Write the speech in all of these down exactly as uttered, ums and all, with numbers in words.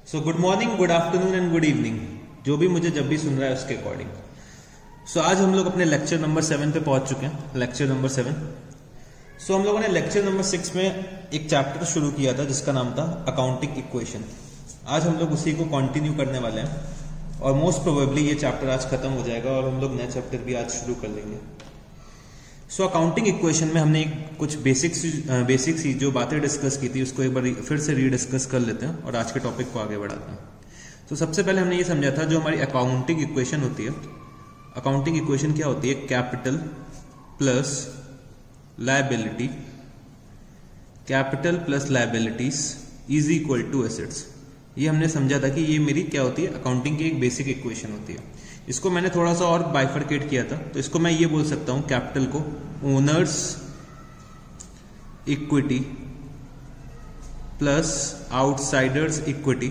So good morning, good afternoon and good evening, जो भी मुझे जब भी सुन रहा है उसके अकॉर्डिंग। सो आज हम लोग अपने लेक्चर नंबर सेवन पे पहुंच चुके हैं। Lecture number seven. सो हम लोगों ने लेक्चर नंबर सिक्स में एक चैप्टर शुरू किया था जिसका नाम था अकाउंटिंग इक्वेशन। आज हम लोग उसी को कंटिन्यू करने वाले हैं और मोस्ट प्रोबेबली ये चैप्टर आज खत्म हो जाएगा और हम लोग नया चैप्टर भी आज शुरू कर लेंगे। सो अकाउंटिंग इक्वेशन में हमने कुछ बेसिक्स बेसिक्स ही जो बातें डिस्कस की थी उसको एक बार फिर से रीडिस्कस कर लेते हैं और आज के टॉपिक को आगे बढ़ाते हैं। तो so, सबसे पहले हमने ये समझा था जो हमारी अकाउंटिंग इक्वेशन होती है, अकाउंटिंग इक्वेशन क्या होती है? Capital plus liability, capital plus liabilities is equal to assets. ये हमने समझा था कि ये मेरी क्या होती है, अकाउंटिंग की एक बेसिक इक्वेशन होती है। इसको मैंने थोड़ा सा और बाइफरकेट किया था, तो इसको मैं ये बोल सकता हूं कैपिटल को owners equity plus outsiders equity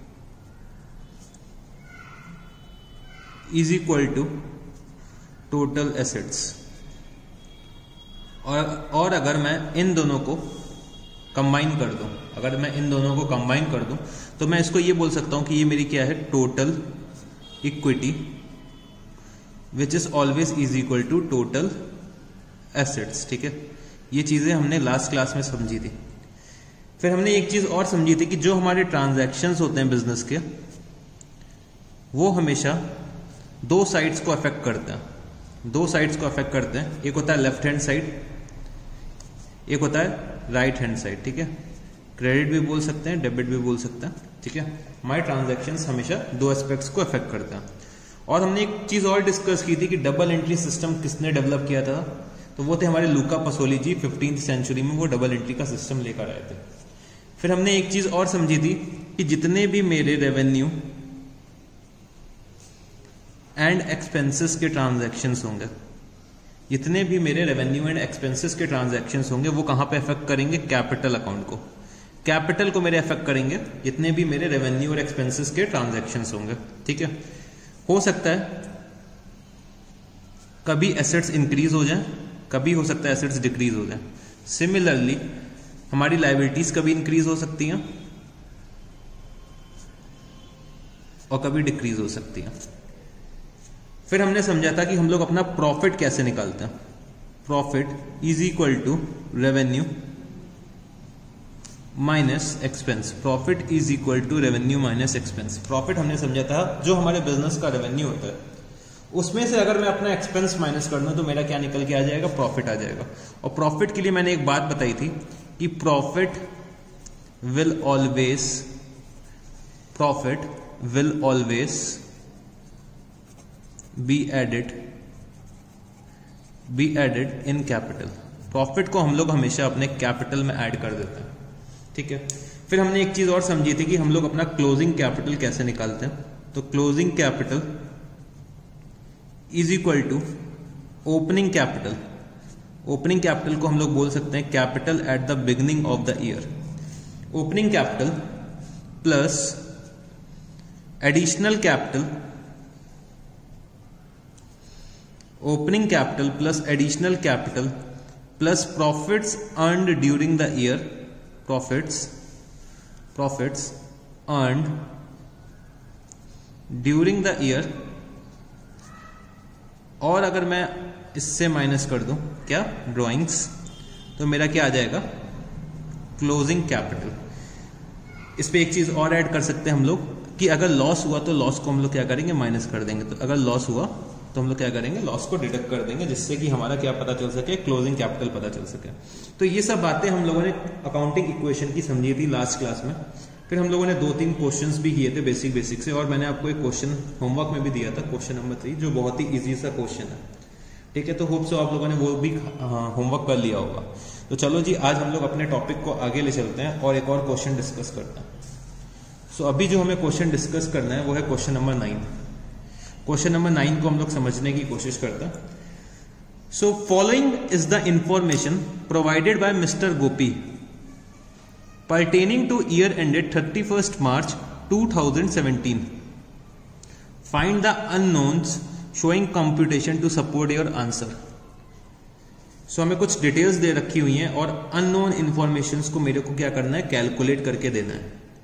is equal to total assets. और और अगर मैं इन दोनों को कंबाइन कर दूं, अगर मैं इन दोनों को कंबाइन कर दूं तो मैं इसको ये बोल सकता हूं कि ये मेरी क्या है, total equity which is always is equal to total assets. ठीक है, ये चीजें हमने लास्ट क्लास में समझी थी। फिर हमने एक चीज और समझी थी कि जो हमारे ट्रांजैक्शंस होते हैं बिजनेस के, वो हमेशा दो साइड्स को अफेक्ट करते हैं। दो साइड्स को अफेक्ट करते हैं, एक होता है लेफ्ट हैंड साइड, एक होता है राइट हैंड साइड। ठीक है, क्रेडिट भी बोल सकते हैं, डेबिट भी बोल सकते हैं। ठीक है, हमारे ट्रांजैक्शंस हमेशा दो एस्पेक्ट्स को अफेक्ट करते हैं। और हमने एक चीज और डिस्कस की थी कि डबल एंट्री सिस्टम किसने डेवलप किया था, तो वो थे हमारे लूका पसोली जी। फिफ्टींथ सेंचुरी में वो डबल एंट्री का सिस्टम लेकर आए थे। फिर हमने एक चीज और समझी थी कि जितने भी मेरे रेवेन्यू एंड एक्सपेंसेस के ट्रांजैक्शंस होंगे, जितने भी मेरे रेवेन्यू एंड एक्सपेंसेस के ट्रांजैक्शंस होंगे, वो कहां पे अफेक्ट करेंगे? कैपिटल अकाउंट को। कैपिटल को मेरे अफेक्ट करेंगे जितने भी मेरे रेवेन्यू और एक्सपेंसेस के ट्रांजैक्शंस होंगे। ठीक है, हो सकता है कभी एसेट्स इंक्रीज हो जाए, कभी हो सकता है एसेट्स डिक्रीज हो जाए। सिमिलरली हमारी लायबिलिटीज कभी इंक्रीज हो सकती हैं और कभी डिक्रीज हो सकती हैं। फिर हमने समझा था कि हम लोग अपना प्रॉफिट कैसे निकालते हैं। Profit is equal to revenue minus expense. Profit is equal to revenue minus expense. Profit हमने समझा था जो हमारे बिजनेस का रेवेन्यू होता है, उसमें से अगर मैं अपना एक्सपेंस माइनस कर दूं तो मेरा क्या निकल के आ जाएगा? प्रॉफिट आ जाएगा। और प्रॉफिट के लिए मैंने एक बात बताई थी कि profit will always profit will always be added be added in capital. Profit को हम लोग हमेशा अपने कैपिटल में ऐड कर देते हैं। ठीक है, फिर हमने एक चीज और समझी थी कि हम लोग अपना क्लोजिंग कैपिटल कैसे निकालते हैं। तो closing capital is equal to opening capital. Opening capital को हम लोग बोल सकते हैं capital at the beginning of the year. Opening capital plus additional capital opening capital plus additional capital plus profits earned during the year. Profits profits earned during the year. और अगर मैं इससे माइनस कर दूं क्या, ड्रॉइंग्स, तो मेरा क्या आ जाएगा? Closing capital. इस पे एक चीज और ऐड कर सकते हैं हम लोग कि अगर लॉस हुआ तो लॉस को हम लोग क्या करेंगे? माइनस कर देंगे। तो अगर लॉस हुआ तो हम लोग क्या करेंगे? लॉस को डिडक्ट कर देंगे, जिससे कि हमारा क्या पता चल सके? क्लोजिंग कैपिटल पता चल सके। तो ये सब बातें हम लोगों ने अकाउंटिंग इक्वेशन की समझी थी लास्ट क्लास में। फिर हम लोगों ने दो तीन क्वेश्चंस भी किए थे बेसिक बेसिक से, और मैंने आपको एक क्वेश्चन होमवर्क में भी दिया था, क्वेश्चन नंबर थ्री, जो बहुत ही इजी सा क्वेश्चन है। ठीक है, तो होप सो आप लोगों ने वो भी होमवर्क कर लिया होगा। तो चलो जी, आज हम लोग अपने टॉपिक को आगे ले चलते हैं और एक और क्वेश्चन डिस्कस करते हैं। सो अभी जो हमें क्वेश्चन डिस्कस करना है वो है question number nine. Question number nine को हम लोग समझने की कोशिश करते हैं। So following is the information provided by mister Gopi pertaining to year ended thirty-first March two thousand seventeen. Find the unknowns showing computation to support your answer. So so, हमें कुछ डिटेल्स दे रखी हुई हैं और अननोन इंफॉर्मेशन को मेरे को क्या करना है? कैलकुलेट करके देना है।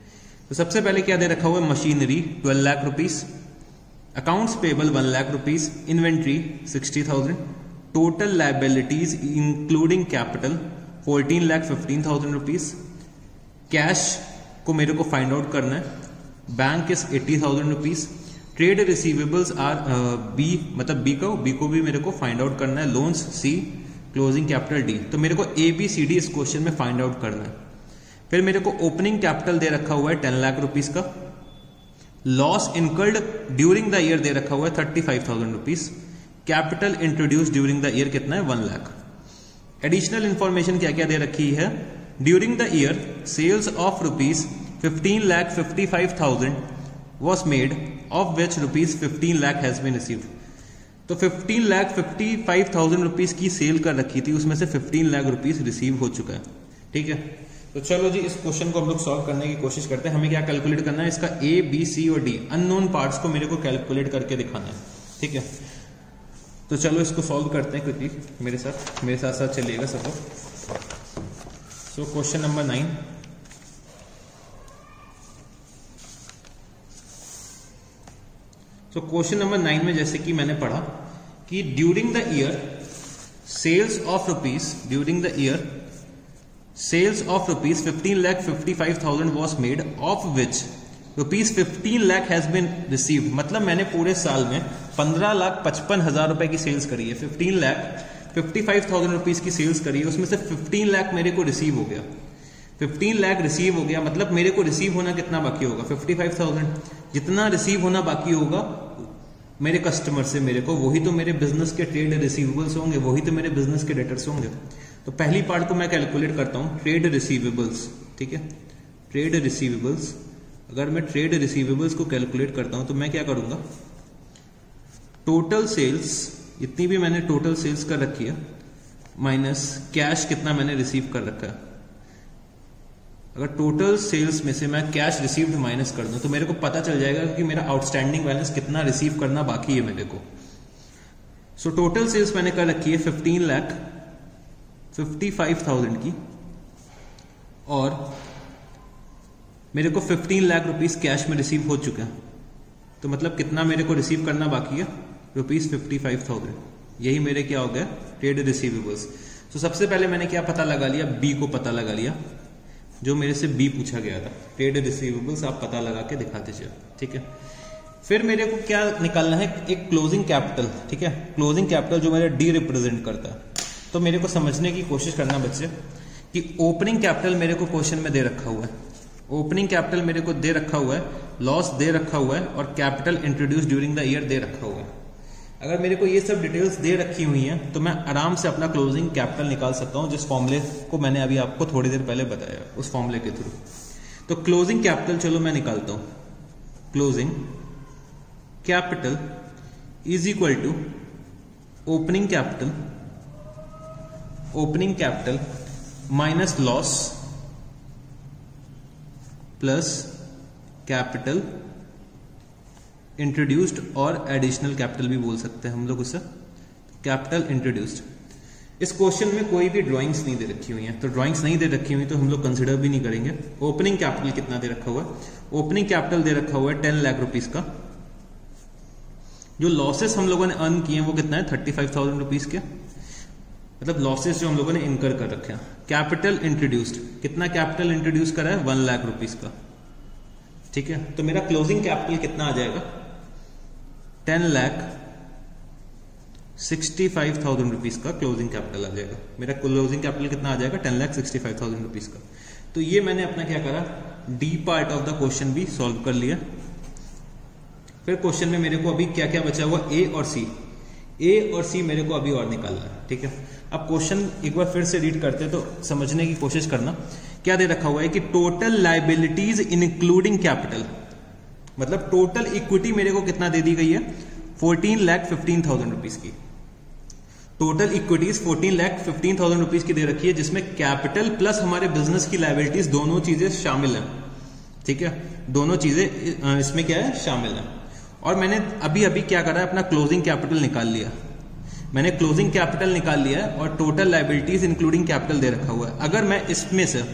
तो सबसे पहले क्या दे रखा हुआ है, machinery twelve lakh rupees, accounts payable one lakh rupees, inventory sixty thousand, total liabilities including capital fourteen lakh fifteen thousand rupees, cash को मेरे को फाइंड आउट करना है, bank is eighty thousand rupees, trade receivables are B, मतलब बी को B को भी मेरे को फाइंड आउट करना है, loans C, closing capital D. तो मेरे को ए बी सी डी इस क्वेश्चन में फाइंड आउट करना है। फिर मेरे को ओपनिंग कैपिटल दे रखा हुआ है टेन लाख रुपीस का, loss incurred during the year दे रखा हुआ है thirty five thousand rupees, capital introduce during the year कितना है, वन लाख। एडिशनल इंफॉर्मेशन क्या क्या दे रखी है, during the year sales of rupees fifteen lakh fifty five thousand was made, of which rupees fifteen lakh has been received. तो fifteen lakh fifty five thousand rupees की sale कर रखी थी, उसमें से फिफ्टीन लाख रुपीज रिसीव हो चुका है। ठीक है, तो चलो जी इस क्वेश्चन को हम लोग सॉल्व करने की कोशिश करते हैं। हमें क्या कैलकुलेट करना है, इसका ए बी सी और डी अननोन पार्ट्स को मेरे को कैलकुलेट करके दिखाना है। ठीक है, तो चलो इसको सॉल्व करते हैं क्विकली, मेरे साथ मेरे साथ साथ चलिएगा सब लोग। So question number nine, so question number nine में जैसे कि मैंने पढ़ा कि during the year sales of rupees during the year sales of rupees fifteen lakh fifty five thousand was made, of which rupees fifteen lakh has been received. मतलब मैंने पूरे साल में पंद्रह लाख पचपन हजार रुपए की सेल्स करी है, fifteen lakh fifty five thousand rupees की सेल्स करी है, उसमें से फिफ्टीन लाख मेरे को रिसीव हो गया। फिफ्टीन लाख रिसीव हो गया, मतलब मेरे को रिसीव होना कितना बाकी होगा, फिफ्टी फाइव थाउजेंड। जितना रिसीव होना बाकी होगा मेरे कस्टमर से मेरे को, वही तो मेरे बिजनेस के ट्रेड रिसीवेबल्स होंगे, वही तो मेरे बिजनेस के डेटर्स होंगे। तो पहली पार्ट को मैं कैलकुलेट करता हूं, ट्रेड रिसीवेबल्स। ठीक है, ट्रेड रिसीवेबल्स, अगर मैं ट्रेड रिसीवेबल्स को कैलकुलेट करता हूं तो मैं क्या करूंगा, टोटल सेल्स इतनी भी मैंने टोटल सेल्स कर रखी है, माइनस कैश कितना मैंने रिसीव कर रखा है। अगर टोटल सेल्स में से मैं कैश रिसीव्ड माइनस कर दूं तो मेरे को पता चल जाएगा कि मेरा आउटस्टैंडिंग बैलेंस कितना रिसीव करना बाकी है मेरे को। सो टोटल सेल्स मैंने कर रखी है fifteen lakh fifty five thousand की, और मेरे को फिफ्टीन लाख रुपीस कैश में रिसीव हो चुका है। तो मतलब कितना मेरे को रिसीव करना बाकी है, रुपीज फिफ्टी फाइव थाउजेंड। यही मेरे क्या हो गया, ट्रेड रिसीवेबल्स। तो सबसे पहले मैंने क्या पता लगा लिया, बी को पता लगा लिया, जो मेरे से बी पूछा गया था, ट्रेड रिसीवेबल्स आप पता लगा के दिखा दीजिए। ठीक है, फिर मेरे को क्या निकालना है, एक क्लोजिंग कैपिटल। ठीक है, क्लोजिंग कैपिटल जो मेरा डी रिप्रेजेंट करता है। तो मेरे को समझने की कोशिश करना बच्चे कि ओपनिंग कैपिटल मेरे को क्वेश्चन में दे रखा हुआ है, ओपनिंग कैपिटल मेरे को दे रखा हुआ है, लॉस दे रखा हुआ है, और capital introduce during the year दे रखा हुआ है। अगर मेरे को ये सब डिटेल्स दे रखी हुई हैं तो मैं आराम से अपना क्लोजिंग कैपिटल निकाल सकता हूं, जिस फॉर्मूले को मैंने अभी आपको थोड़ी देर पहले बताया, उस फॉर्मूले के थ्रू। तो क्लोजिंग कैपिटल चलो मैं निकालता हूं, closing capital is equal to opening capital opening capital minus loss plus capital introduced, और एडिशनल कैपिटल भी बोल सकते हैं हम लोग उसे, कैपिटल इंट्रोड्यूस्ड। इस क्वेश्चन में कोई भी ड्राइंग्स नहीं दे रखी हुई हैं, तो ड्राइंग्स नहीं दे रखी हुई तो हम लोग कंसिडर भी नहीं करेंगे। ओपनिंग कैपिटल कितना दे रखा हुआ है, ओपनिंग कैपिटल दे रखा हुआ है टेन लाख रुपीस का। जो लॉसेस हम लोगों ने अर्न किए हैं वो कितना है, थर्टी फाइव थाउजेंड रुपीज के, मतलब लॉसेस जो हम लोगों ने इनकर कर रखे हैं। कैपिटल इंट्रोड्यूस्ड, कितना कैपिटल इंट्रोड्यूस करा है, वन लाख रुपीज का। ठीक है, तो मेरा क्लोजिंग कैपिटल कितना आ जाएगा, ten lakh sixty five thousand rupees का क्लोजिंग कैपिटल आ जाएगा। मेरा क्लोजिंग कैपिटल कितना आ जाएगा, ten lakh sixty five thousand rupees का। तो ये मैंने अपना क्या करा, D part of the question भी सॉल्व कर लिया। फिर क्वेश्चन में मेरे को अभी क्या क्या बचा हुआ, ए और सी, ए और सी मेरे को अभी और निकालना है। ठीक है, अब क्वेश्चन एक बार फिर से रीड करते तो समझने की कोशिश करना। क्या दे रखा हुआ है कि टोटल लाइबिलिटीज इंक्लूडिंग कैपिटल, मतलब टोटल इक्विटी मेरे को कितना दे दी गई है, fourteen lakh fifteen thousand rupees की। Total equities fourteen lakh fifteen thousand rupees की दे रखी है, जिसमें कैपिटल प्लस हमारे बिजनेस की लाइबिलिटीज दोनों चीजें शामिल हैं। ठीक है, दोनों चीजें इसमें क्या है, शामिल है। और मैंने अभी अभी क्या करा है, अपना क्लोजिंग कैपिटल निकाल लिया। मैंने क्लोजिंग कैपिटल निकाल लिया है और टोटल लाइबिलिटीज इंक्लूडिंग कैपिटल दे रखा हुआ है। अगर मैं इसमें से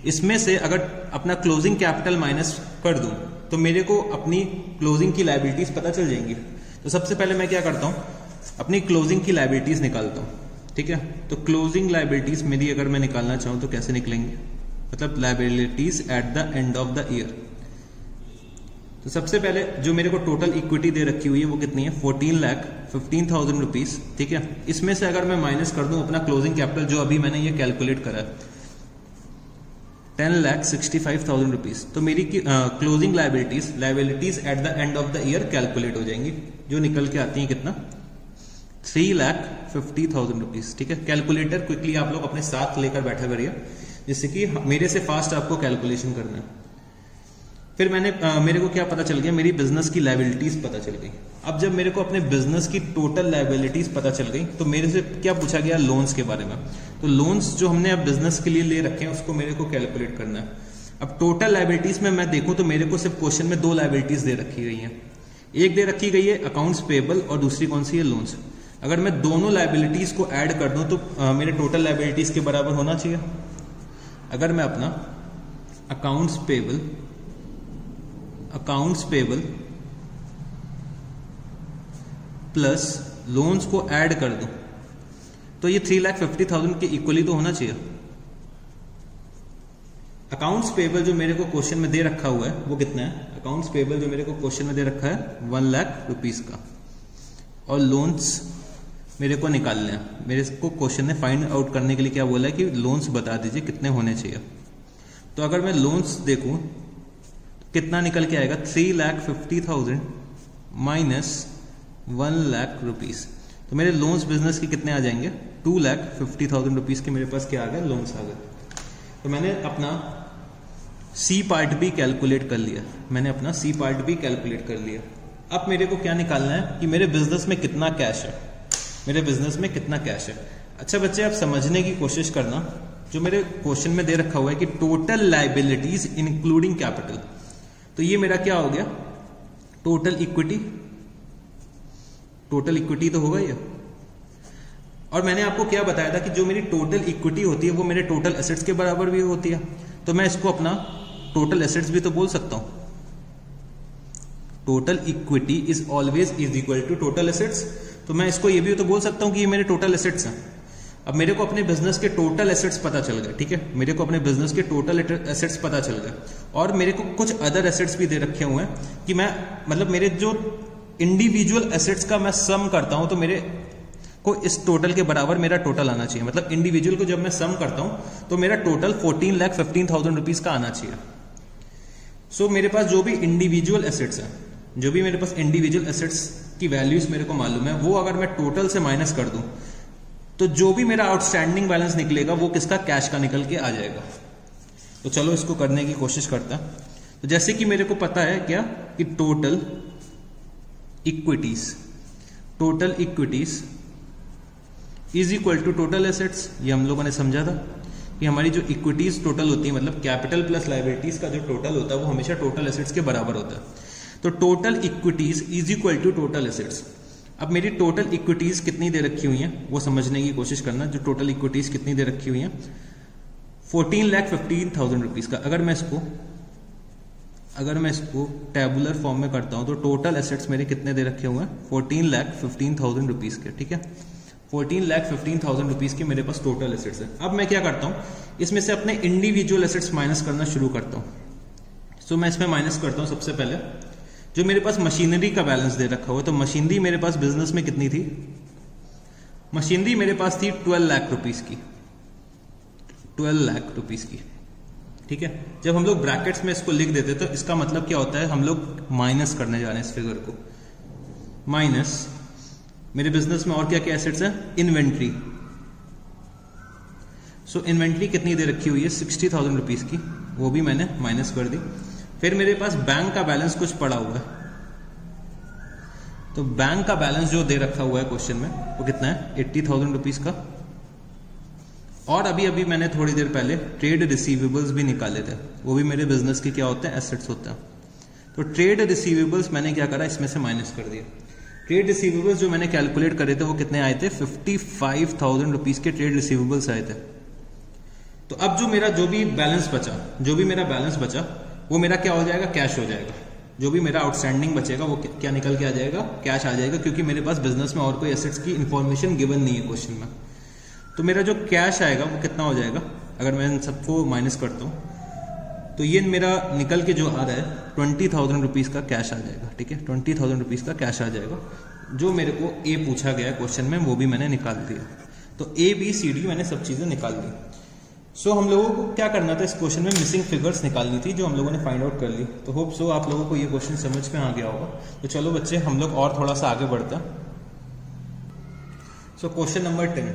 इसमें से अगर अपना क्लोजिंग कैपिटल माइनस कर दूं तो मेरे को अपनी क्लोजिंग की लायबिलिटीज पता चल जाएंगी। तो सबसे पहले मैं क्या करता हूं, अपनी क्लोजिंग की लायबिलिटीज निकालता हूं। ठीक है, तो क्लोजिंग लायबिलिटीज मेरी अगर मैं निकालना चाहूं तो कैसे निकलेंगे, मतलब liabilities at the end of the year. तो सबसे पहले जो मेरे को टोटल इक्विटी दे रखी हुई है वो कितनी है, fourteen lakh fifteen thousand rupees. ठीक है, इसमें से अगर मैं माइनस कर दूं अपना क्लोजिंग कैपिटल जो अभी मैंने ये कैलकुलेट करा है ten lakh sixty five thousand rupees, तो मेरी closing liabilities liabilities at the end of the year calculate हो जाएंगी, जो निकल के आती है कितना, three lakh fifty thousand rupees. ठीक है, कैलकुलेटर क्विकली आप लोग अपने साथ लेकर बैठा करिए, जिससे कि मेरे से फास्ट आपको कैलकुलेशन करना है। फिर मैंने आ, मेरे को क्या पता चल गया, मेरी बिजनेस की लायबिलिटीज पता चल गई। अब जब मेरे को अपने बिजनेस की टोटल लायबिलिटीज पता चल गई तो मेरे से क्या पूछा गया, लोन्स के बारे में। तो लोन्स जो हमने अब बिजनेस के लिए ले रखे हैं उसको मेरे को कैलकुलेट करना है। अब टोटल लायबिलिटीज में मैं देखूं तो मेरे को सिर्फ क्वेश्चन में दो लायबिलिटीज दे रखी गई हैं, एक दे रखी गई है अकाउंट्स पेबल और दूसरी कौन सी है, लोन्स। अगर मैं दोनों लायबिलिटीज को ऐड कर दूं तो आ, मेरे टोटल लायबिलिटीज के बराबर होना चाहिए। अगर मैं अपना accounts payable accounts payable plus loans को ऐड कर दूं तो ये थ्री लाख फिफ्टी थाउजेंड के इक्वली तो होना चाहिए। अकाउंट्स पेबल जो मेरे को क्वेश्चन में दे रखा हुआ है वो कितना है, अकाउंट्स पेबल जो मेरे को क्वेश्चन में दे रखा है वन लाख रुपीस का, और लोन्स मेरे को निकालने हैं। मेरे को क्वेश्चन ने फाइंड आउट करने के लिए क्या बोला है कि लोन्स बता दीजिए कितने होने चाहिए। तो अगर मैं लोन्स देखूं कितना निकल के आएगा, three lakh fifty thousand minus one lakh rupees. तो मेरे लोन्स बिजनेस के कितने आ जाएंगे, two lakh fifty thousand rupees के मेरे पास क्या आ गया, लोन्स आ गए। तो मैंने अपना सी पार्ट भी कैलकुलेट कर लिया, मैंने अपना सी पार्ट भी कैलकुलेट कर लिया। अब मेरे को क्या निकालना है कि मेरे बिजनेस में कितना कैश है, मेरे बिजनेस में कितना कैश है। अच्छा बच्चे, आप समझने की कोशिश करना, जो मेरे क्वेश्चन में दे रखा हुआ है कि टोटल लायबिलिटीज इंक्लूडिंग कैपिटल, तो ये मेरा क्या हो गया, टोटल इक्विटी। टोटल इक्विटी तो होगा ये। और मैंने आपको क्या बताया था कि जो मेरी टोटल इक्विटी होती है वो मेरे टोटल एसेट्स के बराबर भी होती है। तो मैं इसको अपना टोटल एसेट्स भी तो बोल सकता हूं, total equity is always is equal to total assets. तो मैं इसको ये भी तो बोल सकता हूं कि ये मेरे टोटल एसेट्स हैं। अब मेरे को अपने बिजनेस के टोटल एसेट्स पता चल गए। ठीक है, मेरे को अपने बिजनेस के टोटल एसेट्स पता चल गए, और मेरे को कुछ अदर एसेट्स भी दे रखे हुए हैं कि मैं मतलब मेरे जो इंडिविजुअल एसेट्स का मैं सम करता हूं तो मेरे को इस टोटल के बराबर मेरा टोटल आना चाहिए। मतलब इंडिविजुअल को जब मैं सम करता हूं तो मेरा total fourteen lakh fifteen thousand rupees का आना चाहिए। सो so, मेरे पास जो भी इंडिविजुअल एसेट्स हैं, जो भी मेरे पास इंडिविजुअल एसेट्स की वैल्यूज मेरे को मालूम है, वो अगर मैं टोटल से माइनस कर दूं तो जो भी मेरा आउटस्टैंडिंग बैलेंस निकलेगा वो किसका, कैश का निकल के आ जाएगा। तो चलो इसको करने की कोशिश करता। तो जैसे कि मेरे को पता है क्या कि total equities total equities is equal to total assets, ये हम लोगों ने समझा था कि हमारी जो इक्विटीज टोटल होती है, मतलब कैपिटल प्लस लायबिलिटीज का जो टोटल होता है वो हमेशा टोटल एसेट्स के बराबर होता है। तो total equities is equal to total assets. अब मेरी टोटल इक्विटीज कितनी दे रखी हुई हैं वो समझने की कोशिश करना। जो टोटल इक्विटीज कितनी दे रखी हुई हैं, fourteen lakh fifteen thousand rupees का। अगर मैं इसको अगर मैं इसको टेबुलर फॉर्म में करता हूं तो टोटल एसेट्स मेरे कितने दे रखे हुए हैं, fourteen lakh fifteen thousand rupees के। ठीक है, fourteen lakh fifteen thousand rupees के मेरे पास टोटल एसेट्स है। अब मैं क्या करता हूं, इसमें से अपने इंडिविजुअल एसेट्स माइनस करना शुरू करता हूं। सो मैं इसमें माइनस करता हूं सबसे पहले जो मेरे पास मशीनरी का बैलेंस दे रखा हुआ है। तो मशीनरी मेरे पास बिजनेस में कितनी थी, मशीनरी मेरे पास थी ट्वेल्व लाख रुपीस की, ट्वेल्व लाख रुपीस की। ठीक है, जब हम लोग ब्रैकेट्स में इसको लिख देते तो इसका मतलब क्या होता है, हम लोग माइनस करने जा रहे हैं इस फिगर को। माइनस मेरे बिजनेस में और क्या क्या एसेट्स हैं, इन्वेंट्री। सो इन्वेंट्री कितनी दे रखी हुई है, सिक्सटी थाउजेंड रुपीज की, वो भी मैंने माइनस कर दी। फिर मेरे पास बैंक का बैलेंस कुछ पड़ा हुआ है, तो बैंक का बैलेंस जो दे रखा हुआ है क्वेश्चन में वो कितना है, एट्टी थाउजेंड रुपीज का। और अभी अभी मैंने थोड़ी देर पहले ट्रेड रिसीवेबल्स भी निकाले थे, वो भी मेरे बिजनेस के क्या होते हैं, एसेट्स होते हैं। तो ट्रेड रिसीवेबल्स मैंने क्या करा, इसमें से माइनस कर दिया। ट्रेड रिसीवेबल्स जो मैंने कैलकुलेट करे थे वो कितने आए थे, फिफ्टी फाइव थाउजेंड रुपीज के ट्रेड रिसीवेबल्स आए थे। तो अब जो मेरा जो भी बैलेंस बचा जो भी मेरा बैलेंस बचा वो मेरा क्या हो जाएगा, कैश हो जाएगा। जो भी मेरा आउटस्टैंडिंग बचेगा वो क्या निकल के आ जाएगा, कैश आ जाएगा, क्योंकि मेरे पास बिजनेस में और कोई एसेट्स की इंफॉर्मेशन गिवन नहीं है क्वेश्चन में। तो मेरा जो कैश आएगा वो कितना हो जाएगा, अगर मैं इन सबको माइनस करता हूँ तो ये मेरा निकल के जो आ रहा है ट्वेंटी थाउजेंड रुपीज़ का कैश आ जाएगा। ठीक है, ट्वेंटी थाउजेंड रुपीज़ का कैश आ जाएगा। जो मेरे को ए पूछा गया क्वेश्चन में वो भी मैंने निकाल दिया। तो ए बी सी डी मैंने सब चीज़ें निकाल दी। सो so, हम लोगों को क्या करना था, इस क्वेश्चन में मिसिंग फिगर्स निकालनी थी, जो हम लोगों ने फाइंड आउट कर ली। तो होप सो आप लोगों को ये क्वेश्चन समझ में आ गया होगा। तो चलो बच्चे हम लोग और थोड़ा सा आगे बढ़ते हैं। So question number ten,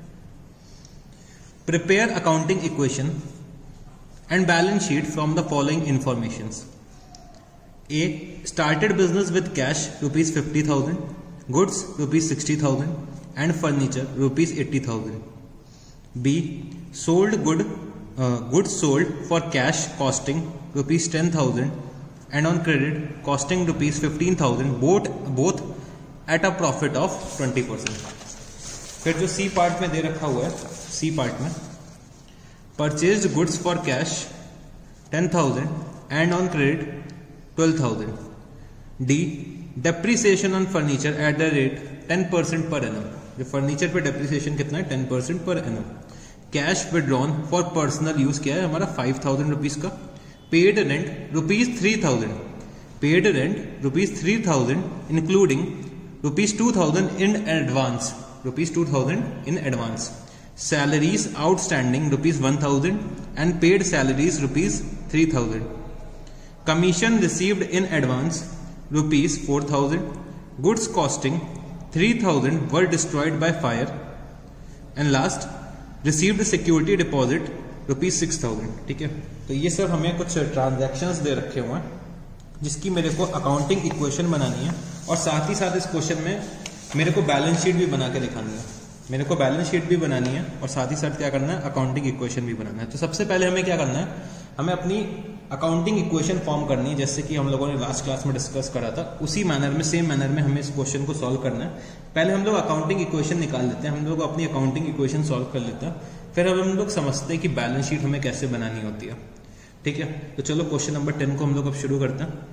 prepare accounting equation and balance sheet from the following informations. A, started business with cash rupees fifty thousand, goods rupees sixty thousand and furniture rupees eighty thousand. B, sold good uh, goods sold for cash costing rupees ten thousand and on credit costing rupees fifteen thousand, both both at a profit of twenty percent. फिर जो सी part में दे रखा हुआ है, C part में purchased goods for cash ten thousand and on credit twelve thousand. D, depreciation on furniture at the rate ten percent per annum. जो furniture पे depreciation कितना है, टेन परसेंट पर annum. Cash withdrawn for personal use क्या है हमारा, five thousand rupees का। Paid rent rupees three thousand, paid rent rupees three thousand including rupees two thousand in advance, rupees two thousand in advance. Salaries outstanding rupees one thousand and paid salaries rupees three thousand. Commission received in advance rupees four thousand. Goods costing three thousand were destroyed by fire. And last, received security deposit rupees six thousand. ठीक है, तो ये सब हमें कुछ transactions दे रखे हुए हैं जिसकी मेरे को अकाउंटिंग इक्वेशन बनानी है, और साथ ही साथ इस क्वेश्चन में मेरे को बैलेंस शीट भी बना के दिखानी है। मेरे को बैलेंस शीट भी बनानी है और साथ ही साथ क्या करना है, अकाउंटिंग इक्वेशन भी बनाना है। तो सबसे पहले हमें क्या करना है, हमें अपनी अकाउंटिंग इक्वेशन फॉर्म करनी है, जैसे कि हम लोगों ने लास्ट क्लास में डिस्कस करा था। उसी मैनर में, सेम मैनर में हमें इस क्वेश्चन को सॉल्व करना है। पहले हम लोग अकाउंटिंग इक्वेशन निकाल लेते हैं, हम लोग अपनी अकाउंटिंग इक्वेशन सॉल्व कर लेते हैं, फिर अब हम लोग समझते हैं कि बैलेंस शीट हमें कैसे बनानी होती है। ठीक है, तो चलो क्वेश्चन नंबर टेन को हम लोग अब शुरू करते हैं।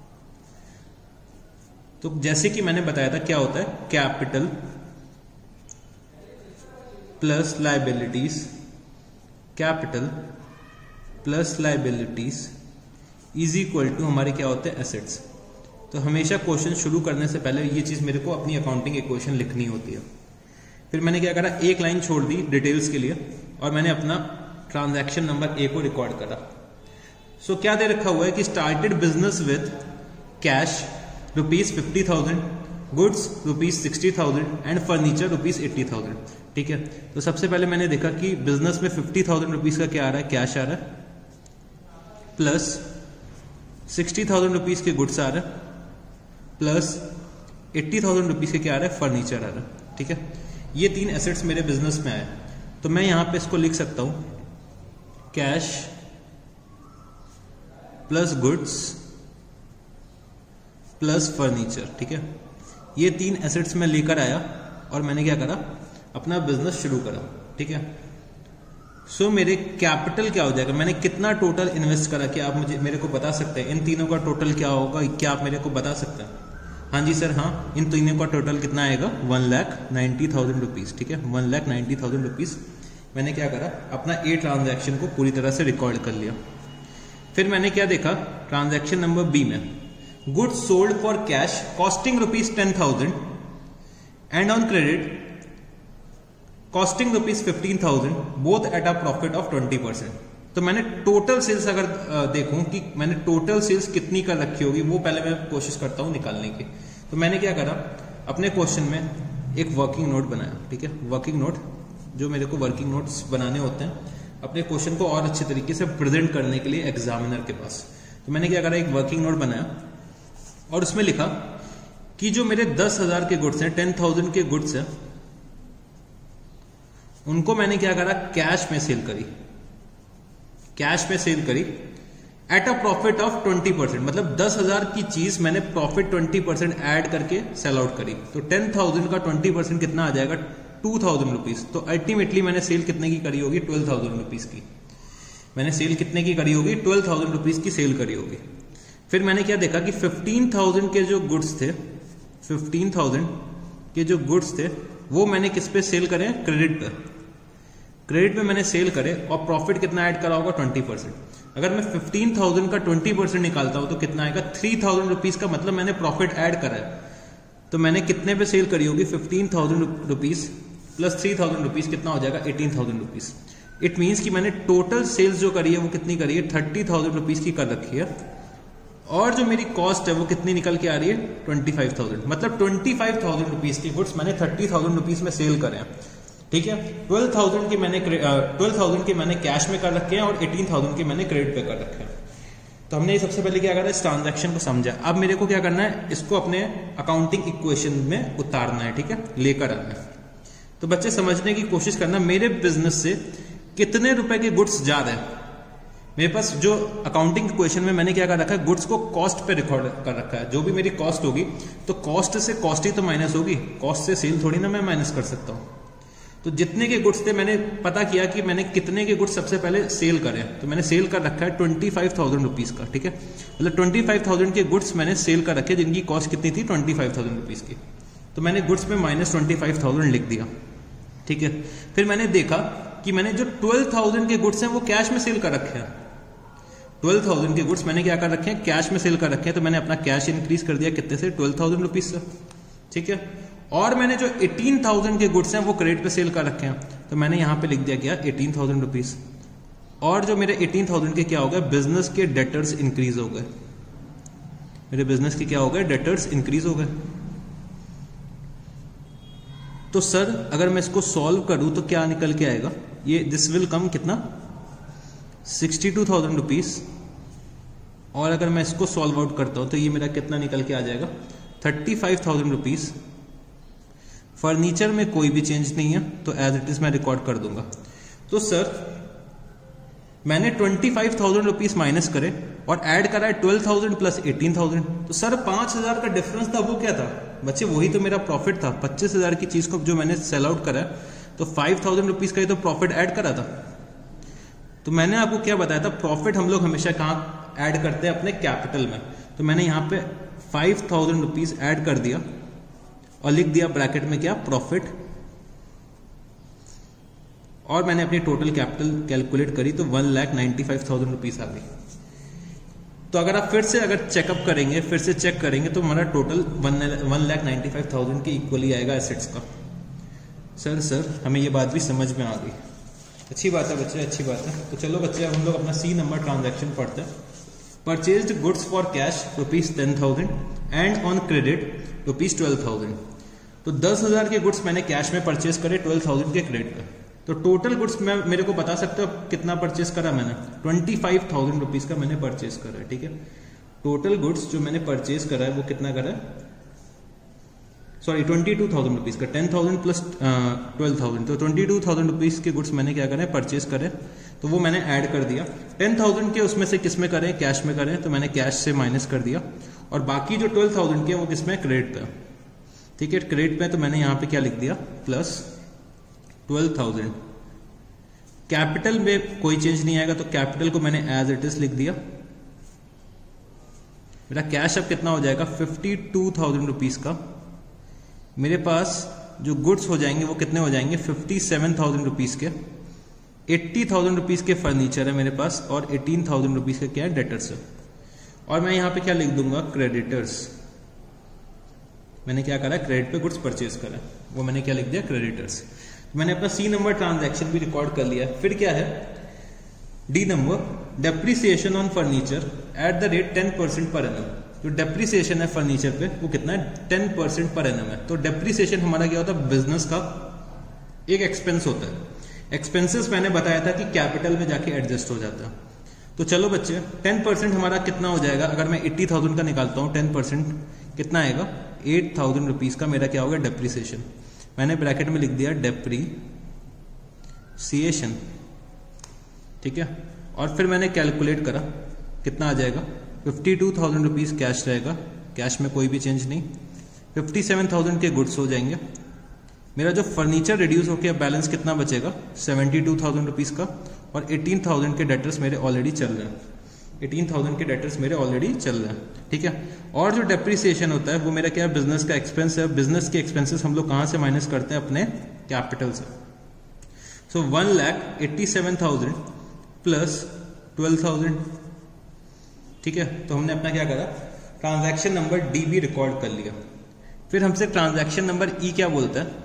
तो जैसे कि मैंने बताया था क्या होता है, capital plus liabilities, capital plus liabilities is equal to हमारे क्या होते हैं, एसेट्स। तो हमेशा क्वेश्चन शुरू करने से पहले ये चीज मेरे को अपनी अकाउंटिंग इक्वेशन लिखनी होती है। फिर मैंने क्या करा, एक लाइन छोड़ दी डिटेल्स के लिए और मैंने अपना ट्रांजैक्शन नंबर ए को रिकॉर्ड करा। सो so, क्या दे रखा हुआ है कि started business with cash rupees fifty thousand, goods rupees sixty thousand and furniture rupees eighty thousand. ठीक है, तो सबसे पहले मैंने देखा कि बिजनेस में फिफ्टी थाउजेंड रुपीज का क्या आ रहा है, कैश आ रहा है, प्लस सिक्सटी थाउजेंड रुपीज के गुड्स आ रहा है, प्लस एट्टी थाउजेंड रुपीज के क्या आ रहा है, फर्नीचर आ रहा है। ठीक है, ये तीन एसेट्स मेरे बिजनेस में आए। तो मैं यहां पे इसको लिख सकता हूं, cash plus goods plus furniture. ठीक है, ये तीन एसेट्स में लेकर आया और मैंने क्या करा, अपना बिजनेस शुरू करा। ठीक है, सो so, मेरे कैपिटल क्या हो जाएगा, मैंने कितना टोटल इन्वेस्ट करा, क्या आप मुझे मेरे को बता सकते हैं इन तीनों का टोटल क्या होगा, क्या आप मेरे को बता सकते हैं? हाँ जी सर, हाँ, इन तीनों का टोटल कितना आएगा, one lakh ninety thousand rupees. ठीक है, one lakh ninety thousand rupees. मैंने क्या करा, अपना ए ट्रांजैक्शन को पूरी तरह से रिकॉर्ड कर लिया। फिर मैंने क्या देखा, ट्रांजैक्शन नंबर बी में goods sold for cash costing rupees ten thousand and on credit costing rupees fifteen thousand, both at a profit of twenty percent. तो मैंने टोटल सेल्स अगर देखूं कि मैंने टोटल सेल्स कितनी कर रखी होगी, वो पहले मैं कोशिश करता हूं निकालने की। तो मैंने क्या करा, अपने क्वेश्चन में एक वर्किंग नोट बनाया। ठीक है, वर्किंग नोट, जो मेरे को वर्किंग नोट्स बनाने होते हैं अपने क्वेश्चन को और अच्छे तरीके से प्रेजेंट करने के लिए एग्जामिनर के पास। तो मैंने क्या करा, एक वर्किंग नोट बनाया और उसमें लिखा कि जो मेरे दस हजार के गुड्स हैं, टेन थाउजेंड के गुड्स हैं, उनको मैंने क्या करा, कैश में सेल करी, कैश में सेल करी at a profit of twenty percent. मतलब दस हजार की चीज मैंने प्रॉफिट ट्वेंटी परसेंट एड करके सेल आउट करी। तो टेन थाउजेंड का ट्वेंटी परसेंट कितना आ जाएगा, टू थाउजेंड रुपीज। तो अल्टीमेटली मैंने सेल कितने की करी होगी, ट्वेल्व थाउजेंड रुपीज की। मैंने सेल कितने की करी होगी, ट्वेल्व थाउजेंड रुपीज की सेल करी होगी। फिर मैंने क्या देखा कि फिफ्टीन थाउजेंड के जो गुड्स थे, फिफ्टीन थाउजेंड के जो गुड्स थे वो मैंने किस पे सेल करे, क्रेडिट पे। क्रेडिट पे मैंने सेल करे और प्रॉफिट कितना ऐड करा होगा, ट्वेंटी परसेंट। अगर मैं फिफ्टीन थाउजेंड का ट्वेंटी परसेंट निकालता हूं तो कितना आएगा, थ्री थाउजेंड रुपीज का, मतलब मैंने प्रॉफिट ऐड करा है। तो मैंने कितने पे सेल करी होगी, fifteen thousand rupees plus three thousand rupees, कितना हो जाएगा, eighteen thousand rupees. It means कि मैंने टोटल सेल्स जो करी है वो कितनी करी है, थर्टी थाउजेंड रुपीज की कर रखी है, और जो मेरी कॉस्ट है वो कितनी निकल के आ रही है, ट्वेंटी फाइव थाउजेंड। मतलब ट्वेंटी फाइव थाउजेंड रुपीज की गुड्स मैंने थर्टी थाउजेंड रुपीज में सेल करे हैं, ठीक है। ट्वेल्व थाउजेंड की मैंने ट्वेल्व थाउजेंड के मैंने कैश में कर रखे हैं और एटीन थाउजेंड के मैंने क्रेडिट पे कर रखे हैं। तो हमने सबसे पहले क्या करा, इस ट्रांजैक्शन को समझा। अब मेरे को क्या करना है, इसको अपने अकाउंटिंग इक्वेशन में उतारना है, ठीक है, लेकर आना है। तो बच्चे समझने की कोशिश करना, मेरे बिजनेस से कितने रुपए के गुड्स जा रहे हैं। मेरे पास जो अकाउंटिंग इक्वेशन में मैंने क्या कर रखा है, गुड्स को कॉस्ट पे रिकॉर्ड कर रखा है। जो भी मेरी कॉस्ट होगी तो कॉस्ट से कॉस्ट ही तो माइनस होगी, कॉस्ट से सेल थोड़ी ना मैं माइनस कर सकता हूं। तो जितने के गुड्स थे मैंने पता किया कि मैंने कितने के गुड्स सबसे पहले सेल करे, तो मैंने सेल कर रखा है ट्वेंटी फाइव थाउजेंड रुपीज का, ठीक है। मतलब ट्वेंटी फाइव थाउजेंड के गुड्स मैंने सेल कर रखे जिनकी कॉस्ट कितनी थी, ट्वेंटी फाइव थाउजेंड रुपीज की। तो मैंने गुड्स में माइनस ट्वेंटी फाइव थाउजेंड लिख दिया, ठीक है। फिर मैंने देखा कि मैंने जो ट्वेल्व थाउजेंड के गुड्स हैं वो कैश में सेल कर रखे हैं। ट्वेल्व थाउजेंड के गुड्स मैंने क्या कर रखे हैं, कैश में सेल कर रखे हैं। तो मैंने अपना कैश इंक्रीज कर दिया कितने से, ट्वेल्व थाउजेंड रुपीज से, ठीक है। और मैंने जो एटीन थाउजेंड के गुड्स हैं वो क्रेडिट पे सेल कर रखे हैं, तो मैंने यहां पे लिख दिया क्या, एटीन थाउजेंड रुपीज। और जो मेरे एटीन थाउजेंड के क्या हो गए, बिजनेस के डेटर्स इंक्रीज हो गए। मेरे बिजनेस के क्या हो गए, डेटर्स इंक्रीज हो गए। तो सर अगर मैं इसको सॉल्व करूं तो क्या निकल के आएगा, ये दिस विल कम कितना, सिक्सटी टू थाउजेंड रुपीज। और अगर मैं इसको सॉल्व आउट करता हूं तो ये मेरा कितना निकल के आ जाएगा, thirty five thousand rupees. Furniture में कोई भी चेंज नहीं है तो एज इट इज मैं रिकॉर्ड कर दूंगा। तो सर मैंने twenty five thousand rupees minus करे और ऐड करा है twelve thousand plus eighteen thousand. तो सर पांच हजार का डिफरेंस था, वो क्या था बच्चे, वही तो मेरा प्रॉफिट था। पच्चीस हजार की चीज को जो मैंने सेल आउट करा तो फाइव थाउजेंड रुपीज का ही तो प्रॉफिट ऐड करा था। तो मैंने आपको क्या बताया था, प्रॉफिट हम लोग हमेशा कहाँ ऐड करते हैं, अपने कैपिटल में। तो मैंने यहाँ पे फाइव थाउजेंड रुपीज ऐड कर दिया और लिख दिया ब्रैकेट में क्या, प्रॉफिट। और मैंने अपनी टोटल कैपिटल कैलकुलेट करी तो one lakh ninety five thousand rupees आ गई। तो अगर आप फिर से अगर चेकअप करेंगे, फिर से चेक करेंगे तो हमारा total one one lakh ninety five thousand के इक्वली आएगा एसेट्स का। सर सर हमें ये बात भी समझ में आ गई, अच्छी बात है बच्चे, अच्छी बात है। तो चलो बच्चे अब हम लोग अपना सी नंबर ट्रांजैक्शन पढ़ते हैं। Purchased goods for cash rupees ten thousand and on credit rupees twelve thousand. तो दस हजार के गुड्स मैंने कैश में परचेज करे ट्वेल्व थाउजेंड के क्रेडिट पे। तो टोटल गुड्स मैं मेरे को बता सकते हो कितना परचेज करा मैंने, ट्वेंटी फाइव थाउजेंड रुपीज का मैंने परचेज करा है, ठीक है। टोटल गुड्स जो मैंने परचेज करा है वो कितना करा है, sorry twenty two thousand rupees का, ten thousand plus twelve thousand, तो ट्वेंटी टू थाउजेंड रुपीज के गुड्स मैंने क्या करे, परचेज करे। तो वो मैंने ऐड कर दिया। टेन थाउजेंड के उसमें से किस में करें, कैश में करें, तो मैंने कैश से माइनस कर दिया। और बाकी जो ट्वेल्व थाउजेंड के वो किस में, क्रेडिट पे, ठीक है, क्रेडिट पे। तो मैंने यहां पे क्या लिख दिया, प्लस ट्वेल्व थाउजेंड। कैपिटल में कोई चेंज नहीं आएगा तो कैपिटल को मैंने एज इट इज लिख दिया। मेरा कैश अब कितना हो जाएगा, फिफ्टी टू थाउजेंड रुपीज का। मेरे पास जो गुड्स हो जाएंगे वो कितने हो जाएंगे, फिफ्टी सेवन थाउजेंड रुपीज के। एट्टी थाउजेंड रुपीज के फर्नीचर है मेरे पास और एटीन थाउजेंड रुपीज के क्या है, डेटर्स है। और मैं यहां पे क्या लिख दूंगा, क्रेडिटर्स। मैंने क्या करा, क्रेडिट पे गुड्स परचेज करा, वो मैंने क्या लिख दिया, क्रेडिटर्स। मैंने अपना सी नंबर ट्रांजैक्शन भी रिकॉर्ड कर लिया। फिर क्या है, D number, depreciation on furniture at the rate ten percent पर एनम। जो डेप्रिसिएशन है फर्नीचर पे वो कितना है, टेन परसेंट पर एनम है। तो डेप्रिसिएशन हमारा क्या होता है, बिजनेस का एक एक्सपेंस होता है। एक्सपेंसेस मैंने बताया था कि कैपिटल में जाके एडजस्ट हो जाता है। तो चलो बच्चे, टेन परसेंट हमारा कितना हो जाएगा, अगर मैं एट्टी थाउजेंड का निकालता हूं, टेन परसेंट कितना आएगा, एट थाउजेंड रुपीज का मेरा क्या होगा, डेप्रिसिएशन। मैंने ब्रैकेट में लिख दिया डेप्रिसिएशन, ठीक है। और फिर मैंने कैलकुलेट करा, कितना आ जाएगा, fifty two thousand rupees cash रहेगा, कैश में कोई भी चेंज नहीं। फिफ्टी सेवन थाउजेंड के गुड्स हो जाएंगे। मेरा जो फर्नीचर रिड्यूस होकर बैलेंस कितना बचेगा, सेवेंटी टू थाउजेंड रुपीज का। और एटीन थाउजेंड के डेटर्स मेरे ऑलरेडी चल रहे हैं, एटीन थाउजेंड के डेटर्स मेरे ऑलरेडी चल रहे हैं, ठीक है। और जो डेप्रिसिएशन होता है वो मेरा क्या है, बिजनेस का एक्सपेंस है। बिजनेस के एक्सपेंसेस हम लोग कहाँ से माइनस करते हैं, अपने कैपिटल से। So one lakh eighty seven thousand plus twelve thousand, ठीक है। तो हमने अपना क्या करा, ट्रांजैक्शन नंबर डी भी रिकॉर्ड कर लिया। फिर हमसे ट्रांजैक्शन नंबर ई क्या बोलता है,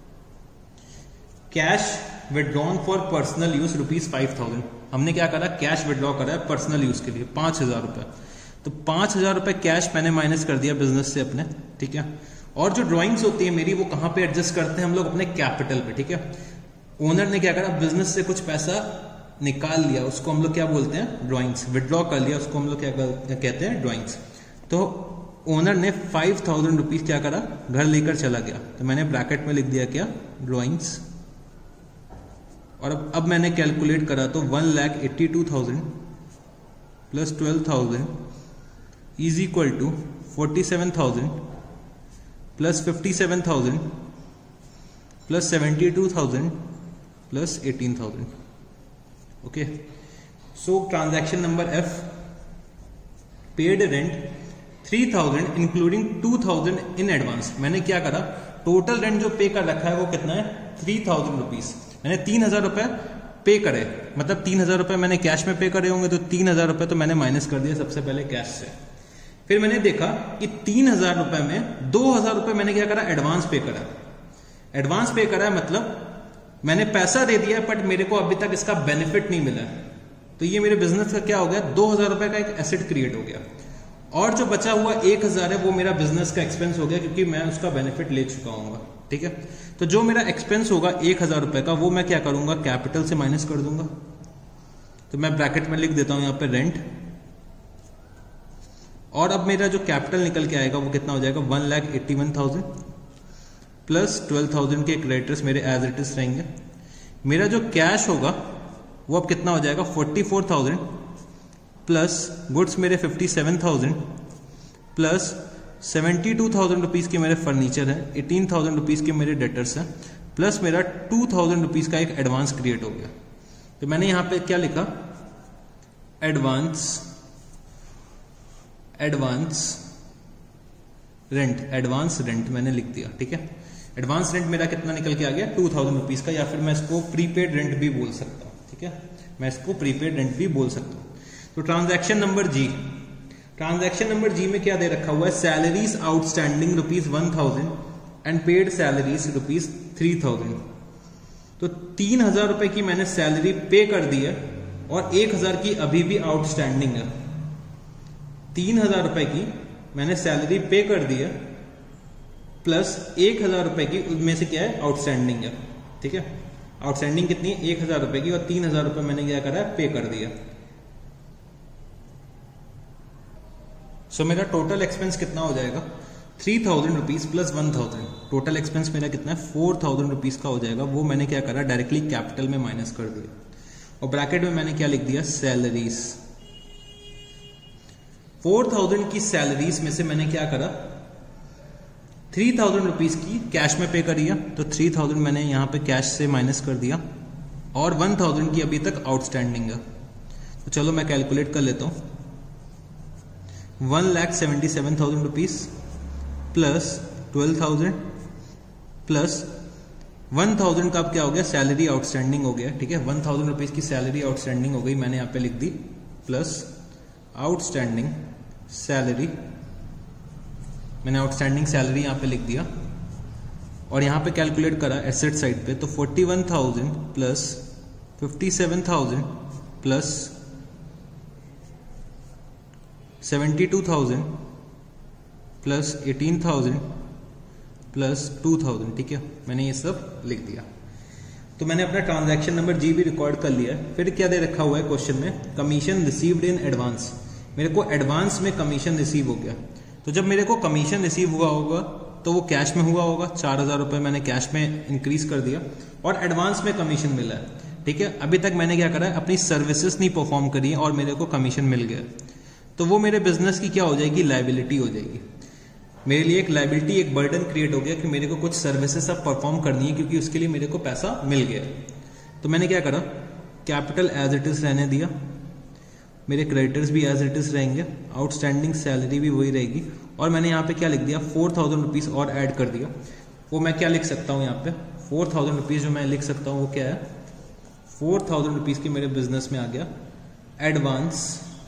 cash withdrawn for personal use rupees five thousand. हमने क्या करा, कैश विड्रॉ करा है पर्सनल यूज के लिए पांच हजार रुपए। तो पांच हजार रुपए कैश मैंने माइनस कर दिया बिजनेस से अपने, ठीक है। और जो ड्राइंग्स होती है मेरी वो कहां पे एडजस्ट करते हैं हम लोग, अपने कैपिटल पे, ठीक है। ओनर ने क्या करा, बिजनेस से कुछ पैसा निकाल लिया, उसको हम लोग क्या बोलते हैं, ड्राइंग्स। विड्रॉ कर लिया, उसको हम लोग क्या कहते हैं, ड्राइंग्स। तो ओनर ने फाइव थाउजेंड रुपीज क्या करा, घर लेकर चला गया। तो मैंने ब्रैकेट में लिख दिया क्या, ड्राइंग्स। और अब अब मैंने कैलकुलेट करा तो one lakh eighty two thousand plus twelve thousand is equal to forty seven thousand plus fifty seven thousand plus seventy two thousand plus eighteen thousand. Okay, so transaction number F, paid rent three thousand including two thousand in advance. मैंने क्या करा, total rent जो पे कर रखा है वो कितना है, थ्री थाउजेंड रुपीज। मैंने तीन हजार रुपए पे करे, मतलब तीन हजार रुपए मैंने कैश में पे करे होंगे, तो तीन हजार रुपए तो मैंने माइनस कर दिया सबसे पहले कैश से। फिर मैंने देखा कि तीन हजार रुपए में दो हजार रुपए मैंने क्या करा, एडवांस पे करा। एडवांस पे करा मतलब मैंने पैसा दे दिया बट मेरे को अभी तक इसका बेनिफिट नहीं मिला। तो ये मेरे बिजनेस का क्या हो गया, दो हजार रुपए का एक एसेट क्रिएट हो गया। और जो बचा हुआ एक हजार है वो मेरा बिजनेस का एक्सपेंस हो गया, क्योंकि मैं उसका बेनिफिट ले चुका हूँ, ठीक है। तो जो मेरा एक्सपेंस होगा एक हजार रुपए का, वो मैं क्या करूंगा, कैपिटल से माइनस कर दूंगा। तो मैं ब्रैकेट में लिख देता हूं यहां पे रेंट। और अब मेरा जो कैपिटल निकल के आएगा वो कितना हो जाएगा, one lakh eighty one thousand plus twelve thousand के क्रेडिटर्स मेरे एज इट इज रहेंगे। मेरा जो कैश होगा वो अब कितना हो जाएगा, forty four thousand plus goods मेरे fifty seven thousand plus seventy two thousand rupees के मेरे फर्नीचर है, एटीन थाउजेंड रुपीज के मेरे डेटर्स हैं, प्लस मेरा टू थाउजेंड रुपीज का एक एडवांस क्रिएट हो गया। तो मैंने यहां पे क्या लिखा, advance advance rent, advance rent मैंने लिख दिया, ठीक है। एडवांस रेंट मेरा कितना निकल के आ गया, टू थाउजेंड रुपीज का, या फिर मैं इसको प्रीपेड रेंट भी बोल सकता हूं, ठीक है। मैं इसको प्रीपेड रेंट भी बोल सकता हूं। तो transaction number G, transaction number G में क्या दे रखा हुआ है, salaries outstanding rupees one thousand and paid salaries rupees three thousand. तो तीन हजार रुपए की मैंने सैलरी पे कर दी है और एक हजार की अभी भी आउटस्टैंडिंग है। तीन हजार रुपए की मैंने सैलरी पे कर दी है प्लस एक हजार रुपए की उनमें से क्या है, आउटस्टैंडिंग है, ठीक है। आउटस्टैंडिंग कितनी है, एक हजार रुपए की, और तीन हजार रुपए मैंने क्या करा है, पे कर दिया। सो so, मेरा टोटल एक्सपेंस कितना हो जाएगा, three thousand rupees plus one thousand. Total expense मेरा कितना है, फोर थाउजेंड रुपीज का हो जाएगा। वो मैंने क्या करा, डायरेक्टली कैपिटल में माइनस कर दिया और ब्रैकेट में मैंने क्या लिख दिया, सैलरीज। फोर थाउजेंड की सैलरीज में से मैंने क्या करा, थ्री थाउजेंड रुपीज की कैश में पे करिए, तो थ्री थाउजेंड मैंने यहां पे कैश से माइनस कर दिया और वन थाउजेंड की अभी तक आउटस्टैंडिंग है। तो चलो मैं कैलकुलेट कर लेता हूं, one lakh seventy seven thousand rupees plus twelve thousand plus one thousand का अब क्या हो गया, सैलरी आउटस्टैंडिंग हो गया, ठीक है। वन थाउजेंड रुपीज की सैलरी आउटस्टैंडिंग हो गई, मैंने यहां पे लिख दी प्लस आउटस्टैंडिंग सैलरी, मैंने आउटस्टैंडिंग सैलरी यहां पे लिख दिया और यहां पे कैलकुलेट करा एसेट साइड पे, तो forty one thousand plus fifty seven thousand plus seventy two thousand plus eighteen thousand plus two thousand, ठीक है। मैंने ये सब लिख दिया। तो मैंने अपना ट्रांजैक्शन नंबर जी भी रिकॉर्ड कर लिया है। फिर क्या दे रखा हुआ है क्वेश्चन में, कमीशन रिसीव्ड इन एडवांस। मेरे को एडवांस में कमीशन रिसीव हो गया। तो जब मेरे को कमीशन रिसीव हुआ होगा तो वो कैश में हुआ होगा, चार हजार रुपए मैंने कैश में इंक्रीज कर दिया और एडवांस में कमीशन मिला है, ठीक है। अभी तक मैंने क्या करा है, अपनी सर्विसेज नहीं परफॉर्म करी है और मेरे को कमीशन मिल गया, तो वो मेरे बिजनेस की क्या हो जाएगी, लायबिलिटी हो जाएगी। मेरे लिए एक लायबिलिटी, एक बर्डन क्रिएट हो गया कि मेरे को कुछ सर्विसेज अब परफॉर्म करनी है, क्योंकि उसके लिए मेरे को पैसा मिल गया। तो मैंने क्या करा, कैपिटल एज इट इज रहने दिया, मेरे क्रेडिटर्स भी एज इट इज रहेंगे, आउटस्टैंडिंग सैलरी भी वही रहेगी, और मैंने यहाँ पे क्या लिख दिया, फोर थाउजेंड रुपीज़ और ऐड कर दिया। वो मैं क्या लिख सकता हूँ यहाँ पे, फोर थाउजेंड रुपीज़ जो मैं लिख सकता हूँ वो क्या है, फोर थाउजेंड रुपीज़ की मेरे बिजनेस में आ गया एडवांस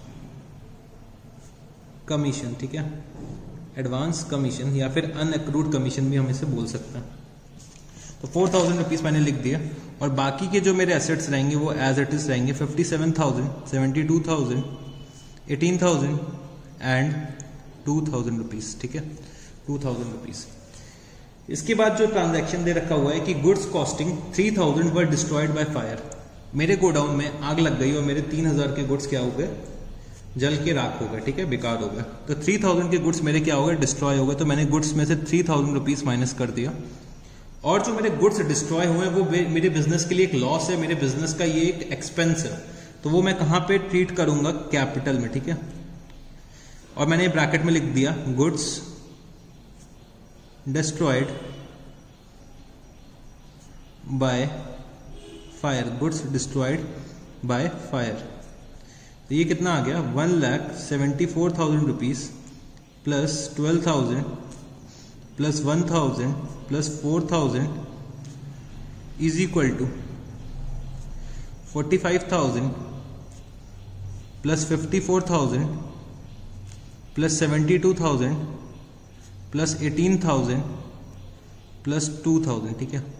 कमीशन। ठीक है, एडवांस कमीशन या फिर अनअक्रूड कमीशन भी हम इसे बोल सकते हैं। तो फोर थाउजेंड रुपीज़ मैंने लिख दिया, और बाकी के जो मेरे एसेट्स रहेंगे वो एज इट इज रहेंगे, fifty seven thousand, seventy two thousand, eighteen thousand and two thousand rupees. ठीक है, टू थाउजेंड रुपीज़। इसके बाद जो ट्रांजैक्शन दे रखा हुआ है कि goods costing three thousand were destroyed by fire, मेरे गोडाउन में आग लग गई और मेरे तीन हजार के गुड्स क्या हो गए, जल के राख हो गए। ठीक है, बेकार हो गए। तो थ्री थाउजेंड के गुड्स मेरे क्या हो गए, डिस्ट्रॉय हो गए। तो मैंने गुड्स में से थ्री थाउजेंड रुपीज़ माइनस कर दिया, और जो मेरे गुड्स डिस्ट्रॉय हुए हैं वो मेरे बिजनेस के लिए एक लॉस है, मेरे बिजनेस का ये एक एक्सपेंस है। तो वो मैं कहाँ पे ट्रीट करूंगा, कैपिटल में। ठीक है, और मैंने ब्रैकेट में लिख दिया goods destroyed by fire, goods destroyed by fire. तो ये कितना आ गया, one lakh seventy four thousand rupees plus twelve thousand plus one thousand plus four thousand is equal to forty five thousand plus fifty four thousand plus seventy two thousand plus eighteen thousand plus two thousand. ठीक है,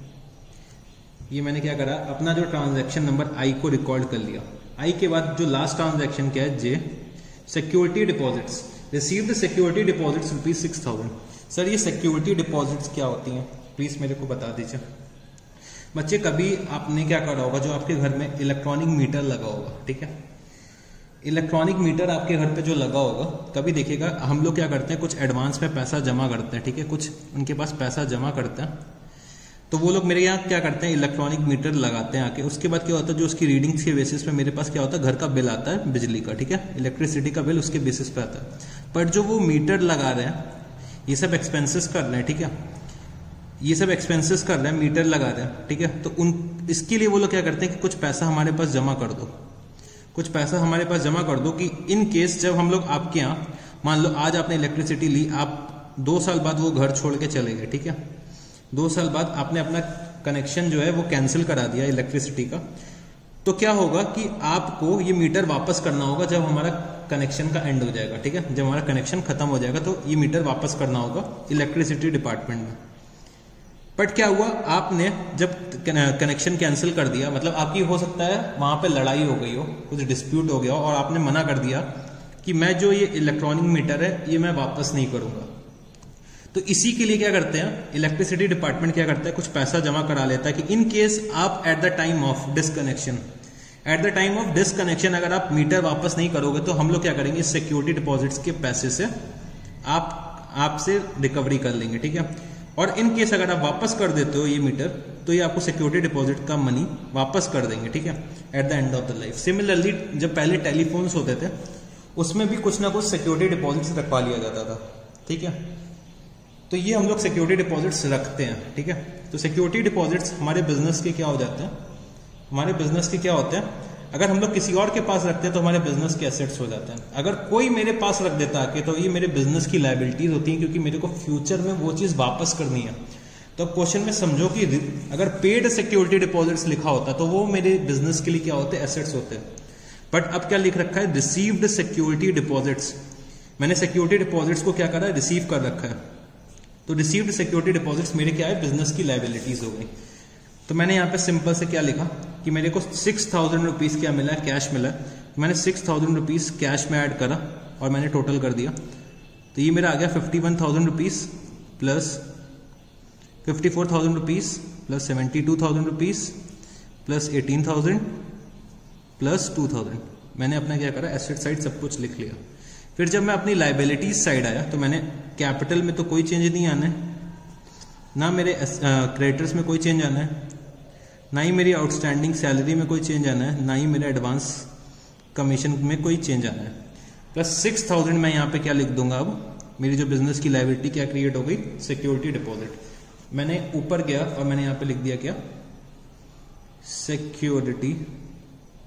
ये मैंने क्या करा, अपना जो transaction number आई को record कर लिया। आई के बाद जो लास्ट ट्रांजैक्शन क्या है, J, security deposits, receive the security deposits rupees six thousand. Sir ये सिक्योरिटी डिपॉजिट्स क्या होती हैं, प्लीज मेरे को बता दीजिए। बच्चे कभी आपने क्या करा होगा, जो आपके घर में इलेक्ट्रॉनिक मीटर लगा होगा, ठीक है, इलेक्ट्रॉनिक मीटर आपके घर पे जो लगा होगा, कभी देखिएगा हम लोग क्या करते हैं, कुछ एडवांस में पैसा जमा करते हैं। ठीक है, कुछ उनके पास पैसा जमा करते हैं, तो वो लोग मेरे यहाँ क्या करते हैं, इलेक्ट्रॉनिक मीटर लगाते हैं आके। उसके बाद क्या होता है, जो उसकी रीडिंग्स के बेसिस पे मेरे पास क्या होता है, घर का बिल आता है बिजली का। ठीक है, इलेक्ट्रिसिटी का बिल उसके बेसिस पे आता है। पर जो वो मीटर लगा रहे हैं, ये सब एक्सपेंसेस कर रहे हैं। ठीक है, ये सब एक्सपेंसेस कर रहे हैं, मीटर लगा रहे हैं। ठीक है, तो उन इसके लिए वो लोग क्या करते हैं कि कुछ पैसा हमारे पास जमा कर दो, कुछ पैसा हमारे पास जमा कर दो कि इन केस जब हम लोग आपके यहाँ, मान लो आज आपने इलेक्ट्रिसिटी ली, आप दो साल बाद वो घर छोड़ के चले गए। ठीक है, दो साल बाद आपने अपना कनेक्शन जो है वो कैंसिल करा दिया इलेक्ट्रिसिटी का, तो क्या होगा कि आपको ये मीटर वापस करना होगा जब हमारा कनेक्शन का एंड हो जाएगा। ठीक है, जब हमारा कनेक्शन खत्म हो जाएगा तो ये मीटर वापस करना होगा इलेक्ट्रिसिटी डिपार्टमेंट में। बट क्या हुआ, आपने जब कनेक्शन कैंसिल कर दिया, मतलब आपकी हो सकता है वहां पे लड़ाई हो गई हो, कुछ डिस्प्यूट हो गया हो, और आपने मना कर दिया कि मैं जो ये इलेक्ट्रॉनिक मीटर है ये मैं वापस नहीं करूंगा। तो इसी के लिए क्या करते हैं, इलेक्ट्रिसिटी डिपार्टमेंट क्या करता है, कुछ पैसा जमा करा लेता है कि इन केस आप at the time of disconnection at the time of disconnection अगर आप मीटर वापस नहीं करोगे तो हम लोग क्या करेंगे, सिक्योरिटी डिपॉजिट्स के पैसे से आप आपसे रिकवरी कर लेंगे। ठीक है, और इन केस अगर आप वापस कर देते हो ये मीटर, तो ये आपको सिक्योरिटी डिपॉजिट का मनी वापस कर देंगे। ठीक है, at the end of the life. Similarly जब पहले टेलीफोन्स होते थे उसमें भी कुछ ना कुछ सिक्योरिटी डिपॉजिट्स रखवा लिया जाता था। ठीक है, तो ये हम लोग सिक्योरिटी डिपॉजिट्स रखते हैं। ठीक है, तो सिक्योरिटी डिपॉजिट्स हमारे बिजनेस के क्या हो जाते हैं, हमारे बिजनेस के क्या होते हैं, अगर हम लोग किसी और के पास रखते हैं तो हमारे बिजनेस के एसेट्स हो जाते हैं। अगर कोई मेरे पास रख देता है तो ये मेरे बिजनेस की लायबिलिटीज होती हैं, क्योंकि मेरे को फ्यूचर में वो चीज वापस करनी है। तो क्वेश्चन में समझो कि अगर पेड सिक्योरिटी डिपॉजिट्स लिखा होता तो वो मेरे बिजनेस के लिए क्या होते हैं, एसेट्स होते हैं। बट अब क्या लिख रखा है, रिसीव्ड सिक्योरिटी डिपॉजिट्स। मैंने सिक्योरिटी डिपॉजिट्स को क्या करा है, रिसीव कर रखा है। तो रिसीव्ड सिक्योरिटी डिपॉजिट्स मेरे क्या है, बिजनेस की लायबिलिटीज हो गई। तो मैंने यहाँ पे सिंपल से क्या लिखा कि मेरे को सिक्स थाउजेंड रुपीज क्या मिला है, कैश मिला है। तो मैंने सिक्स थाउजेंड रुपीज कैश में ऐड करा और मैंने टोटल कर दिया। तो ये मेरा आ गया fifty one thousand rupees plus fifty four thousand rupees plus seventy two thousand rupees plus eighteen thousand plus two thousand. मैंने अपना क्या करा, एसेट साइड सब कुछ लिख लिया। फिर जब मैं अपनी लाइबिलिटीज साइड आया तो मैंने कैपिटल में तो कोई चेंज नहीं आना है, ना मेरे क्रेडिटर्स में कोई चेंज आना है, ना ही मेरी आउटस्टैंडिंग सैलरी में कोई चेंज आना है, ना ही मेरे एडवांस कमीशन में कोई चेंज आना है। प्लस सिक्स थाउजेंड मैं यहाँ पे क्या लिख दूंगा, अब मेरी जो बिजनेस की लायबिलिटी क्या क्रिएट हो गई, सिक्योरिटी डिपॉजिट। मैंने ऊपर गया और मैंने यहाँ पे लिख दिया क्या, सिक्योरिटी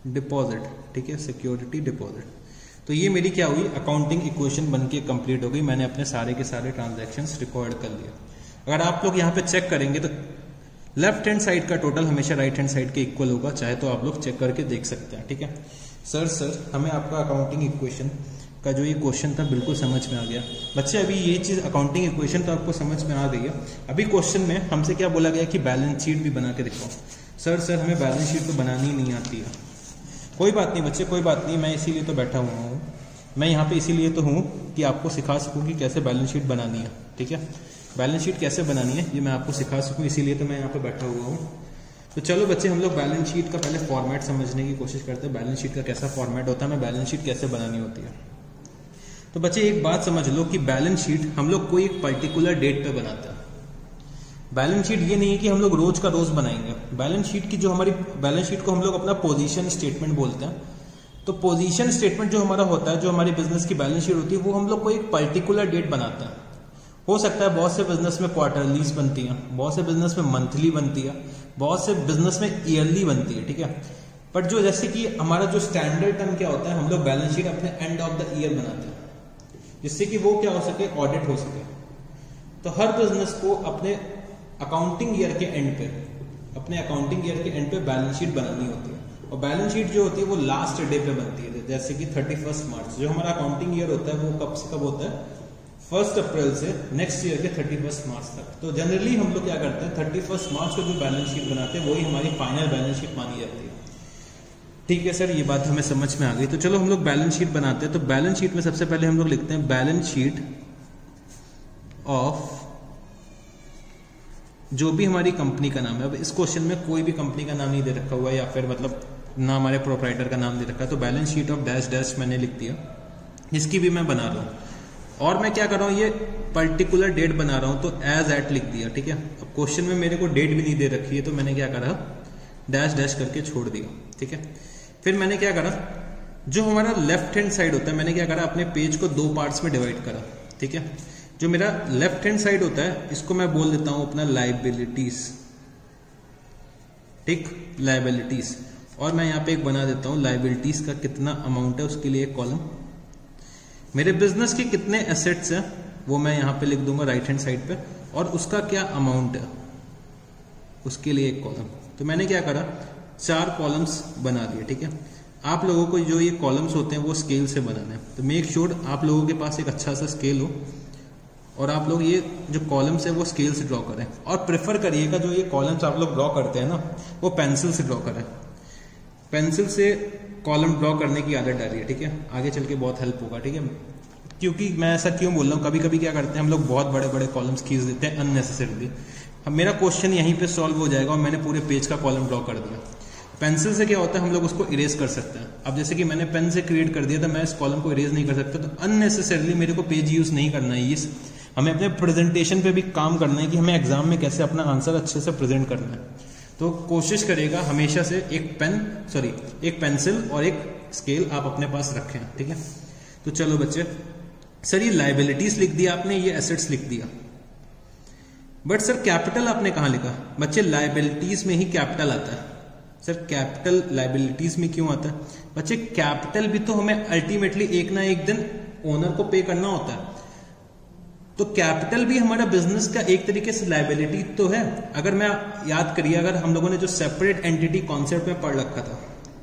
डिपॉजिट, ठीक है, सिक्योरिटी डिपॉजिट। तो ये मेरी क्या हुई, अकाउंटिंग इक्वेशन बन के कंप्लीट हो गई। मैंने अपने सारे के सारे ट्रांजैक्शंस रिकॉर्ड कर लिए। अगर आप लोग यहाँ पे चेक करेंगे तो लेफ्ट हैंड साइड का टोटल हमेशा राइट हैंड साइड के इक्वल होगा, चाहे तो आप लोग चेक करके देख सकते हैं, ठीक है। सर सर हमें आपका अकाउंटिंग इक्वेशन का जो ये क्वेश्चन था बिल्कुल समझ में आ गया। बच्चे अभी ये चीज़ अकाउंटिंग इक्वेशन तो आपको समझ में आ गई है। अभी क्वेश्चन में हमसे क्या बोला गया कि बैलेंस शीट भी बना के दिखाओ। सर सर हमें बैलेंस शीट तो बनानी नहीं आती है। कोई बात नहीं बच्चे, कोई बात नहीं, मैं इसीलिए तो बैठा हुआ हूँ। मैं यहाँ पे इसीलिए तो हूँ कि आपको सिखा सकूँ कि कैसे बैलेंस शीट बनानी है, ठीक है। बैलेंस शीट कैसे बनानी है ये मैं आपको सिखा सकूँ, इसीलिए तो मैं यहाँ पे बैठा हुआ हूँ। तो चलो बच्चे हम लोग बैलेंस शीट का पहले फॉर्मेट समझने की कोशिश करते हैं। बैलेंस शीट का कैसा फॉर्मेट होता है, हमें बैलेंस शीट कैसे बनानी होती है। तो बच्चे एक बात समझ लो कि बैलेंस शीट हम लोग कोई एक पर्टिकुलर डेट पे बनाते हैं। बैलेंस शीट ये नहीं है कि हम लोग रोज का रोज बनाएंगे। बैलेंस शीट की जो हमारी बैलेंस शीट को हम लोग अपना पोजीशन स्टेटमेंट बोलते हैं। तो पोजीशन स्टेटमेंट जो हमारा होता है, जो हमारी बिजनेस की बैलेंस शीट होती है, वो हम लोग को एक पर्टिकुलर डेट बनाते हैं। हो सकता है बहुत से बिजनेस में क्वार्टरलीज बनती है, बहुत से बिजनेस में मंथली बनती है, बहुत से बिजनेस में ईयरली बनती है, ठीक है। बट जो जैसे कि हमारा जो स्टैंडर्ड टर्म क्या होता है, हम लोग बैलेंस शीट अपने एंड ऑफ द ईयर बनाते हैं, जिससे कि वो क्या हो सके, ऑडिट हो सके। तो हर बिजनेस को अपने अकाउंटिंग ईयर के एंड पे अपने अकाउंटिंग ईयर के एंड पे बैलेंस शीट बनानी होती है। और बैलेंस शीट जो होती है वो लास्ट डे पे बनती है, जैसे कि थर्टी फर्स्ट मार्च। जो हमारा अकाउंटिंग ईयर होता है वो कब से कब होता है, फर्स्ट अप्रैल से नेक्स्ट ईयर के थर्टी फर्स्ट मार्च तक। तो जनरली हम लोग क्या करते हैं, थर्टी फर्स्ट मार्च को जो बैलेंस शीट बनाते हैं वही हमारी फाइनल बैलेंस शीट मानी जाती है, ठीक है सर। ये बात हमें समझ में आ गई। तो चलो हम लोग बैलेंस शीट बनाते हैं। तो बैलेंस शीट में सबसे पहले हम लोग लिखते हैं बैलेंस शीट ऑफ जो भी हमारी कंपनी का नाम है। अब इस क्वेश्चन में कोई भी कंपनी का नाम नहीं दे रखा हुआ है, या फिर मतलब ना हमारे प्रोप्राइटर का नाम दे रखा है। तो balance sheet of dash dash मैंने लिख दिया, जिसकी भी मैं बना रहा हूँ। और मैं क्या कर रहा हूँ, ये पर्टिकुलर डेट बना रहा हूँ, तो एज एट लिख दिया, ठीक है। अब क्वेश्चन में मेरे को डेट भी नहीं दे रखी है, तो मैंने क्या करा, डैश डैश करके छोड़ दिया, ठीक है। फिर मैंने क्या करा, जो हमारा लेफ्ट हैंड साइड होता है, मैंने क्या करा, अपने पेज को दो पार्ट्स में डिवाइड करा, ठीक है। जो मेरा लेफ्ट हैंड साइड होता है इसको मैं बोल देता हूं अपना लाइबिलिटीज, ठीक, लाइबिलिटीज। और मैं यहाँ पे एक बना देता हूं लाइबिलिटीज का कितना अमाउंट है उसके लिए एक कॉलम। मेरे बिजनेस के कितने एसेट्स हैं वो मैं यहाँ पे लिख दूंगा राइट हैंड साइड पे, और उसका क्या अमाउंट है उसके लिए एक कॉलम। तो मैंने क्या करा, चार कॉलम्स बना दिए, ठीक है। आप लोगों को जो ये कॉलम्स होते हैं वो स्केल से बनाने हैं। तो मेक श्योर आप लोगों के पास एक अच्छा सा स्केल हो और आप लोग ये जो कॉलम्स है वो स्केल से ड्रॉ करें। और प्रेफर करिएगा जो ये कॉलम्स आप लोग ड्रॉ करते हैं ना, वो पेंसिल से ड्रॉ करें। पेंसिल से कॉलम ड्रॉ करने की आदत डालिए, ठीक है। आगे चल के बहुत हेल्प होगा, ठीक है। क्योंकि मैं ऐसा क्यों बोल रहा हूँ, कभी कभी क्या करते हैं हम लोग बहुत बड़े बड़े कॉलम्स खींच देते हैं अननेसेसरीली। अब मेरा क्वेश्चन यहीं पे सॉल्व हो जाएगा और मैंने पूरे पेज का कॉलम ड्रॉ कर दिया। पेंसिल से क्या होता है, हम लोग उसको इरेज कर सकते हैं। अब जैसे कि मैंने पेन से क्रिएट कर दिया था, मैं इस कॉलम को इरेज नहीं कर सकता। तो अननेसेसरीली मेरे को पेज यूज नहीं करना है। ये हमें अपने प्रेजेंटेशन पे भी काम करना है कि हमें एग्जाम में कैसे अपना आंसर अच्छे से प्रेजेंट करना है। तो कोशिश करेगा हमेशा से एक पेन सॉरी एक पेंसिल और एक स्केल आप अपने पास रखें, ठीक है। तो चलो बच्चे, सर ये लाइबिलिटीज लिख दिया आपने, ये एसेट्स लिख दिया, बट सर कैपिटल आपने कहां लिखा? बच्चे लाइबिलिटीज में ही कैपिटल आता है। सर कैपिटल लाइबिलिटीज में क्यों आता है? बच्चे कैपिटल भी तो हमें अल्टीमेटली एक ना एक दिन ओनर को पे करना होता है। तो कैपिटल भी हमारा बिजनेस का एक तरीके से लाइबिलिटी तो है। अगर मैं याद करिए, अगर हम लोगों ने जो सेपरेट एंटिटी कॉन्सेप्ट में पढ़ रखा था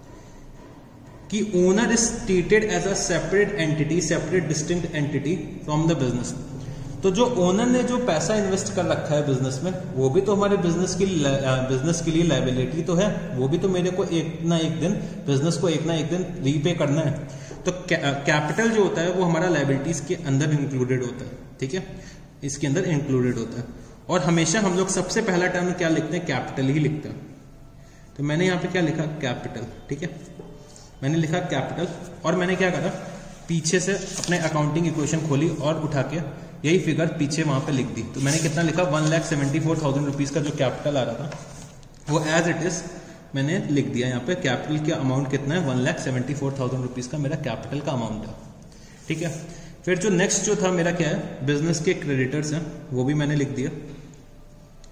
कि owner is treated as a separate entity, separate distinct entity from the business. तो जो ओनर ने जो पैसा इन्वेस्ट कर रखा है बिजनेस में, वो भी तो हमारे बिजनेस की बिजनेस के लिए लाइबिलिटी तो है। वो भी तो मेरे को एक ना एक दिन बिजनेस को एक ना एक दिन रीपे करना है। तो कैपिटल जो होता है वो हमारा लाइबिलिटीज के अंदर इंक्लूडेड होता है, ठीक है, इसके अंदर इंक्लूडेड होता है। और हमेशा हम लोग सबसे पहला टर्म क्या लिखते हैं? कैपिटल ही लिखते हैं। तो मैंने यहाँ पे क्या लिखा? कैपिटल, ठीक है। मैंने लिखा कैपिटल और मैंने क्या करा, पीछे से अपने अकाउंटिंग इक्वेशन खोली और उठा के यही फिगर पीछे वहां पे लिख दी। तो मैंने कितना लिखा? One lakh seventy four thousand rupees का जो कैपिटल आ रहा था वो एज इट इज मैंने लिख दिया। यहाँ पे कैपिटल का अमाउंट कितना है? One lakh seventy four thousand rupees का मेरा कैपिटल का अमाउंट है, ठीक है। फिर जो नेक्स्ट जो था मेरा क्या है, बिजनेस के क्रेडिटर्स हैं, वो भी मैंने लिख दिया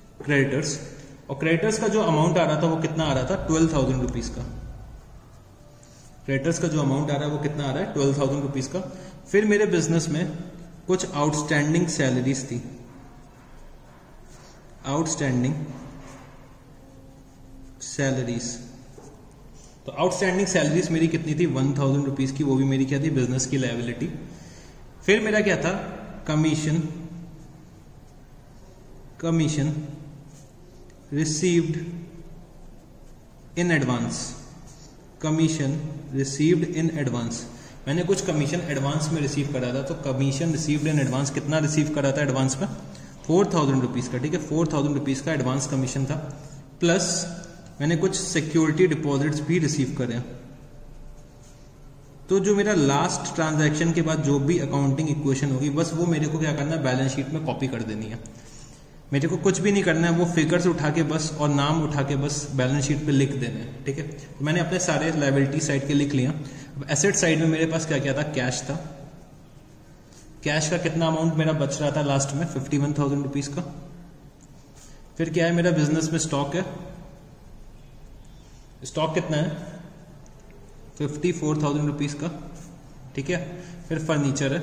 क्रेडिटर्स। और क्रेडिटर्स का जो अमाउंट आ रहा था वो कितना आ रहा था? ट्वेल्व थाउजेंड रुपीज का, क्रेडिटर्स का जो अमाउंट आ रहा है वो कितना आ रहा है, ट्वेल्व थाउजेंड रुपीज का। फिर मेरे बिजनेस में कुछ आउटस्टैंडिंग सैलरीज थी, आउटस्टैंडिंग सैलरीज। तो आउटस्टैंडिंग सैलरीज मेरी कितनी थी, वन थाउजेंड रुपीज की, वो भी मेरी क्या थी, बिजनेस की लायबिलिटी। फिर मेरा क्या था, commission, commission received in advance, commission received in advance. मैंने कुछ कमीशन एडवांस में रिसीव करा था, तो कमीशन रिसीव्ड इन एडवांस कितना रिसीव करा था एडवांस में, फोर थाउजेंड रुपीज का, ठीक है, फोर थाउजेंड रुपीज का एडवांस कमीशन था। प्लस मैंने कुछ सिक्योरिटी डिपॉजिट्स भी रिसीव करे। तो जो मेरा लास्ट ट्रांजैक्शन के बाद जो भी अकाउंटिंग इक्वेशन होगी, बस वो मेरे को क्या करना है, बैलेंस शीट में कॉपी कर देनी है। मेरे को कुछ भी नहीं करना है, वो फिगर्स उठा के बस और नाम उठा के बस बैलेंस शीट पे लिख देने हैं, ठीक है। तो मैंने अपने सारे लायबिलिटी साइड के लिख लिया। अब एसेट साइड में मेरे पास क्या क्या था, कैश था। कैश का कितना अमाउंट मेरा बच रहा था लास्ट में, फिफ्टी वन थाउजेंड रुपीज का। फिर क्या है, मेरा बिजनेस में स्टॉक है, स्टॉक कितना है, फिफ्टी फोर थाउजेंड रुपीज का, ठीक है। फिर फर्नीचर है,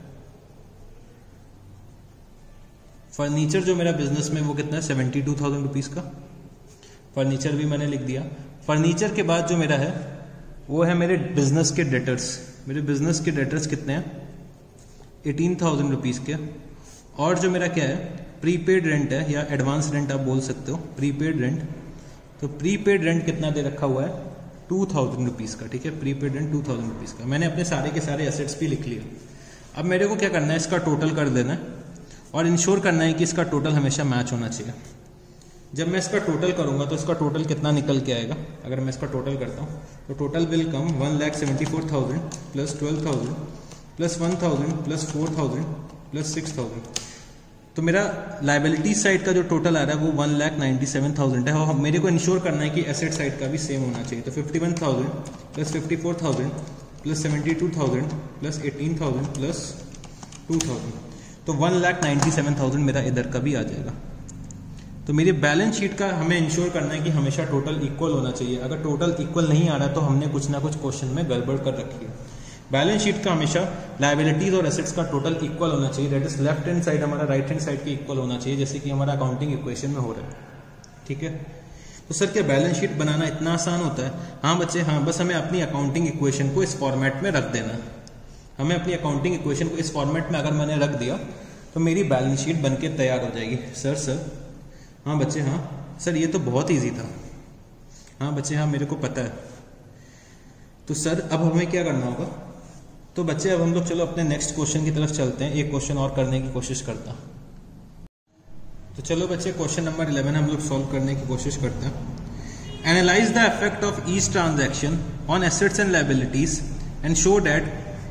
फर्नीचर जो मेरा बिजनेस में वो कितना है, सेवेंटी टू थाउजेंड रुपीज का, फर्नीचर भी मैंने लिख दिया। फर्नीचर के बाद जो मेरा है वो है मेरे बिजनेस के डेटर्स। मेरे बिजनेस के डेटर्स कितने हैं, एटीन थाउजेंड रुपीज के। और जो मेरा क्या है, प्रीपेड रेंट है, या एडवांस रेंट आप बोल सकते हो, प्रीपेड रेंट। तो प्रीपेड रेंट कितना दे रखा हुआ है, टू थाउजेंड रुपीज का, ठीक है, prepaid rent two thousand rupees का। मैंने अपने सारे के सारे एसेट्स भी लिख लिए। अब मेरे को क्या करना है, इसका टोटल कर देना है और इंश्योर करना है कि इसका टोटल हमेशा मैच होना चाहिए। जब मैं इसका टोटल करूंगा तो इसका टोटल कितना निकल के आएगा, अगर मैं इसका टोटल करता हूं तो total will come one lakh seventy four thousand plus twelve thousand plus one thousand plus four thousand plus six thousand. तो मेरा लाइबिलिटी साइड का जो टोटल आ रहा है वो one lakh ninety seven thousand है। और मेरे को इंश्योर करना है कि एसेट साइड का भी सेम होना चाहिए। तो fifty one thousand plus fifty four thousand plus seventy two thousand plus eighteen thousand plus two thousand, तो one lakh ninety seven thousand मेरा इधर का भी आ जाएगा। तो मेरी बैलेंस शीट का हमें इंश्योर करना है कि हमेशा टोटल इक्वल होना चाहिए। अगर टोटल इक्वल नहीं आ रहा तो हमने कुछ ना कुछ क्वेश्चन में गड़बड़ कर रखी है। बैलेंस शीट का हमेशा लायबिलिटीज और एसेट्स का टोटल इक्वल होना चाहिए, that is left hand side हमारा राइट हैंड साइड के इक्वल होना चाहिए, जैसे कि हमारा अकाउंटिंग इक्वेशन में हो रहा है, ठीक है। तो सर क्या बैलेंस शीट बनाना इतना आसान होता है? हाँ बच्चे हाँ, बस हमें अपनी अकाउंटिंग इक्वेशन को इस फॉर्मेट में रख देना है। हमें अपनी अकाउंटिंग इक्वेशन को इस फॉर्मेट में अगर मैंने रख दिया तो मेरी बैलेंस शीट बनके तैयार हो जाएगी। सर सर हाँ बच्चे हाँ, सर ये तो बहुत ईजी था। हाँ बच्चे हाँ, मेरे को पता है। तो सर अब हमें क्या करना होगा? तो बच्चे अब हम लोग चलो अपने नेक्स्ट क्वेश्चन की तरफ चलते हैं, एक क्वेश्चन और करने की कोशिश करता हूं। तो चलो बच्चे क्वेश्चन नंबर इलेवन हम लोग सॉल्व करने की कोशिश करते हैं। Analyze the effect of each transaction on assets and liabilities and show that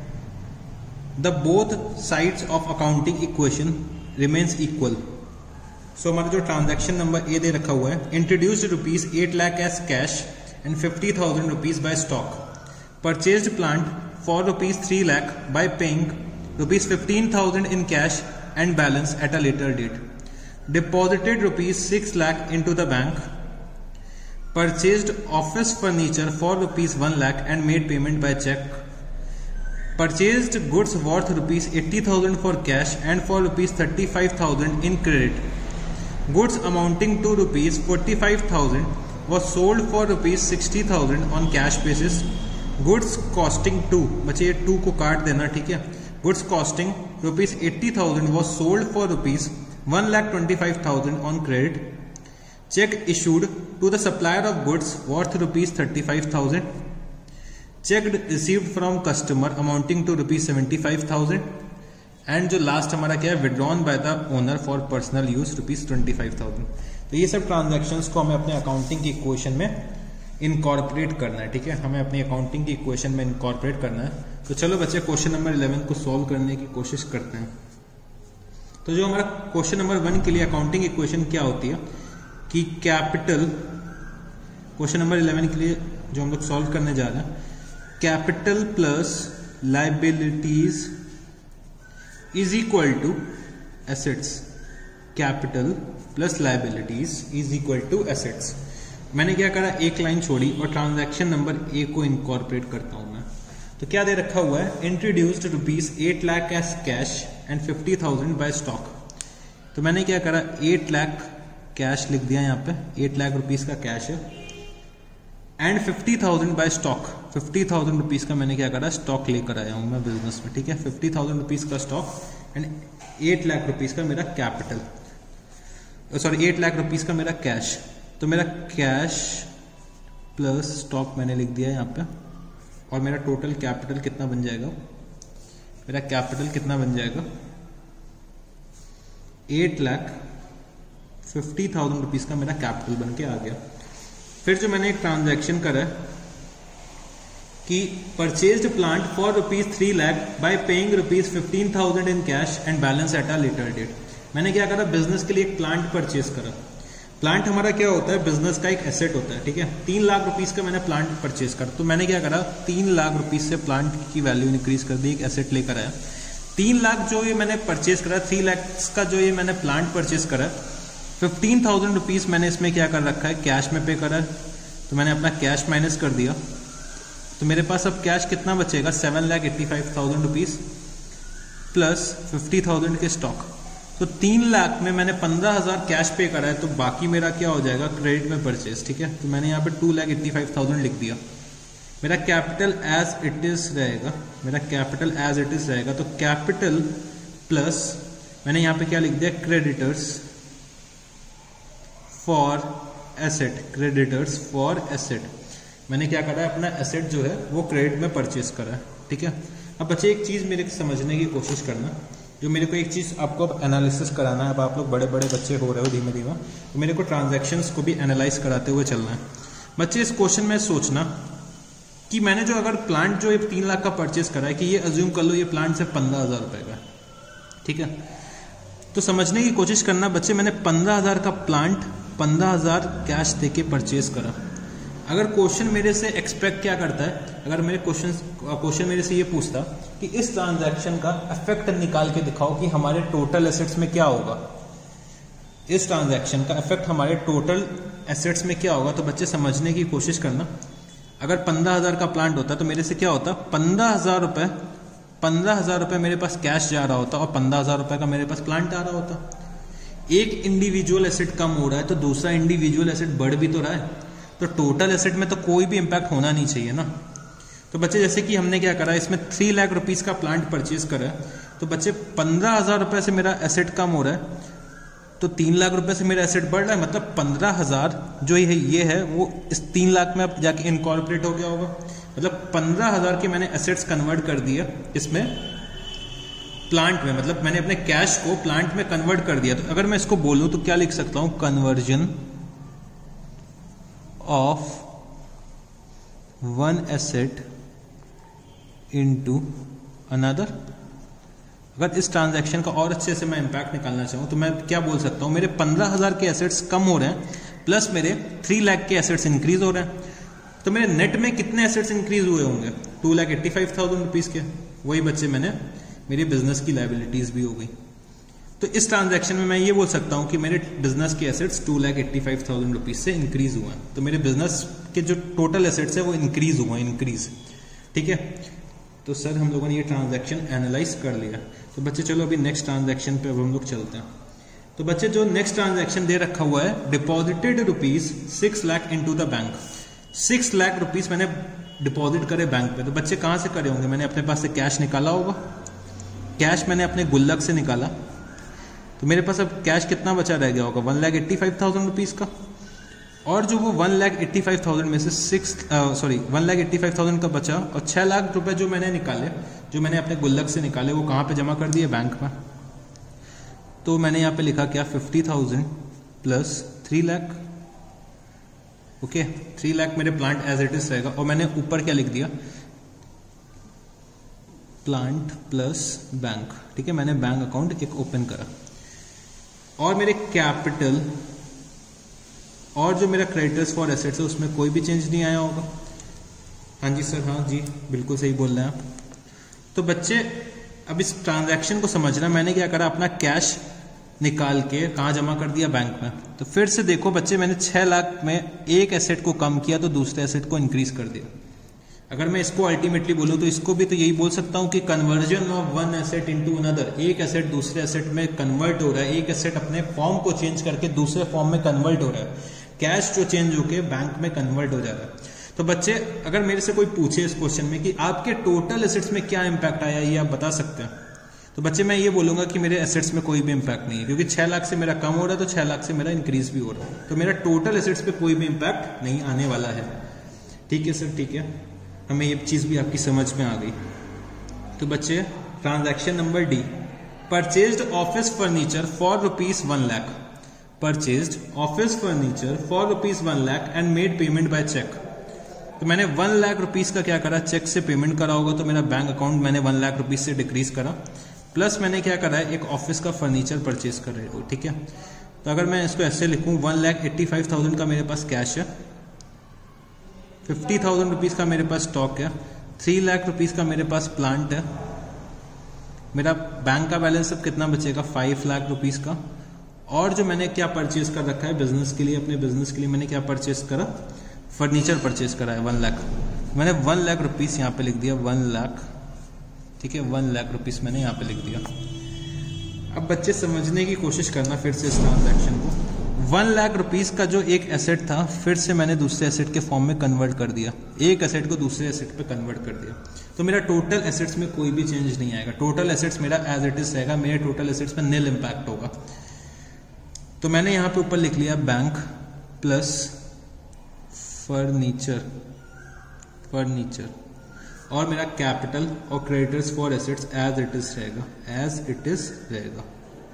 the both sides of accounting equation remains equal. So हमारा जो ट्रांजैक्शन नंबर ए दे रखा हुआ है, introduced rupees eight lakh as cash and fifty thousand rupees by stock, purchased plant for rupees three lakh by paying rupees fifteen thousand in cash and balance at a later date, deposited rupees six lakh into the bank, purchased office furniture for rupees one lakh and made payment by check, purchased goods worth rupees eighty thousand for cash and for rupees thirty-five thousand in credit, goods amounting to rupees forty-five thousand was sold for rupees sixty thousand on cash basis, goods costing two, बच्चे ये two को काट देना, ठीक है। Goods costing rupees eighty thousand was sold for rupees one lakh twenty five thousand on credit, cheque issued to the supplier of goods worth rupees thirty five thousand, cheque received from customer amounting to rupees seventy five thousand, and जो last हमारा क्या है, withdrawn by the owner for personal use rupees twenty five thousand. तो ये सब transactions को हमें अपने अकाउंटिंग की इक्वेशन में इनकॉर्पोरेट करना है, ठीक है। हमें अपनी अकाउंटिंग की इक्वेशन में इनकॉर्पोरेट करना है। तो चलो बच्चे क्वेश्चन नंबर इलेवन को सॉल्व करने की कोशिश करते हैं। तो जो हमारा क्वेश्चन नंबर वन के लिए अकाउंटिंग इक्वेशन क्या होती है कि कैपिटल, क्वेश्चन नंबर इलेवन के लिए जो हम लोग सॉल्व करने जा रहे हैं, capital plus liabilities is equal to assets, capital plus liabilities is equal to assets. मैंने क्या करा, एक लाइन छोड़ी और ट्रांजैक्शन नंबर ए को इनकॉर्पोरेट करता हूं। तो क्या दे रखा हुआ है, introduced rupees eight lakh as cash and fifty thousand by stock. तो मैंने क्या करा, एट लाख कैश लिख दिया यहाँ पे, एट लाख रुपीज का कैश है and fifty thousand by stock, fifty thousand rupees का मैंने क्या करा, स्टॉक लेकर आया हूं मैं बिजनेस में, ठीक है। फिफ्टी थाउजेंड रुपीज का stock and eight lakh rupees का मेरा capital, sorry eight lakh rupees का मेरा कैश। तो मेरा कैश प्लस स्टॉक मैंने लिख दिया यहाँ पे, और मेरा टोटल कैपिटल कितना बन जाएगा, मेरा कैपिटल कितना बन जाएगा, eight lakh fifty thousand rupees का मेरा कैपिटल बन के आ गया। फिर जो मैंने एक ट्रांजैक्शन करा कि purchased plant for rupees three lakh by paying rupees fifteen thousand in cash and balance at a later date. मैंने क्या करा, बिजनेस के लिए एक प्लांट परचेज करा। प्लांट हमारा क्या होता है, बिजनेस का एक एसेट होता है, ठीक है। तीन लाख रुपीज का मैंने प्लांट परचेज करा, तो मैंने क्या करा, तीन लाख रुपीज से प्लांट की वैल्यू इंक्रीज कर दी, एक एसेट लेकर आया। तीन लाख जो ये मैंने परचेज करा, थ्री लाख का जो ये मैंने प्लांट परचेज करा, फिफ्टीन थाउजेंड रुपीज मैंने इसमें क्या कर रखा है, कैश में पे करा है। तो मैंने अपना कैश माइनस कर दिया, तो मेरे पास अब कैश कितना बचेगा, seven lakh eighty five thousand rupees plus fifty thousand के स्टॉक। तो तीन लाख में मैंने पंद्रह हजार कैश पे करा है, तो बाकी मेरा क्या हो जाएगा, क्रेडिट में परचेज, ठीक है। तो मैंने यहाँ पे two lakh eighty five thousand लिख दिया। मेरा कैपिटल एज इट इज रहेगा, मेरा कैपिटल एज इट इज रहेगा। तो कैपिटल प्लस मैंने यहाँ पे क्या लिख दिया, creditors for asset, creditors for asset. मैंने क्या करा है, अपना एसेट जो है वो क्रेडिट में परचेज करा है, ठीक है। अब बच्चे एक चीज मेरे समझने की कोशिश करना, जो मेरे को एक चीज आपको अब एनालिसिस कराना है। अब आप लोग बड़े बड़े बच्चे हो रहे हो धीमे धीमे, तो मेरे को ट्रांजैक्शंस को भी एनालाइज कराते हुए चलना है। बच्चे इस क्वेश्चन में सोचना कि मैंने जो अगर प्लांट जो ये तीन लाख का परचेज करा है, कि ये अज्यूम कर लो ये प्लांट सिर्फ पंद्रह हजार रुपए का, ठीक है। तो समझने की कोशिश करना बच्चे, मैंने पंद्रह हजार का प्लांट पंद्रह हजार कैश देके परचेज करा। अगर क्वेश्चन मेरे से एक्सपेक्ट क्या करता है, अगर मेरे क्वेश्चन क्वेश्चन मेरे से ये पूछता कि इस ट्रांजैक्शन का इफेक्ट निकाल के दिखाओ कि हमारे टोटल एसेट्स में क्या होगा, इस ट्रांजैक्शन का इफेक्ट हमारे टोटल एसेट्स में क्या होगा, तो बच्चे समझने की कोशिश करना। अगर पंद्रह हजार का प्लांट होता तो मेरे से क्या होता, पंद्रह हजार रुपए पंद्रह हजार रुपए मेरे पास कैश जा रहा होता और पंद्रह हजार रुपए का मेरे पास प्लांट आ रहा होता। एक इंडिविजुअल एसेट कम हो रहा है तो दूसरा इंडिविजुअल एसेट बढ़ भी तो रहा है, तो टोटल एसेट में तो कोई भी इंपैक्ट होना नहीं चाहिए ना। तो बच्चे जैसे कि हमने क्या करा, इसमें थ्री लाख रुपीज का प्लांट परचेज करा है, तो बच्चे पंद्रह हजार रुपए से मेरा एसेट कम हो रहा है, तो तीन लाख रुपए से मेरा एसेट बढ़ रहा है, मतलब पंद्रह हजार जो ये है ये है वो इस तीन लाख में अब जाके इनकॉर्पोरेट हो गया होगा। मतलब पंद्रह हजार के मैंने एसेट्स कन्वर्ट कर दिया इसमें प्लांट में, मतलब मैंने अपने कैश को प्लांट में कन्वर्ट कर दिया। तो अगर मैं इसको बोलूं तो क्या लिख सकता हूं, conversion of one asset into another. अगर इस ट्रांजैक्शन का और अच्छे से मैं इंपैक्ट निकालना चाहूं तो मैं क्या बोल सकता हूं, मेरे पंद्रह हजार के एसेट्स कम हो रहे हैं प्लस मेरे थ्री लाख के एसेट्स इंक्रीज हो रहे हैं, तो मेरे नेट में कितने एसेट्स इंक्रीज हुए होंगे, two lakh eighty five thousand rupees के। वही बच्चे मैंने मेरी बिजनेस की लायबिलिटीज भी हो गई। तो इस ट्रांजैक्शन में मैं ये बोल सकता हूं कि मेरे बिजनेस के assets two lakh eighty five thousand rupees से इंक्रीज हुए हैं, तो मेरे बिजनेस के जो टोटल एसेट्स है वो इंक्रीज हुए हैं, इंक्रीज, ठीक है। तो सर हम लोगों ने ये ट्रांजैक्शन एनालाइज कर लिया। तो बच्चे चलो अभी नेक्स्ट ट्रांजैक्शन पे अब हम लोग चलते हैं। तो बच्चे जो नेक्स्ट ट्रांजैक्शन दे रखा हुआ है, deposited rupees six lakh into the bank. Six lakh rupees मैंने डिपॉजिट करे बैंक पे। तो बच्चे कहां से करे होंगे, मैंने अपने पास से कैश निकाला होगा, कैश मैंने अपने गुल्लक से निकाला, तो मेरे पास अब कैश कितना बचा रह गया होगा, one lakh eighty five thousand rupees का। और जो वो one lakh eighty five thousand में से six sorry one lakh eighty five thousand का बचा, और छह लाख रुपए जो मैंने निकाले, जो मैंने अपने गुल्लक से निकाले, वो कहाँ पे जमा कर दिए, बैंक में। तो मैंने यहाँ पे लिखा क्या, fifty thousand plus three lakh, okay. Three lakh मेरे प्लांट एज इट इज रहेगा, और मैंने ऊपर क्या लिख दिया, प्लांट प्लस बैंक, ठीक है। मैंने बैंक अकाउंट एक ओपन करा, और मेरे कैपिटल और जो मेरा क्रेडिटर्स फॉर एसेट्स है उसमें कोई भी चेंज नहीं आया होगा। हाँ जी सर, हाँ जी बिल्कुल सही बोल रहे हैं आप। तो बच्चे अब इस ट्रांजैक्शन को समझना, मैंने क्या करा, अपना कैश निकाल के कहाँ जमा कर दिया, बैंक में। तो फिर से देखो बच्चे, मैंने छह लाख में एक एसेट को कम किया तो दूसरे एसेट को इंक्रीज कर दिया। अगर मैं इसको अल्टीमेटली बोलूं तो इसको भी तो यही बोल सकता हूं कि conversion of one asset into another, एक एसेट दूसरे एसेट में कन्वर्ट हो रहा है, एक एसेट अपने फॉर्म को चेंज करके दूसरे फॉर्म में कन्वर्ट हो रहा है, कैश जो चेंज होके बैंक में कन्वर्ट हो जा रहा है। तो बच्चे अगर मेरे से कोई पूछे इस क्वेश्चन में कि आपके टोटल एसेट्स में क्या इंपैक्ट आया, ये आप बता सकते हैं, तो बच्चे मैं ये बोलूंगा कि मेरे एसेट्स में कोई भी इंपैक्ट नहीं है, क्योंकि छह लाख से मेरा कम हो रहा है तो छह लाख से मेरा इंक्रीज भी हो रहा है, तो मेरा टोटल एसेट्स पे कोई भी इंपैक्ट नहीं आने वाला है। ठीक है सर, ठीक है, हमें ये चीज भी आपकी समझ में आ गई। तो बच्चे transaction number D, purchased office furniture for rupees one lakh, purchased office furniture for rupees one lakh and made payment by cheque. तो मैंने वन लाख रुपीज का क्या करा, चेक से पेमेंट करा होगा, तो मेरा बैंक अकाउंट मैंने वन लाख रुपीज से डिक्रीज करा, प्लस मैंने क्या करा है, एक ऑफिस का फर्नीचर परचेज कर रहे हो। ठीक है, तो अगर मैं इसको ऐसे लिखूं, one lakh eighty five thousand का मेरे पास कैश है, फिफ्टी थाउजेंड रुपीज का मेरे पास स्टॉक है, थ्री लाख रुपीज का मेरे पास प्लांट है, मेरा बैंक का बैलेंस अब कितना बचेगा, फाइव लाख रुपीज का, और जो मैंने क्या परचेज कर रखा है बिजनेस के लिए, अपने बिजनेस के लिए मैंने क्या परचेज करा, फर्नीचर परचेज करा है वन लाख, मैंने वन लाख रुपीज यहाँ पे लिख दिया, वन लाख, ठीक है, वन लाख रुपीज मैंने यहाँ पे लिख दिया। अब बच्चे समझने की कोशिश करना फिर से इस ट्रांजैक्शन को, वन लाख रुपीज का जो एक एसेट था फिर से मैंने दूसरे एसेट के फॉर्म में कन्वर्ट कर दिया, एक एसेट को दूसरे एसेट पे कन्वर्ट कर दिया, तो मेरा टोटल एसेट्स में कोई भी चेंज नहीं आएगा, टोटल एसेट्स मेरा एज इट इज रहेगा, मेरे टोटल एसेट्स में नील इंपैक्ट होगा। तो मैंने यहाँ पे ऊपर लिख लिया बैंक प्लस फर्नीचर, फर्नीचर और मेरा कैपिटल और creditors for assets as it is रहेगा, एज इट इज रहेगा।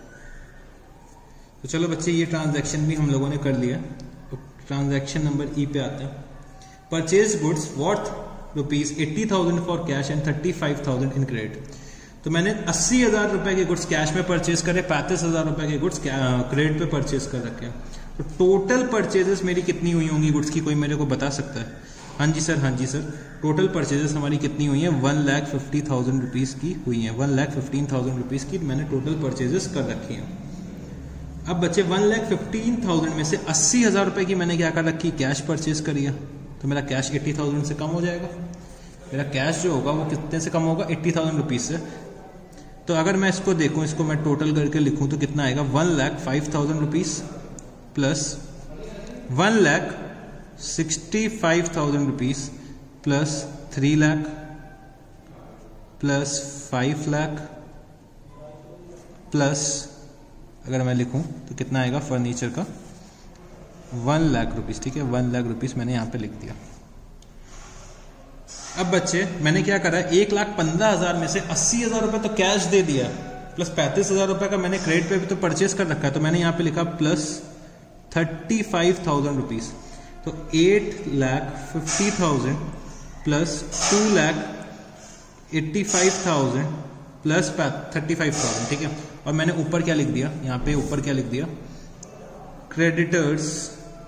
तो चलो बच्चे ये ट्रांजैक्शन भी हम लोगों ने कर लिया। तो ट्रांजैक्शन नंबर ई पे आते हैं, purchase goods worth rupees eighty thousand for cash and thirty five thousand in credit. तो मैंने अस्सी हजार रुपए के गुड्स कैश में परचेज करे, पैंतीस हजार रुपए के गुड्स क्रेडिट पे परचेज कर रखे हैं। तो टोटल परचेजेस मेरी कितनी हुई होंगी गुड्स की, कोई मेरे को बता सकता है? हाँ जी सर, हाँ जी सर, टोटल परचेजेस हमारी कितनी हुई है, one lakh fifty thousand rupees की हुई है, one lakh fifteen thousand rupees की मैंने टोटल परचेजेस कर रखी है। अब बच्चे वन लाख फिफ्टीन थाउजेंड में से अस्सी हजार रुपए की मैंने क्या कर रखी, कैश परचेज करी है, तो मेरा कैश एट्टी थाउजेंड से कम हो जाएगा, मेरा कैश जो होगा वो कितने से कम होगा, एट्टी थाउजेंड रुपीज से। तो अगर मैं इसको देखूं, इसको मैं टोटल करके लिखूं तो कितना आएगा, one lakh five thousand rupees plus one lakh sixty five thousand rupees plus three lakh plus five lakh plus अगर मैं लिखूं तो कितना आएगा फर्नीचर का, वन लाख रुपीज। ठीक है, वन लाख रुपीज मैंने यहां पे लिख दिया। अब बच्चे मैंने क्या करा, एक लाख पंद्रह हजार में से अस्सी हजार रुपए तो कैश दे दिया, प्लस पैंतीस हजार रुपए का मैंने क्रेडिट पे भी तो परचेज कर रखा है, तो मैंने यहां पे लिखा plus thirty five thousand rupees, तो eight lakh fifty thousand plus two lakh eighty five thousand plus thirty five thousand. ठीक है, और मैंने ऊपर क्या लिख दिया, यहाँ पे ऊपर क्या लिख दिया, creditors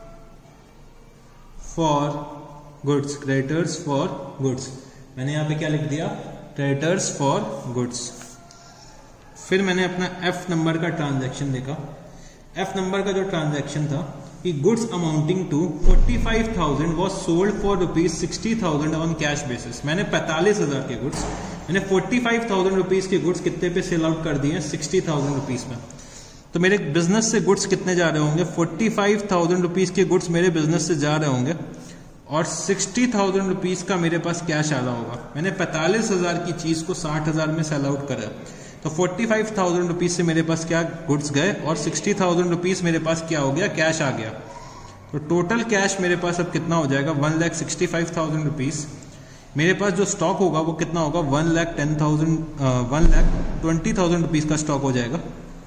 for goods, creditors for goods, मैंने यहाँ पे क्या लिख दिया, क्रेडिटर्स फॉर गुड्स। फिर मैंने अपना एफ नंबर का ट्रांजैक्शन देखा, एफ नंबर का जो ट्रांजैक्शन था कि goods amounting to forty five thousand was sold for rupees sixty thousand on cash basis. मैंने पैंतालीस हजार के गुड्स, मैंने फोर्टी फाइव थाउजेंड रुपीज के गुड्स कितने पे सेल आउट कर दिए, सिक्सटी थाउजेंड रुपीज में। तो मेरे बिजनेस से गुड्स कितने जा रहे होंगे, फोर्टी फाइव थाउजेंड रुपीज के गुड्स मेरे बिजनेस से जा रहे होंगे और सिक्सटी थाउजेंड रुपीज का मेरे पास कैश आ रहा होगा। मैंने पैंतालीस हजार की चीज को साठ हजार में सेल आउट करा, तो फोर्टी फाइव थाउजेंड रुपीज से मेरे पास क्या गुड्स गए और सिक्सटी थाउजेंड रुपीज मेरे पास क्या हो गया, कैश आ गया। तो टोटल कैश मेरे पास अब कितना हो जाएगा, one lakh sixty five thousand rupees. मेरे पास जो स्टॉक होगा वो कितना होगा, one lakh ten thousand one lakh twenty thousand rupees का स्टॉक हो जाएगा।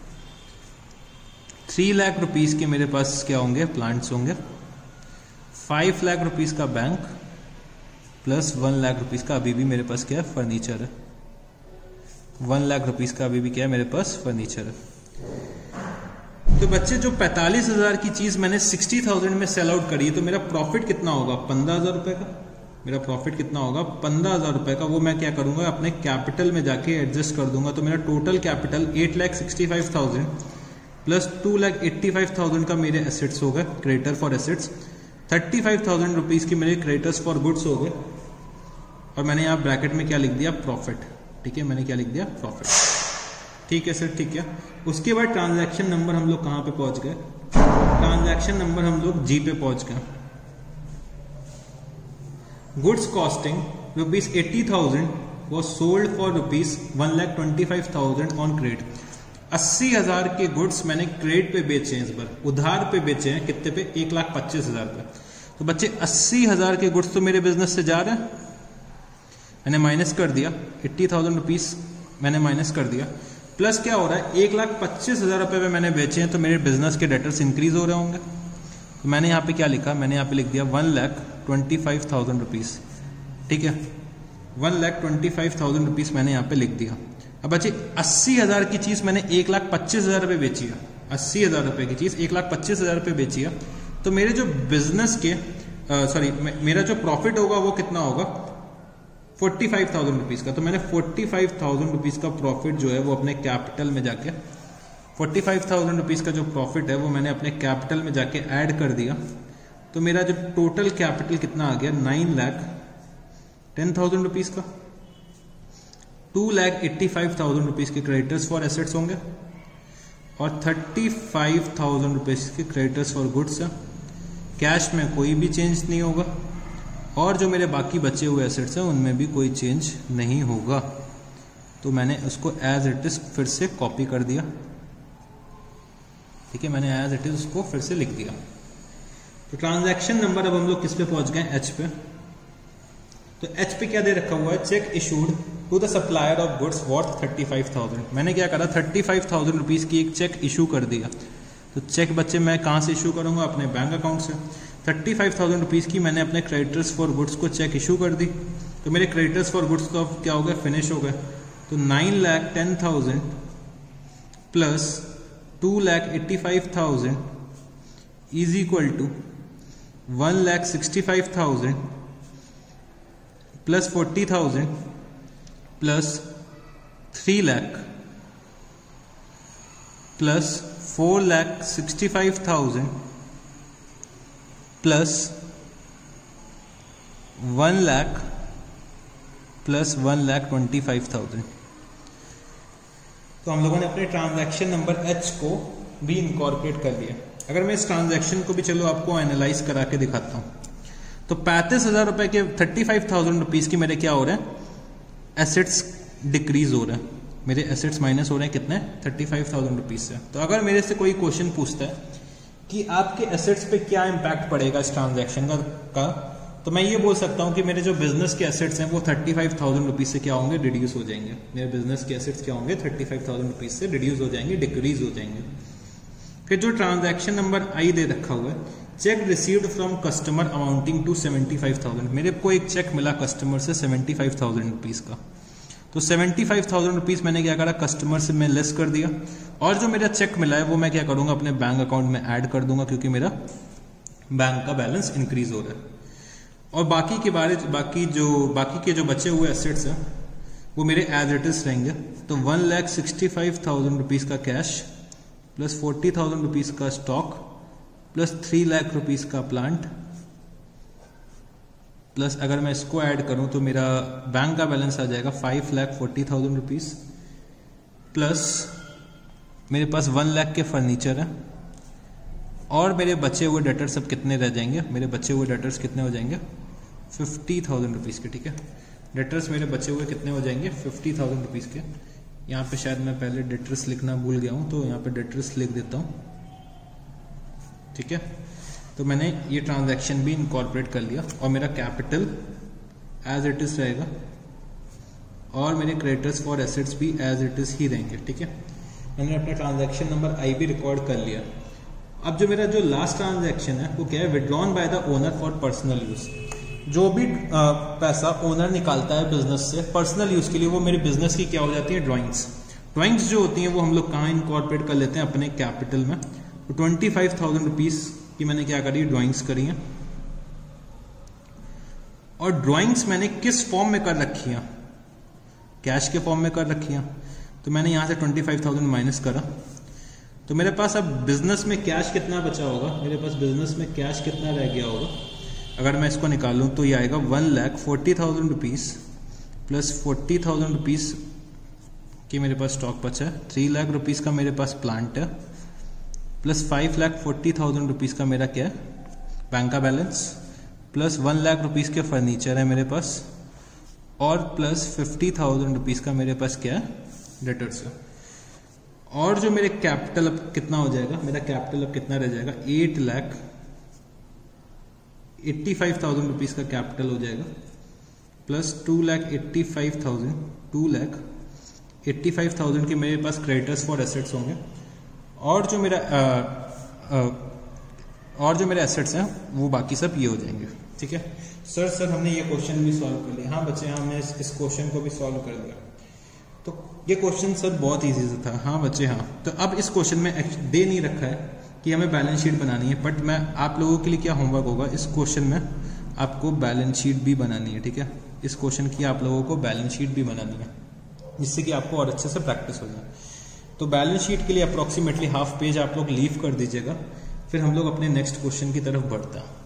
थ्री लाख रुपीज के मेरे पास क्या होंगे, प्लांट्स होंगे। फाइव लाख रुपीज का bank plus one lakh rupees का अभी भी मेरे पास क्या है, फर्नीचर है। वन लाख रुपीज का अभी भी क्या है मेरे पास, फर्नीचर है। तो बच्चे जो पैंतालीस हजार की चीज मैंने सिक्सटी थाउजेंड में सेल आउट करी, तो मेरा प्रॉफिट कितना होगा, पंद्रह हजार रुपए का। मेरा प्रॉफिट कितना होगा, पंद्रह हजार रुपए का। वो मैं क्या करूंगा, अपने कैपिटल में जाके एडजस्ट कर दूंगा। तो मेरा total capital eight lakh sixty five thousand plus two lakh eighty five thousand का मेरे एसेट्स हो गए, creditor for assets. Thirty five thousand rupees की मेरे क्रेडिटर्स फॉर गुड्स हो गए। और मैंने यहाँ ब्रैकेट में क्या लिख दिया, प्रॉफिट। ठीक है, मैंने क्या लिख दिया, प्रॉफिट। ठीक है सर, ठीक है। उसके बाद ट्रांजैक्शन नंबर हम लोग कहाँ पे पहुंच गए, ट्रांजैक्शन नंबर हम लोग जी पे पहुंच गए। Goods costing rupees eighty thousand was sold for rupees one lakh twenty five thousand on credit. अस्सी हजार के गुड्स मैंने क्रेडिट पे बेचे हैं, इस बार उधार पे बेचे हैं। कितने पे, एक लाख पच्चीस हजार पे। तो बच्चे अस्सी हजार के गुड्स तो मेरे बिजनेस से जा रहे हैं, मैंने माइनस कर दिया, एट्टी थाउजेंड रुपीज मैंने माइनस कर दिया। प्लस क्या हो रहा है, एक लाख पच्चीस हजार रुपए में मैंने बेचे हैं, तो मेरे बिजनेस के डेटर्स इंक्रीज हो रहे होंगे। तो मैंने यहाँ पे क्या लिखा, मैंने यहाँ पे लिख दिया one lakh twenty five thousand rupees. ठीक है, one lakh twenty five thousand rupees मैंने यहाँ पे लिख दिया। अब बच्चे अस्सी हजार की चीज मैंने एक लाख पच्चीस हजार रुपए बेची है, अस्सी हजार रुपए की चीज एक लाख पच्चीस हजार रुपए बेची है। तो मेरे जो बिजनेस के सॉरी मेरा जो प्रॉफिट होगा वो कितना होगा, फोर्टी फाइव थाउजेंड रुपीज का। तो मैंने फोर्टी फाइव थाउजेंड रुपीज का प्रॉफिट जो है वो अपने कैपिटल में जाके, फोर्टी फाइव थाउजेंड रुपीज का जो प्रॉफिट है वो मैंने अपने कैपिटल में जाके ऐड कर दिया। तो मेरा जो टोटल कैपिटल कितना आ गया, nine lakh ten thousand rupees का। Two lakh eighty five thousand rupees के क्रेडिटर्स फॉर एसेट्स होंगे और थर्टी फाइव थाउजेंड रुपीज के क्रेडिटर्स फॉर गुड्स है। कैश में कोई भी चेंज नहीं होगा और जो मेरे बाकी बचे हुए एसेट्स हैं उनमें भी कोई चेंज नहीं होगा। तो मैंने उसको एज इट इज फिर से कॉपी कर दिया। ठीक है, मैंने एज इट इज उसको फिर से लिख दिया। तो ट्रांजैक्शन नंबर अब हम लोग किस पे पहुंच गए, एच पे। तो एच पे क्या दे रखा हुआ है, cheque issued to the supplier of goods worth thirty five thousand. मैंने क्या करा, थर्टी फाइव थाउजेंड रुपीज की एक चेक इशू कर दिया। तो चेक बच्चे मैं कहाँ से इशू करूंगा, अपने बैंक अकाउंट से। थर्टी फाइव थाउजेंड रुपीज की मैंने अपने क्रेडिटर्स फॉर गुड्स को चेक इशू कर दी। तो मेरे क्रेडिटर्स फॉर गुड्स का क्या हो गया, फिनिश हो गए। तो nine lakh ten thousand plus two lakh eighty five thousand is equal to one lakh sixty five thousand plus forty thousand plus three lakh plus four lakh sixty five thousand plus one lakh plus one lakh twenty five thousand. तो हम लोगों ने अपने transaction number H को भी incorporate कर लिया। अगर मैं इस ट्रांजैक्शन को भी चलो आपको एनालाइज करा के दिखाता हूं, तो पैंतीस हजार रुपए के थर्टी फाइव थाउजेंड रुपीज की मेरे क्या हो रहे हैं, एसेट्स डिक्रीज हो रहे हैं। मेरे एसेट्स माइनस हो रहे हैं कितने, थर्टी फाइव थाउजेंड रुपीज से। तो अगर मेरे से कोई क्वेश्चन पूछता है कि आपके एसेट्स पे क्या इंपैक्ट पड़ेगा इस ट्रांजैक्शन का, का तो मैं ये बोल सकता हूं कि मेरे जो बिजनेस के एसेट्स हैं वो थर्टी फाइव थाउजेंड रुपीज से क्या होंगे, रिड्यूस हो जाएंगे। मेरे बिजनेस के एसेट्स क्या होंगे, थर्टी फाइव थाउजेंड रुपीज से रिड्यूस हो जाएंगे, डिक्रीज हो जाएंगे। फिर जो ट्रांजैक्शन नंबर आई दे रखा हुआ है, cheque received from customer amounting to seventy five thousand. मेरे को एक चेक मिला कस्टमर से सेवेंटी फाइव थाउजेंड रुपीज का। तो सेवेंटी फाइव थाउजेंड रुपीज मैंने क्या करा, कस्टमर से मैं लेस कर दिया। और जो मेरा चेक मिला है वो मैं क्या करूंगा, अपने बैंक अकाउंट में ऐड कर दूंगा, क्योंकि मेरा बैंक का बैलेंस इंक्रीज हो रहा है। और बाकी के बारे बाकी जो बाकी के जो बचे हुए एसेट्स हैं वो मेरे एज इट इज रहेंगे। तो one lakh sixty five thousand rupees का cash plus forty thousand rupees का stock plus three lakh rupees का प्लांट प्लस अगर मैं इसको ऐड करूं तो मेरा बैंक का बैलेंस आ जाएगा five lakh forty thousand rupees plus मेरे पास वन लाख के फर्नीचर है। और मेरे बचे हुए डेटर्स अब कितने रह जाएंगे, मेरे बचे हुए डेटर्स कितने हो जाएंगे, फिफ्टी थाउजेंड रुपीज के। ठीक है, डेटर्स मेरे बचे हुए कितने हो जाएंगे, फिफ्टी थाउजेंड रुपीज के। यहाँ पे शायद मैं पहले डेटर्स लिखना भूल गया हूं, तो यहाँ पे डेटर्स लिख देता हूं। ठीक है, तो मैंने ये ट्रांजैक्शन भी इनकॉर्पोरेट कर लिया और मेरा कैपिटल एज इट इज रहेगा और मेरे क्रेडिटर्स फॉर एसेट्स भी एज इट इज ही रहेंगे। ठीक है, मैंने अपना ट्रांजैक्शन नंबर आई भी रिकॉर्ड कर लिया। अब जो मेरा जो लास्ट ट्रांजैक्शन है वो क्या है, withdrawn by the owner for personal use. जो भी आ, पैसा ओनर निकालता है बिजनेस से पर्सनल यूज के लिए, वो मेरे बिजनेस की क्या हो जाती है, ड्राइंग्स। ड्राइंग्स जो होती हैं वो हम लोग कहाँ इनकॉर्पोरेट कर लेते हैं, अपने कैपिटल में। तो ट्वेंटी फाइव थाउजेंड रुपीज की मैंने क्या करी, ड्राइंग्स करी है। और ड्राइंग्स मैंने किस फॉर्म में कर रखी है, कैश के फॉर्म में कर रखी है। तो मैंने यहां से ट्वेंटी फाइव थाउजेंड माइनस करा, तो मेरे पास अब बिजनेस में कैश कितना बचा होगा, मेरे पास बिजनेस में कैश कितना रह गया होगा। अगर मैं इसको निकालूं तो ये आएगा one lakh forty thousand rupees plus forty thousand rupees की मेरे पास स्टॉक बचा है, थ्री लाख रुपीज़ का मेरे पास प्लांट है, plus five lakh forty thousand rupees का मेरा क्या है बैंक का balance, plus one lakh rupees के फर्नीचर है मेरे पास, और प्लस फिफ्टी थाउजेंड रुपीज़ का मेरे पास क्या है डेटर्स है। और जो मेरे कैपिटल अब कितना हो जाएगा, मेरा कैपिटल अब कितना रह जाएगा, eight lakh eighty five thousand rupees का कैपिटल हो जाएगा, plus two lakh eighty five thousand two lakh eighty five thousand के मेरे पास क्रेडिटर्स फॉर एसेट्स होंगे, और जो मेरा आ, आ, और जो मेरे एसेट्स हैं वो बाकी सब ये हो जाएंगे। ठीक है सर, सर हमने ये क्वेश्चन भी सॉल्व कर लिया। हाँ बच्चे, हाँ हमने इस, इस क्वेश्चन को भी सॉल्व कर दिया। तो ये क्वेश्चन सर बहुत इजी से था। हाँ बच्चे हाँ, तो अब इस क्वेश्चन में दे नहीं रखा है कि हमें बैलेंस शीट बनानी है, बट मैं आप लोगों के लिए क्या होमवर्क होगा, इस क्वेश्चन में आपको बैलेंस शीट भी बनानी है। ठीक है, इस क्वेश्चन की आप लोगों को बैलेंस शीट भी बनानी है, जिससे कि आपको और अच्छे से प्रैक्टिस हो जाए। तो बैलेंस शीट के लिए अप्रोक्सीमेटली हाफ पेज आप लोग लीव कर दीजिएगा, फिर हम लोग अपने नेक्स्ट क्वेश्चन की तरफ बढ़ते हैं।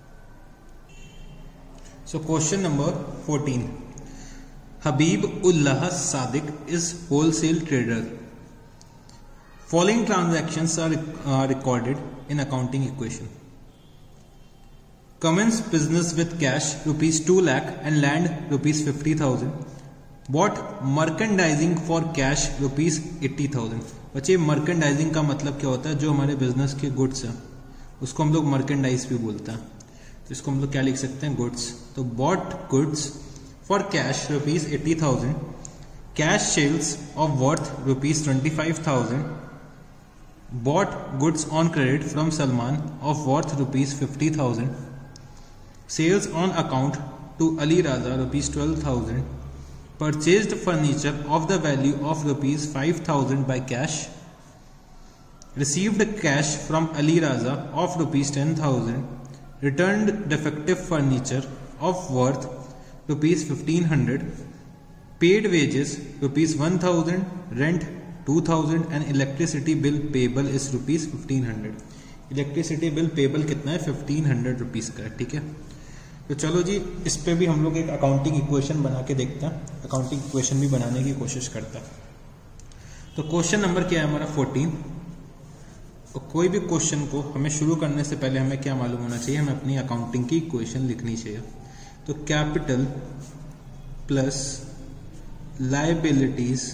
So question number fourteen, Habib Ullah Sadiq is wholesale trader. Following transactions are recorded in accounting equation. Commence business with cash rupees two lakh and land rupees fifty thousand. Bought merchandising for cash rupees eighty thousand. बच्चे merchandising का मतलब क्या होता है, जो हमारे business के goods हैं उसको हम लोग merchandise भी बोलते हैं, तो इसको हम लोग क्या लिख सकते हैं, गुड्स। तो bought goods for cash rupees eighty thousand. Cash sales of worth rupees twenty-five thousand. Bought goods on credit from Salman of worth rupees fifty thousand. Sales on account to Ali Raza rupees twelve thousand. Purchased furniture of the value of rupees five thousand by cash. Received cash from Ali Raza of rupees ten thousand. Returned defective furniture of worth rupees fifteen hundred. Paid wages rupees one thousand. Rent two thousand and electricity bill payable is rupees fifteen hundred. Electricity bill payable कितना है, fifteen hundred rupees का है। ठीक है, तो चलो जी इस पे भी हम लोग एक अकाउंटिंग इक्वेशन बना के देखते हैं, अकाउंटिंग इक्वेशन भी बनाने की कोशिश करता है। तो क्वेश्चन नंबर क्या है हमारा, फोर्टीन। तो कोई भी क्वेश्चन को हमें शुरू करने से पहले हमें क्या मालूम होना चाहिए, हमें अपनी अकाउंटिंग की इक्वेशन लिखनी चाहिए। तो capital plus liabilities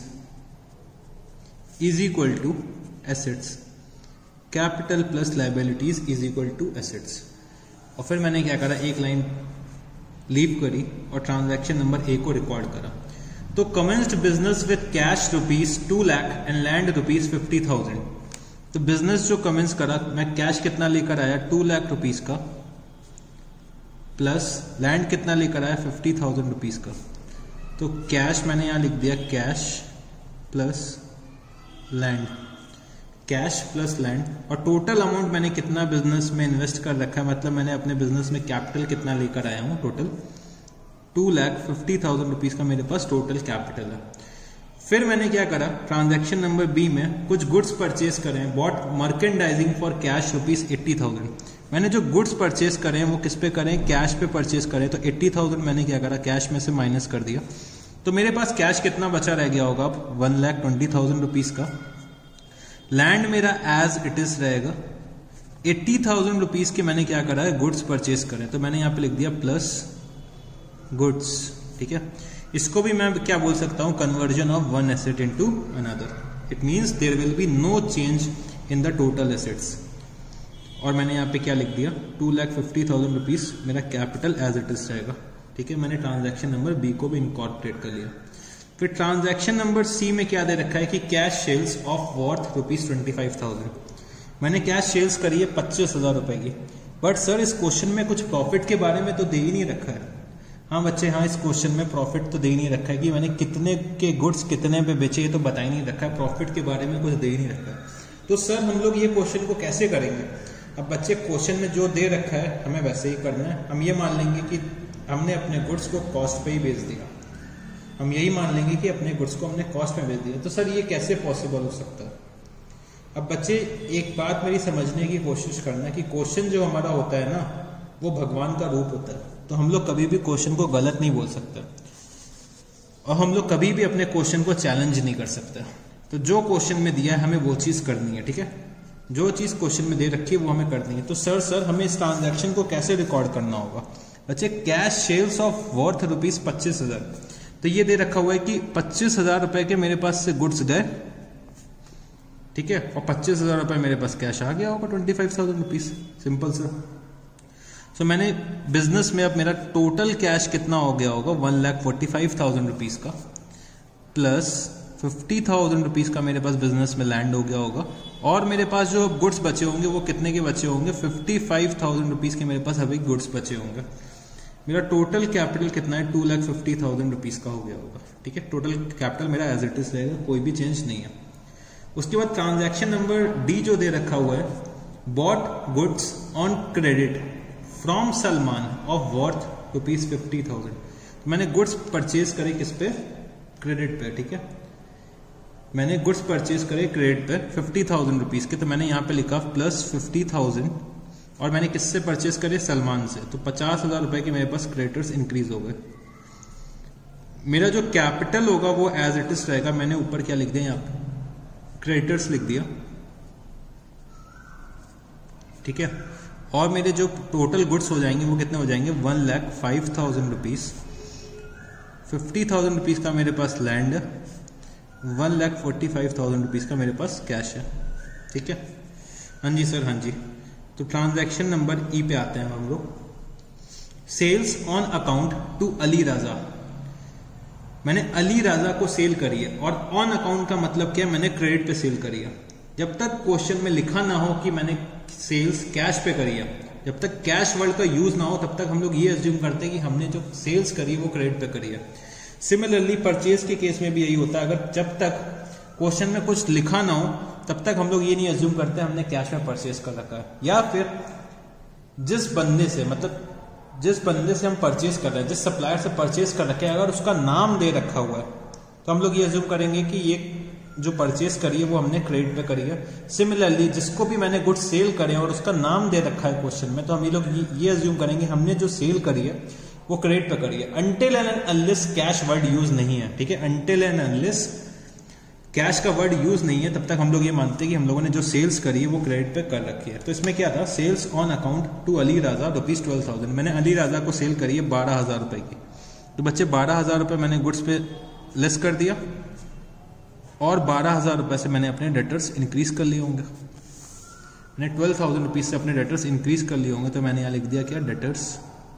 is equal to assets. Capital plus liabilities is equal to assets. और फिर मैंने क्या करा, एक लाइन लीव करी और ट्रांजैक्शन नंबर ए को रिकॉर्ड करा। तो commenced business with cash rupees two lakh and land rupees fifty thousand. तो बिजनेस जो कमेंस करा, मैं कैश कितना लेकर आया, टू लाख रुपीज का, प्लस लैंड कितना लेकर आया, फिफ्टी थाउजेंड रुपीज का। तो कैश मैंने यहां लिख दिया, cash plus land, cash plus land. और टोटल अमाउंट मैंने कितना बिजनेस में इन्वेस्ट कर रखा है, मतलब मैंने अपने बिजनेस में कैपिटल कितना लेकर आया हूं, total two lakh fifty thousand rupees का मेरे पास टोटल कैपिटल है। फिर मैंने क्या करा, ट्रांजैक्शन नंबर बी में कुछ गुड्स परचेज करें, bought merchandising for cash rupees eighty thousand. मैंने जो गुड्स परचेज करें वो किस पे करें, कैश पे परचेज करें। तो एट्टी थाउजेंड मैंने क्या करा, कैश में से माइनस कर दिया। तो मेरे पास कैश कितना बचा रह गया होगा अब, one lakh twenty thousand rupees का। लैंड मेरा एज इट इज रहेगा। एट्टी थाउजेंड रुपीज के मैंने क्या करा है, गुड्स परचेज करें। तो मैंने यहां पे लिख दिया प्लस गुड्स। ठीक है, इसको भी मैं क्या बोल सकता हूं, conversion of one asset into another. It means there will be no change in the total assets. और मैंने यहां पे क्या लिख दिया, two lakh fifty thousand rupees मेरा कैपिटल एज इट इज रहेगा। ठीक है, मैंने ट्रांजैक्शन नंबर बी को भी इनकॉर्पोरेट कर लिया। फिर ट्रांजैक्शन नंबर सी में क्या दे रखा है कि cash sales of worth rupees twenty five thousand. मैंने कैश सेल्स करी है पच्चीस हजार रुपए की। बट सर इस क्वेश्चन में कुछ प्रॉफिट के बारे में तो दे ही नहीं रखा है। हाँ बच्चे हाँ, इस क्वेश्चन में प्रॉफिट तो दे ही नहीं रखा है कि मैंने कितने के गुड्स कितने पे बेचे, ये तो बता ही नहीं रखा है। प्रॉफिट के बारे में कुछ दे ही नहीं रखा है। तो सर हम लोग ये क्वेश्चन को कैसे करेंगे। अब बच्चे क्वेश्चन में जो दे रखा है हमें वैसे ही करना है। हम ये मान लेंगे कि हमने अपने गुड्स को कॉस्ट पे ही बेच दिया। हम यही मान लेंगे कि अपने गुड्स को हमने कॉस्ट में बेच दिया। तो सर ये कैसे पॉसिबल हो सकता है। अब बच्चे एक बात मेरी समझने की कोशिश करना कि क्वेश्चन जो हमारा होता है ना, वो भगवान का रूप होता है। तो हम लोग कभी भी क्वेश्चन को गलत नहीं बोल सकते। और हम लोग कभी भी अपने क्वेश्चन को चैलेंज नहीं कर सकते। तो जो क्वेश्चन में दिया है हमें वो चीज करनी है, ठीक है। जो चीज क्वेश्चन में दे रखी है वो हमें करनी है। तो सर सर हमें इस ट्रांजैक्शन को कैसे रिकॉर्ड करना होगा? बच्चे cash sales of worth rupees पच्चीस हजार, तो ये दे रखा हुआ है कि पच्चीस हजार रुपए के मेरे पास से गुड्स गए, ठीक है, और पच्चीस हजार रुपए मेरे पास कैश आ गया होगा, twenty five thousand rupees, simple सा। सो मैंने बिजनेस में अब मेरा टोटल कैश कितना हो गया होगा, one lakh forty five thousand rupees का, प्लस फिफ्टी थाउजेंड रुपीज का मेरे पास बिजनेस में लैंड हो गया होगा, और मेरे पास जो गुड्स बचे होंगे वो कितने के बचे होंगे, फिफ्टी फाइव थाउजेंड रुपीज के मेरे पास अभी गुड्स बचे होंगे। मेरा टोटल कैपिटल कितना है, two lakh fifty thousand rupees का हो गया होगा, ठीक है। टोटल कैपिटल मेरा एज इट इज रहेगा, कोई भी चेंज नहीं है। उसके बाद ट्रांजैक्शन नंबर डी जो दे रखा हुआ है, bought goods on credit from Salman of worth rupees fifty thousand. मैंने गुड्स परचेज करे किस पे, क्रेडिट पे, ठीक है। मैंने गुड्स परचेज करे क्रेडिट पे फिफ्टी थाउजेंड रुपीज के, तो मैंने यहाँ पे लिखा प्लस फिफ्टी थाउजेंड, और मैंने किससे परचेज करे, सलमान से, तो पचास हजार रुपए के मेरे पास क्रेडिटर्स इंक्रीज हो गए। मेरा जो कैपिटल होगा वो एज इट इज रहेगा, मैंने ऊपर क्या लिख दिया, यहाँ पे क्रेडिटर्स लिख दिया, ठीक है। और मेरे जो टोटल गुड्स हो जाएंगे वो कितने हो जाएंगे, one lakh five thousand rupees, fifty thousand rupees का मेरे पास लैंड है, one lakh forty five thousand rupees का मेरे पास कैश है, ठीक है। हाँ जी सर, हाँ जी। तो ट्रांजैक्शन नंबर ई पे आते हैं हम लोग, sales on account to Ali Raja. मैंने अली राजा को सेल करी है, और ऑन अकाउंट का मतलब क्या है, मैंने क्रेडिट पे सेल करी है। जब तक क्वेश्चन में लिखा ना हो कि मैंने सेल्स कैश पे करी है, जब तक कैश वर्ड का यूज ना हो, तब तक हम लोग ये एज्यूम करते हैं कि हमने जो सेल्स करी है वो क्रेडिट पे करी है। सिमिलरली परचेज के केस में भी यही होता है, अगर जब तक क्वेश्चन में कुछ लिखा ना हो तब तक हम लोग ये नहीं एज्यूम करते हमने कैश में परचेज कर रखा है। या फिर जिस बंदे से, मतलब जिस बंदे से हम परचेज कर रहे हैं, जिस सप्लायर से परचेज कर रखे हैं, अगर उसका नाम दे रखा हुआ है तो हम लोग ये एज्यूम करेंगे कि ये जो परचेज करी है वो हमने क्रेडिट पे करी है। सिमिलरली जिसको भी मैंने गुड्स सेल करे और उसका नाम दे रखा है क्वेश्चन में, तो हम ये लोग ये एज्यूम करेंगे हमने जो सेल करी है वो क्रेडिट पे करी है, until and unless cash word use नहीं है, ठीक है। अनटिल एंड अनलेस कैश का वर्ड यूज नहीं है तब तक हम लोग ये मानते हैं कि हम लोगों ने जो सेल्स करी है वो क्रेडिट पे कर रखी है। तो इसमें क्या था, sales on account to Ali Raja rupees twelve thousand, मैंने अली राजा को सेल करी है बारह हजार रुपए की। तो बच्चे बारह हजार रुपए मैंने गुड्स पे लेस कर दिया, और बारह हजार रुपए से मैंने अपने डेटर्स इंक्रीज कर लिए होंगे। मैंने ट्वेल्व थाउजेंड रुपीज से अपने डेटर्स इंक्रीज कर लिए होंगे, तो मैंने यहाँ लिख दिया क्या, डेटर्स।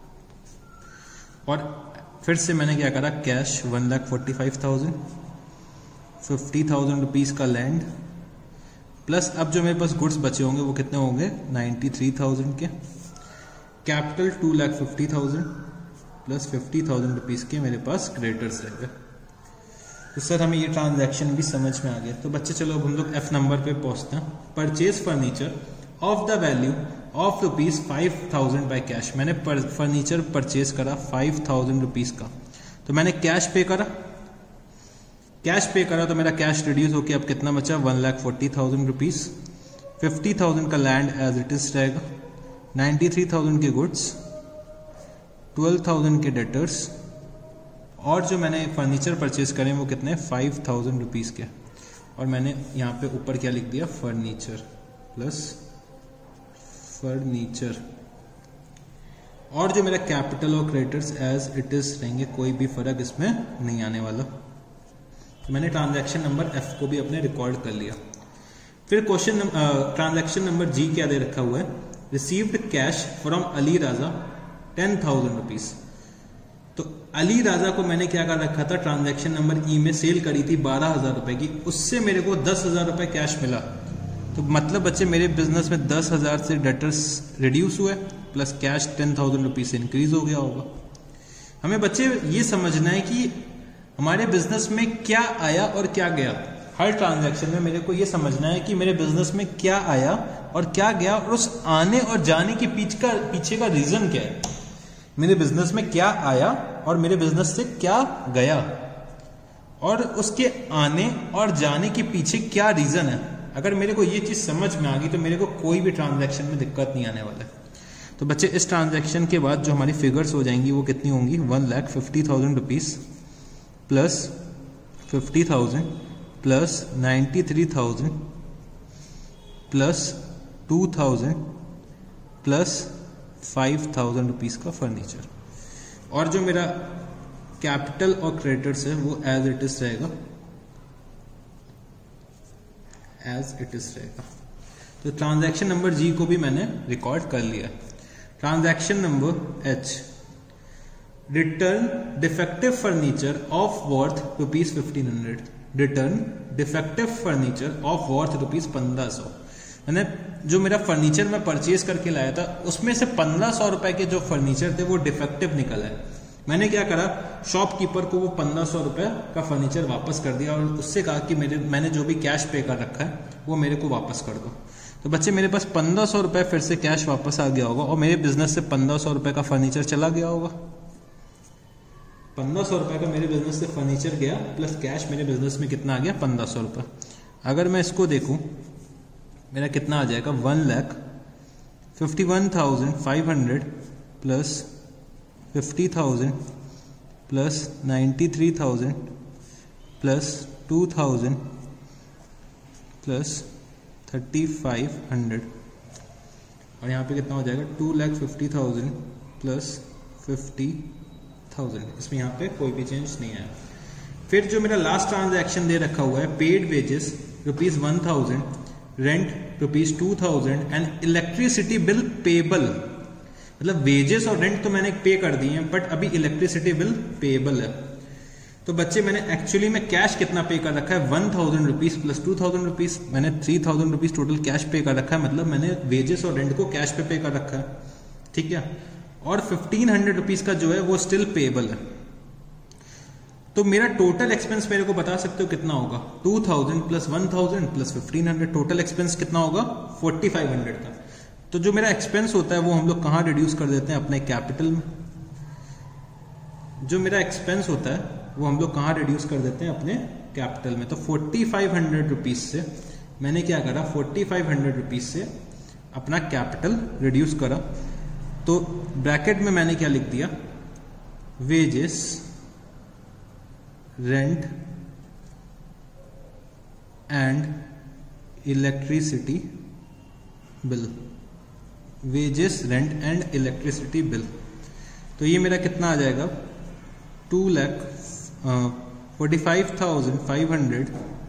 और फिर से मैंने क्या करा, cash one lakh forty five thousand, fifty thousand rupees का लैंड, प्लस अब जो मेरे पास गुड्स बचे होंगे वो कितने होंगे, नाइन्टी थ्री थाउजेंड के, capital two lakh fifty thousand plus fifty thousand rupees के मेरे पास क्रेडिटर्स रहेंगे। तो सर हमें ये ट्रांजैक्शन भी समझ में आ गया। तो बच्चे चलो अब हम लोग एफ नंबर पे पहुंचते हैं। Purchase furniture of the value of rupees five thousand by cash. मैंने पर, फर्नीचर परचेज करा फाइव थाउजेंड रुपीज का, तो मैंने कैश पे करा, कैश पे करा तो मेरा कैश रिड्यूस होकर अब कितना बचा, one lakh forty thousand rupees, fifty thousand का लैंड एज इट इज रहेगा, नाइन्टी थ्री थाउजेंड के गुड्स, ट्वेल्व थाउजेंड के डेटर्स, और जो मैंने फर्नीचर परचेज करे वो कितने, फाइव थाउजेंड रुपीज के। और मैंने यहाँ पे ऊपर क्या लिख दिया, फर्नीचर प्लस फर्नीचर, और जो मेरा कैपिटल और क्रेडिटर्स एज इट इज रहेंगे, कोई भी फर्क इसमें नहीं आने वाला। तो मैंने ट्रांजैक्शन नंबर एफ को भी अपने रिकॉर्ड कर लिया। फिर क्वेश्चन ट्रांजैक्शन नंबर जी क्या दे रखा हुआ है, received cash from Ali Raja ten thousand rupees. तो अली राजा को मैंने क्या कर रखा था, ट्रांजैक्शन नंबर ई में सेल करी थी बारह हजार रुपए की, उससे मेरे को दस हजार रुपए कैश मिला। तो मतलब बच्चे मेरे बिजनेस में दस हजार से डेटर्स रिड्यूस हुए, plus cash ten thousand rupees से इंक्रीज हो गया होगा। हमें बच्चे ये समझना है कि हमारे बिजनेस में क्या आया और क्या गया। हर ट्रांजैक्शन में मेरे को ये समझना है कि मेरे बिजनेस में क्या आया और क्या गया, और उस आने और जाने के पीछे का पीछे का रीजन क्या है। मेरे बिजनेस में क्या आया और मेरे बिजनेस से क्या गया, और उसके आने और जाने के पीछे क्या रीजन है। अगर मेरे को ये चीज समझ में आ गई तो मेरे को कोई भी ट्रांजैक्शन में दिक्कत नहीं आने वाला है। तो बच्चे इस ट्रांजैक्शन के बाद जो हमारी फिगर्स हो जाएंगी वो कितनी होंगी, one lakh fifty thousand rupees plus fifty thousand plus ninety three thousand plus two thousand plus five thousand rupees का फर्नीचर। और जो मेरा कैपिटल और क्रेडिटर्स है वो एज इट इज रहेगा, एज इट इज रहेगा। तो ट्रांजैक्शन नंबर जी को भी मैंने रिकॉर्ड कर लिया। Transaction number H, return defective furniture of worth rupees fifteen hundred. Return defective furniture of worth rupees पंद्रह सौ। मैंने जो मेरा फर्नीचर मैं परचेज करके लाया था उसमें से पंद्रह सौ रुपए के जो फर्नीचर थे वो डिफेक्टिव निकला है। मैंने क्या करा, शॉपकीपर को वो पंद्रह सौ रुपए का फर्नीचर वापस कर दिया और उससे कहा कि मेरे मैंने जो भी कैश पे कर रखा है वो मेरे को वापस कर दो। तो बच्चे मेरे पास पंद्रह सौ रुपए फिर से कैश वापस आ गया होगा और मेरे बिजनेस से पंद्रह सौ रुपए का फर्नीचर चला गया होगा। पंद्रह सौ रुपए का मेरे बिजनेस से फर्नीचर गया प्लस कैश मेरे बिजनेस में कितना आ गया, पंद्रह सौ रुपए। अगर मैं इसको देखूं मेरा कितना आ जाएगा, one lakh fifty one thousand five hundred plus fifty thousand plus ninety three thousand plus two thousand plus thirty five hundred और यहाँ पे कितना हो जाएगा, two lakh fifty thousand plus fifty thousand. इसमें यहाँ पे कोई भी चेंज नहीं आया। फिर जो मेरा लास्ट ट्रांजैक्शन दे रखा हुआ है, paid wages rupees one thousand, rent rupees two thousand and electricity bill payable. मतलब वेजेस और रेंट तो मैंने पे कर दिए हैं बट अभी इलेक्ट्रिसिटी बिल पेबल है। तो बच्चे मैंने एक्चुअली में कैश कितना पे कर रखा है, one thousand rupees plus two thousand rupees. मैंने three thousand rupees total cash pay कर रखा है, मतलब मैंने वेजेस और रेंट को कैश पे पे कर रखा है, ठीक है। और फिफ्टीन हंड्रेड रुपीज का जो है वो स्टिल पेबल है। तो मेरा टोटल एक्सपेंस मेरे को बता सकते हो कितना होगा, two thousand plus one thousand plus fifteen hundred, total expense कितना होगा, फोर्टी फाइव हंड्रेड का। तो जो मेरा एक्सपेंस होता है वो हम लोग कहाँ रिड्यूस कर देते हैं, अपने कैपिटल में। जो मेरा एक्सपेंस होता है वो हम लोग कहाँ रिड्यूस कर देते हैं, अपने कैपिटल में। तो फोर्टी फाइव हंड्रेड रुपीज से मैंने क्या करा, फोर्टी फाइव हंड्रेड रुपीज से अपना कैपिटल रिड्यूस करा। तो ब्रैकेट में मैंने क्या लिख दिया, wages rent and electricity bill, wages rent and electricity bill. तो ये मेरा कितना आ जाएगा, two lakh forty five thousand five hundred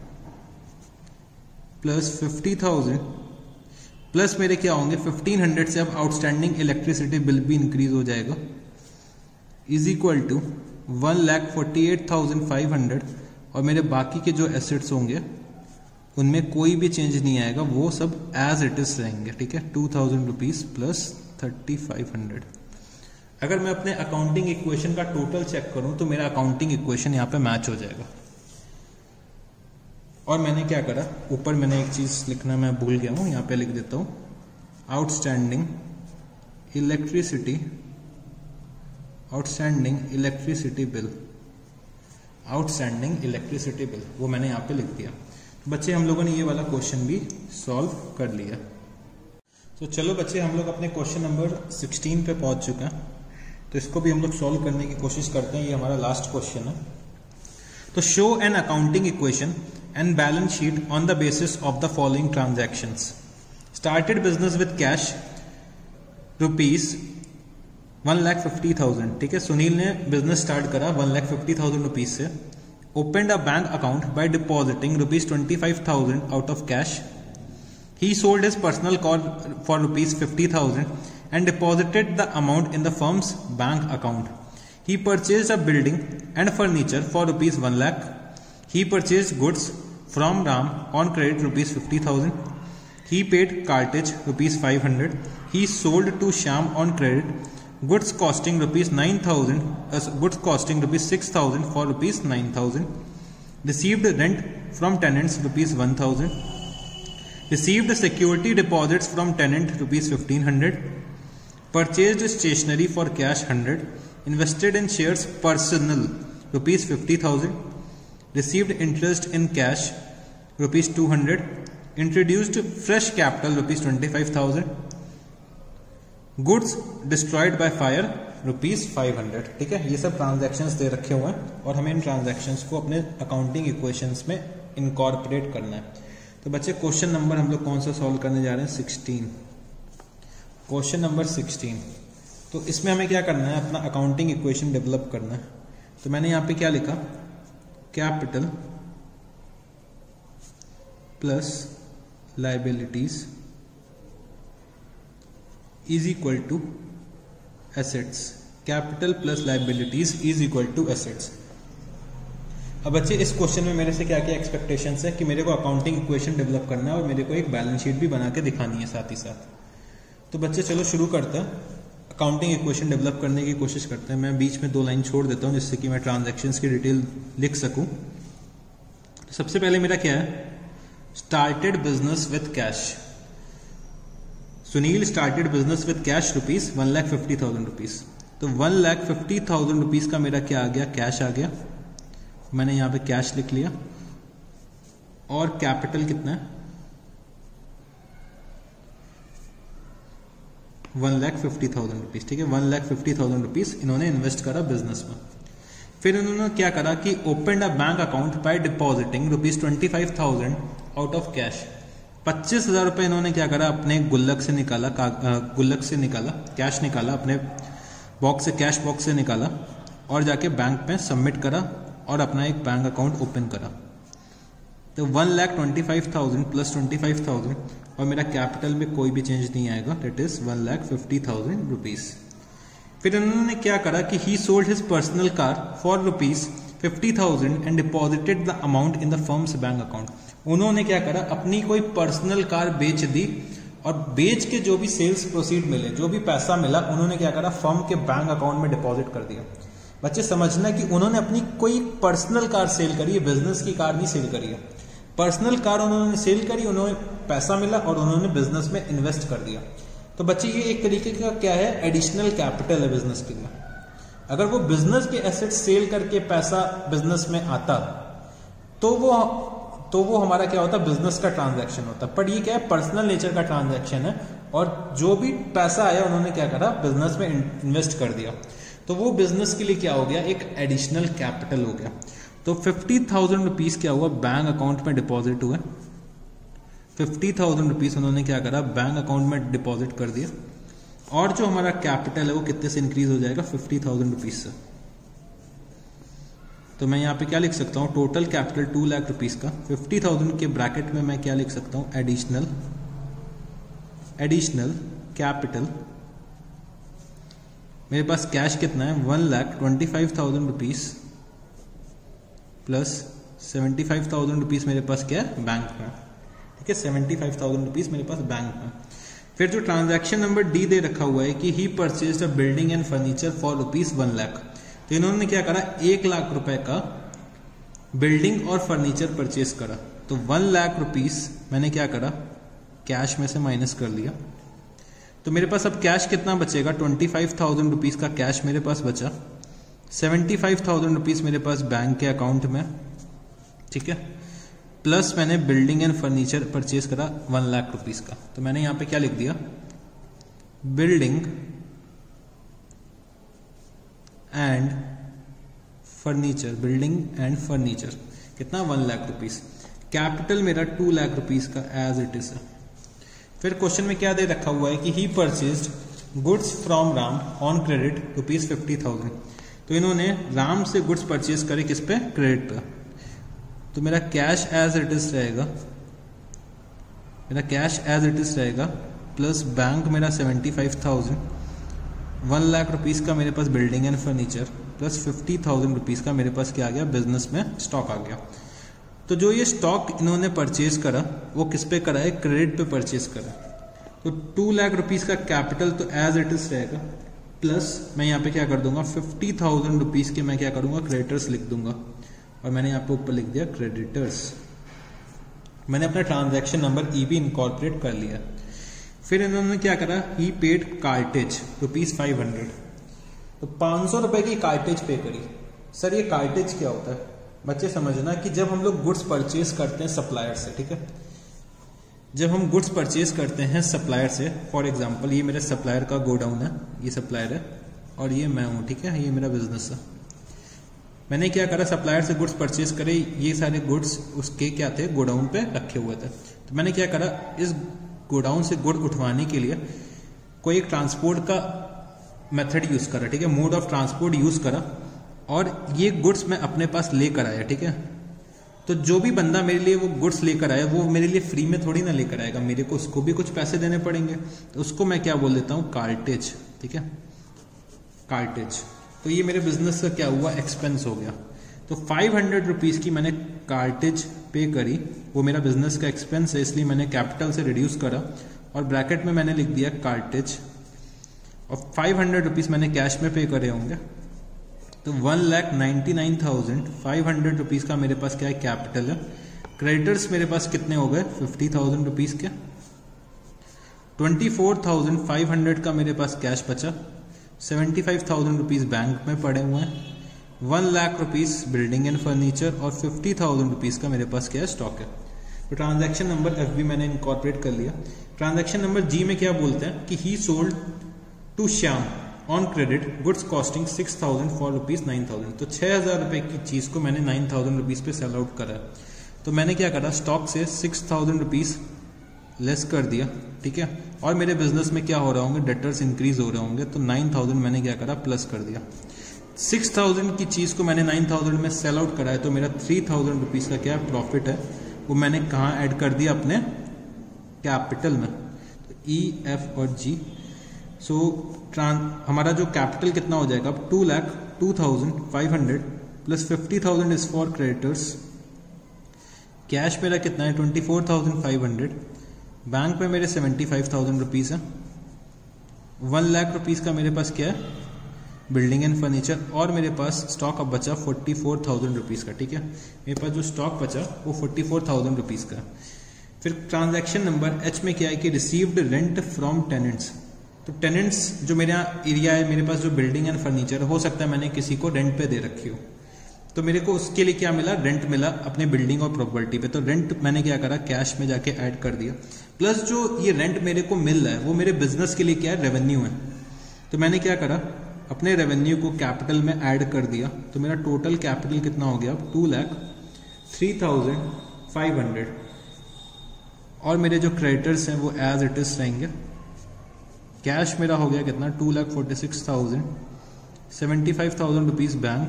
plus fifty thousand plus मेरे क्या होंगे, फिफ्टीन हंड्रेड से अब आउटस्टैंडिंग इलेक्ट्रिसिटी बिल भी इंक्रीज हो जाएगा, is equal to one lakh forty eight thousand five hundred. और मेरे बाकी के जो एसेट्स होंगे उनमें कोई भी चेंज नहीं आएगा, वो सब एज इट इज रहेंगे, ठीक है। Two thousand rupees plus thirty five hundred. अगर मैं अपने अकाउंटिंग इक्वेशन का टोटल चेक करूं तो मेरा अकाउंटिंग इक्वेशन यहाँ पे मैच हो जाएगा। और मैंने क्या करा, ऊपर मैंने एक चीज लिखना मैं भूल गया हूं, यहाँ पे लिख देता हूं, outstanding electricity outstanding electricity bill outstanding electricity bill वो मैंने यहाँ पे लिख दिया। बच्चे हम लोगों ने ये वाला क्वेश्चन भी सॉल्व कर लिया। तो चलो बच्चे, हम लोग अपने क्वेश्चन नंबर सिक्सटीन पे पहुंच चुके हैं, तो इसको भी हम लोग सॉल्व करने की कोशिश करते हैं। ये हमारा लास्ट क्वेश्चन है। तो show an accounting equation and balance sheet on the basis of the following transactions. Started business with cash rupees one lakh fifty thousand, ठीक है। सुनील ने बिजनेस स्टार्ट करा one lakh fifty thousand rupees से। Opened a bank account by depositing rupees twenty five thousand out of cash. He sold his personal car for rupees fifty thousand and deposited the amount in the firm's bank account. He purchased a building and furniture for rupees one lakh. He purchased goods from Ram on credit rupees fifty thousand. He paid cartage rupees five hundred. He sold to Shyam on credit goods costing rupees nine thousand, uh, goods costing rupees six thousand for rupees nine thousand. Received rent from tenants rupees one thousand. Received security deposits from tenant rupees fifteen hundred. Purchased stationery for cash one hundred. Invested in shares personal rupees fifty thousand. Received interest in cash rupees two hundred. Introduced fresh capital rupees twenty-five thousand. Goods destroyed by fire rupees five hundred. ठीक है, ये सब transactions दे रखे हुए हैं और हमें इन transactions को अपने अकाउंटिंग इक्वेशंस में इनकॉर्पोरेट करना है। तो बच्चे क्वेश्चन नंबर हम लोग कौन सा सॉल्व करने जा रहे हैं, सिक्सटीन। Question number sixteen. तो इसमें हमें क्या करना है, अपना अकाउंटिंग इक्वेशन डेवलप करना है। तो मैंने यहाँ पे क्या लिखा, capital plus liabilities is equal to assets. Capital plus liabilities is equal to assets. अब बच्चे इस क्वेश्चन में मेरे से क्या क्या एक्सपेक्टेशंस है कि मेरे को अकाउंटिंग इक्वेशन डेवलप करना है और मेरे को एक बैलेंस शीट भी बना के दिखानी है साथ ही साथ। तो बच्चे चलो शुरू करते हैं, अकाउंटिंग इक्वेशन डेवलप करने की कोशिश करते हैं। मैं बीच में दो लाइन छोड़ देता हूं जिससे कि मैं ट्रांजैक्शंस की डिटेल लिख सकूं। तो सबसे पहले मेरा क्या है, started business with cash. Sunil started business with cash rupees one lakh fifty thousand rupees. तो one lakh fifty thousand rupees का मेरा क्या आ गया, कैश आ गया। मैंने यहां पे कैश लिख लिया। और कैपिटल कितना है, one lakh fifty thousand rupees. ठीक है, one lakh fifty thousand rupees इन्होंने इन्वेस्ट करा बिजनेस में। फिर इन्होंने क्या करा कि open a bank account by depositing rupees twenty five thousand out of cash. पच्चीस हजार रुपए इन्होंने क्या करा, अपने गुल्लक से निकाला, गुल्लक से निकाला, कैश निकाला, अपने बॉक्स से, कैश बॉक्स से निकाला और जाके बैंक में सबमिट करा और अपना एक बैंक अकाउंट ओपन करा। तो one lakh twenty five thousand plus twenty five thousand और मेरा कैपिटल में कोई भी चेंज नहीं आएगा, that is one lakh fifty thousand rupees. फिर इन्होंने क्या करा कि he sold his personal car for rupees fifty thousand and deposited the amount in the firm's bank account. उन्होंने क्या करा, अपनी कोई पर्सनल कार बेच दी और बेच के जो भी सेल्स प्रोसीड मिले, जो भी पैसा मिला, उन्होंने क्या करा, फर्म के बैंक अकाउंट में डिपॉजिट कर दिया। बच्चे समझना कि उन्होंने अपनी कोई पर्सनल कार सेल करी है, बिजनेस की कार नहीं सेल करी है। पर्सनल कार उन्होंने सेल करी, उन्होंने पैसा मिला और उन्होंने बिजनेस में इन्वेस्ट कर दिया। तो बच्चे ये एक तरीके का क्या है, एडिशनल कैपिटल है बिजनेस के लिए। अगर वो बिजनेस के एसेट सेल करके पैसा बिजनेस में आता तो वो तो वो हमारा क्या होता, बिजनेस का ट्रांजैक्शन होता। पर ये क्या है, पर्सनल नेचर का ट्रांजैक्शन है और जो भी पैसा आया उन्होंने क्या करा, बिजनेस में इन्वेस्ट कर दिया। तो वो बिजनेस के लिए क्या हो गया, एक एडिशनल कैपिटल हो गया। तो फिफ्टी थाउजेंड रुपीज क्या हुआ, बैंक अकाउंट में डिपॉजिट हुआ। फिफ्टी थाउजेंड रुपीज उन्होंने क्या करा, बैंक अकाउंट में डिपॉजिट कर दिया। और जो हमारा कैपिटल है वो कितने से इंक्रीज हो जाएगा, फिफ्टी थाउजेंड रुपीज से। तो मैं यहाँ पे क्या लिख सकता हूँ, total capital two lakh rupees का, फिफ्टी थाउजेंड के ब्रैकेट में मैं क्या लिख सकता हूँ, एडिशनल एडिशनल कैपिटल। मेरे पास कैश कितना है, one lakh twenty five thousand rupees plus seventy five thousand rupees मेरे पास क्या है, बैंक में। ठीक है, सेवेंटी फाइव थाउजेंड रुपीज मेरे पास बैंक में। फिर जो ट्रांजैक्शन नंबर डी दे रखा हुआ है कि he purchased a building and furniture for rupees one lakh. तो इन्होंने क्या करा, एक लाख रुपए का बिल्डिंग और फर्नीचर परचेज करा। तो वन लाख रुपीस मैंने क्या करा, कैश में से माइनस कर लिया। तो मेरे पास अब कैश कितना बचेगा, ट्वेंटी फाइव थाउजेंड रुपीज का कैश मेरे पास बचा, सेवेंटी फाइव थाउजेंड रुपीज मेरे पास बैंक के अकाउंट में। ठीक है, प्लस मैंने बिल्डिंग एंड फर्नीचर परचेज करा वन लाख रुपीज का। तो मैंने यहां पे क्या लिख दिया, building and furniture, building and furniture कितना, वन लाख रुपीज। कैपिटल मेरा टू लाख रुपीज का एज इट इज है। फिर क्वेश्चन में क्या दे रखा हुआ है कि he purchased goods from Ram on credit rupees fifty thousand. तो इन्होंने राम से गुड्स परचेज करे किस पे, क्रेडिट पे। तो मेरा कैश एज इट इज रहेगा, मेरा कैश एज इट इज रहेगा प्लस बैंक मेरा seventy five thousand, one lakh rupees का मेरे पास building and furniture plus fifty thousand rupees का मेरे पास क्या आ गया, बिजनेस में स्टॉक आ गया। तो जो ये स्टॉक इन्होंने परचेज करा वो किस पे करा है, क्रेडिट पे परचेज करा। तो टू लाख रुपीज का कैपिटल तो एज इट इज रहेगा, प्लस मैं यहाँ पे क्या कर दूंगा, फिफ्टी थाउजेंड रुपीज के मैं क्या करूंगा, क्रेडिटर्स लिख दूंगा। और मैंने यहाँ पे ऊपर लिख दिया क्रेडिटर्स। मैंने अपना ट्रांजैक्शन नंबर ई भी इनकॉर्पोरेट कर लिया। फिर इन्होंने क्या करा, he paid cartage rupees five hundred. तो पाँच सौ रुपए की कार्टेज पे करी। सर ये कार्टेज क्या होता है, बच्चे समझना कि जब हम लोग गुड्स परचेज करते हैं सप्लायर से, ठीक है, जब हम गुड्स परचेज करते हैं सप्लायर से, फॉर एग्जांपल ये मेरे सप्लायर का गोडाउन है, ये सप्लायर है, और ये मैं हूँ, ठीक है, ये मेरा बिजनेस है। मैंने क्या करा, सप्लायर से गुड्स परचेज करे, ये सारे गुड्स उसके क्या थे, गोडाउन पे रखे हुए थे। तो मैंने क्या करा, इस गोडाउन से गुड उठवाने के लिए कोई एक ट्रांसपोर्ट का मेथड यूज करा, ठीक है, मोड ऑफ ट्रांसपोर्ट यूज करा, और ये गुड्स मैं अपने पास लेकर आया, ठीक है। तो जो भी बंदा मेरे लिए वो गुड्स लेकर आया, वो मेरे लिए फ्री में थोड़ी ना लेकर आएगा, मेरे को उसको भी कुछ पैसे देने पड़ेंगे। तो उसको मैं क्या बोल देता हूँ, कार्टेज, ठीक है, कार्टेज। तो ये मेरे बिजनेस का क्या हुआ, एक्सपेंस हो गया। तो फाइव हंड्रेड रुपीज की मैंने कार्टेज पे करी, वो मेरा बिजनेस का एक्सपेंस है, इसलिए मैंने कैपिटल से रिड्यूस करा और ब्रैकेट में मैंने लिख दिया कार्टेज, और फाइव हंड्रेड रुपीज मैंने कैश में पे करे होंगे। तो one lakh ninety nine thousand five hundred rupees का मेरे पास क्या है, कैपिटल है। क्रेडिटर्स मेरे पास कितने हो गए, फिफ्टी थाउजेंड रुपीज के। Twenty four thousand five hundred का मेरे पास कैश बचा। Seventy five thousand rupees bank में पड़े हुए हैं। One lakh rupees building and furniture, और फिफ्टी थाउजेंड रुपीज का मेरे पास क्या स्टॉक है। तो ट्रांजैक्शन नंबर एफ बी मैंने इनकॉर्पोरेट कर लिया। ट्रांजैक्शन नंबर जी में क्या बोलते हैं कि he sold to Shyam on credit goods costing six thousand for rupees nine thousand. तो छह हजार रुपए की चीज को मैंने नाइन थाउजेंड रुपीज पे सेल आउट करा। तो मैंने क्या करा, स्टॉक से सिक्स थाउजेंड रुपीज लेस कर दिया, ठीक है, और मेरे बिजनेस में क्या हो रहा होंगे, डेटर्स इंक्रीज हो रहे होंगे, तो नाइन थाउजेंड मैंने क्या करा, प्लस कर दिया। सिक्स थाउजेंड की चीज को मैंने नाइन थाउजेंड में सेल आउट करा है, तो मेरा थ्री थाउजेंड रुपीज का क्या प्रॉफिट है, वो मैंने कहाँ ऐड कर दिया, अपने कैपिटल में। तो ई एफ और जी। सो ट्रांस हमारा जो कैपिटल कितना हो जाएगा, अब two lakh two thousand five hundred plus fifty thousand is for creditors. Cash मेरा कितना है, twenty four thousand five hundred. Bank में मेरे सेवेंटी फाइव थाउजेंड रुपीज है। वन लाख रुपीज का मेरे पास क्या है, बिल्डिंग एंड फर्नीचर, और मेरे पास स्टॉक अब बचा फोर्टी फोर थाउजेंड रुपीज का, ठीक है। मेरे पास जो स्टॉक बचा वो फोर्टी फोर थाउजेंड रुपीज का। फिर ट्रांजैक्शन नंबर एच में क्या है कि रिसीव्ड रेंट फ्रॉम टेनेंट्स। तो टेनेंट्स जो मेरा एरिया है, मेरे पास जो बिल्डिंग एंड फर्नीचर हो सकता है मैंने किसी को रेंट पे दे रखी हो, तो मेरे को उसके लिए क्या मिला, रेंट मिला अपने बिल्डिंग और प्रॉपर्टी पे। तो रेंट मैंने क्या करा, कैश में जाके ऐड कर दिया। प्लस जो ये रेंट मेरे को मिल रहा है वो मेरे बिजनेस के लिए क्या है, रेवेन्यू है। तो मैंने क्या करा, अपने रेवेन्यू को कैपिटल में ऐड कर दिया। तो मेरा टोटल कैपिटल कितना हो गया, two lakh three thousand five hundred, और मेरे जो क्रेडिटर्स हैं वो एज इट इज रहेंगे। कैश मेरा हो गया कितना, two lakh forty six thousand, seventy five thousand rupees bank,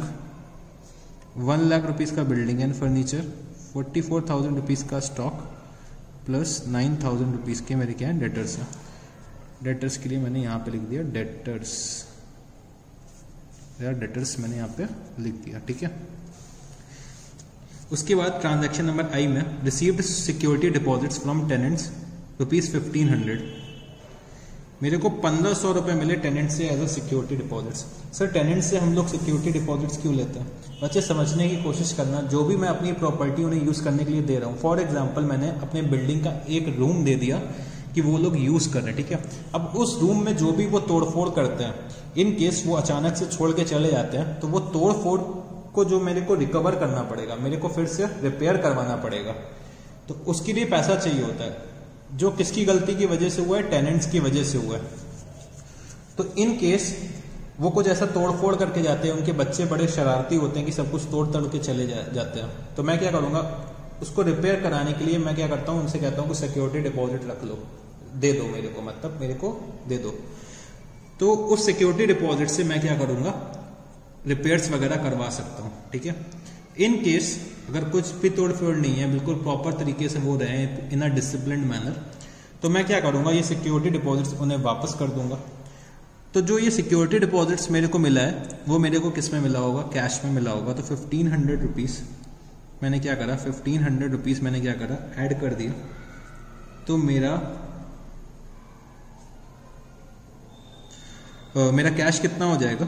one lakh rupees का building and furniture, forty four thousand rupees का stock, plus nine thousand rupees के मेरे क्या है, डेटर्स हैं। डेटर्स के लिए मैंने यहाँ पे लिख दिया डेटर्स, यार डेटर्स मैंने यहाँ पे लिख दिया, ठीक है। उसके बाद ट्रांजैक्शन नंबर आई में received security deposits from tenants rupees fifteen hundred. मेरे को पंद्रह सौ रुपए मिले टेनेंट से as a security deposits. Sir tenant से हम लोग सिक्योरिटी डिपॉजिट्स क्यों लेते हैं? बच्चे समझने की कोशिश करना, जो भी मैं अपनी प्रॉपर्टी उन्हें यूज करने के लिए दे रहा हूँ। फॉर एग्जाम्पल मैंने अपने बिल्डिंग का एक रूम दे दिया कि वो लोग यूज कर रहे हैं, ठीक है। अब उस रूम में जो भी वो तोड़फोड़ करते हैं, इन केस वो अचानक से छोड़ के चले जाते हैं, तो वो तोड़फोड़ को जो मेरे को रिकवर करना पड़ेगा, मेरे को फिर से रिपेयर करवाना पड़ेगा, तो उसके लिए पैसा चाहिए होता है, जो किसकी गलती की वजह से हुआ है, टेनेंट्स की वजह से हुआ है। तो इन केस वो कुछ ऐसा तोड़फोड़ करके जाते हैं, उनके बच्चे बड़े शरारती होते हैं कि सब कुछ तोड़ तोड़ के चले जा, जाते हैं, तो मैं क्या करूंगा, उसको रिपेयर कराने के लिए मैं क्या करता हूं, उनसे कहता हूं कि सिक्योरिटी डिपॉजिट रख लो, दे दो मेरे को, मतलब मेरे को दे दो। तो उस सिक्योरिटी डिपॉजिट से मैं क्या करूंगा, रिपेयर्स वगैरह करवा सकता हूं, ठीक है। इन केस अगर कुछ भी तोड़ फोड़ नहीं है, बिल्कुल प्रॉपर तरीके से हो रहे हैं इन अ डिसिप्लिन्ड मैनर, तो मैं क्या करूंगा, ये सिक्योरिटी डिपॉजिट्स उन्हें वापस कर दूंगा। तो जो ये सिक्योरिटी डिपॉजिट्स मेरे को मिला है वो मेरे को किस में मिला होगा, कैश में मिला होगा। तो फिफ्टीन हंड्रेड रुपीज मैंने क्या करा, फिफ्टीन हंड्रेड रुपीज मैंने क्या करा, ऐड कर दिया। तो मेरा आ, मेरा कैश कितना हो जाएगा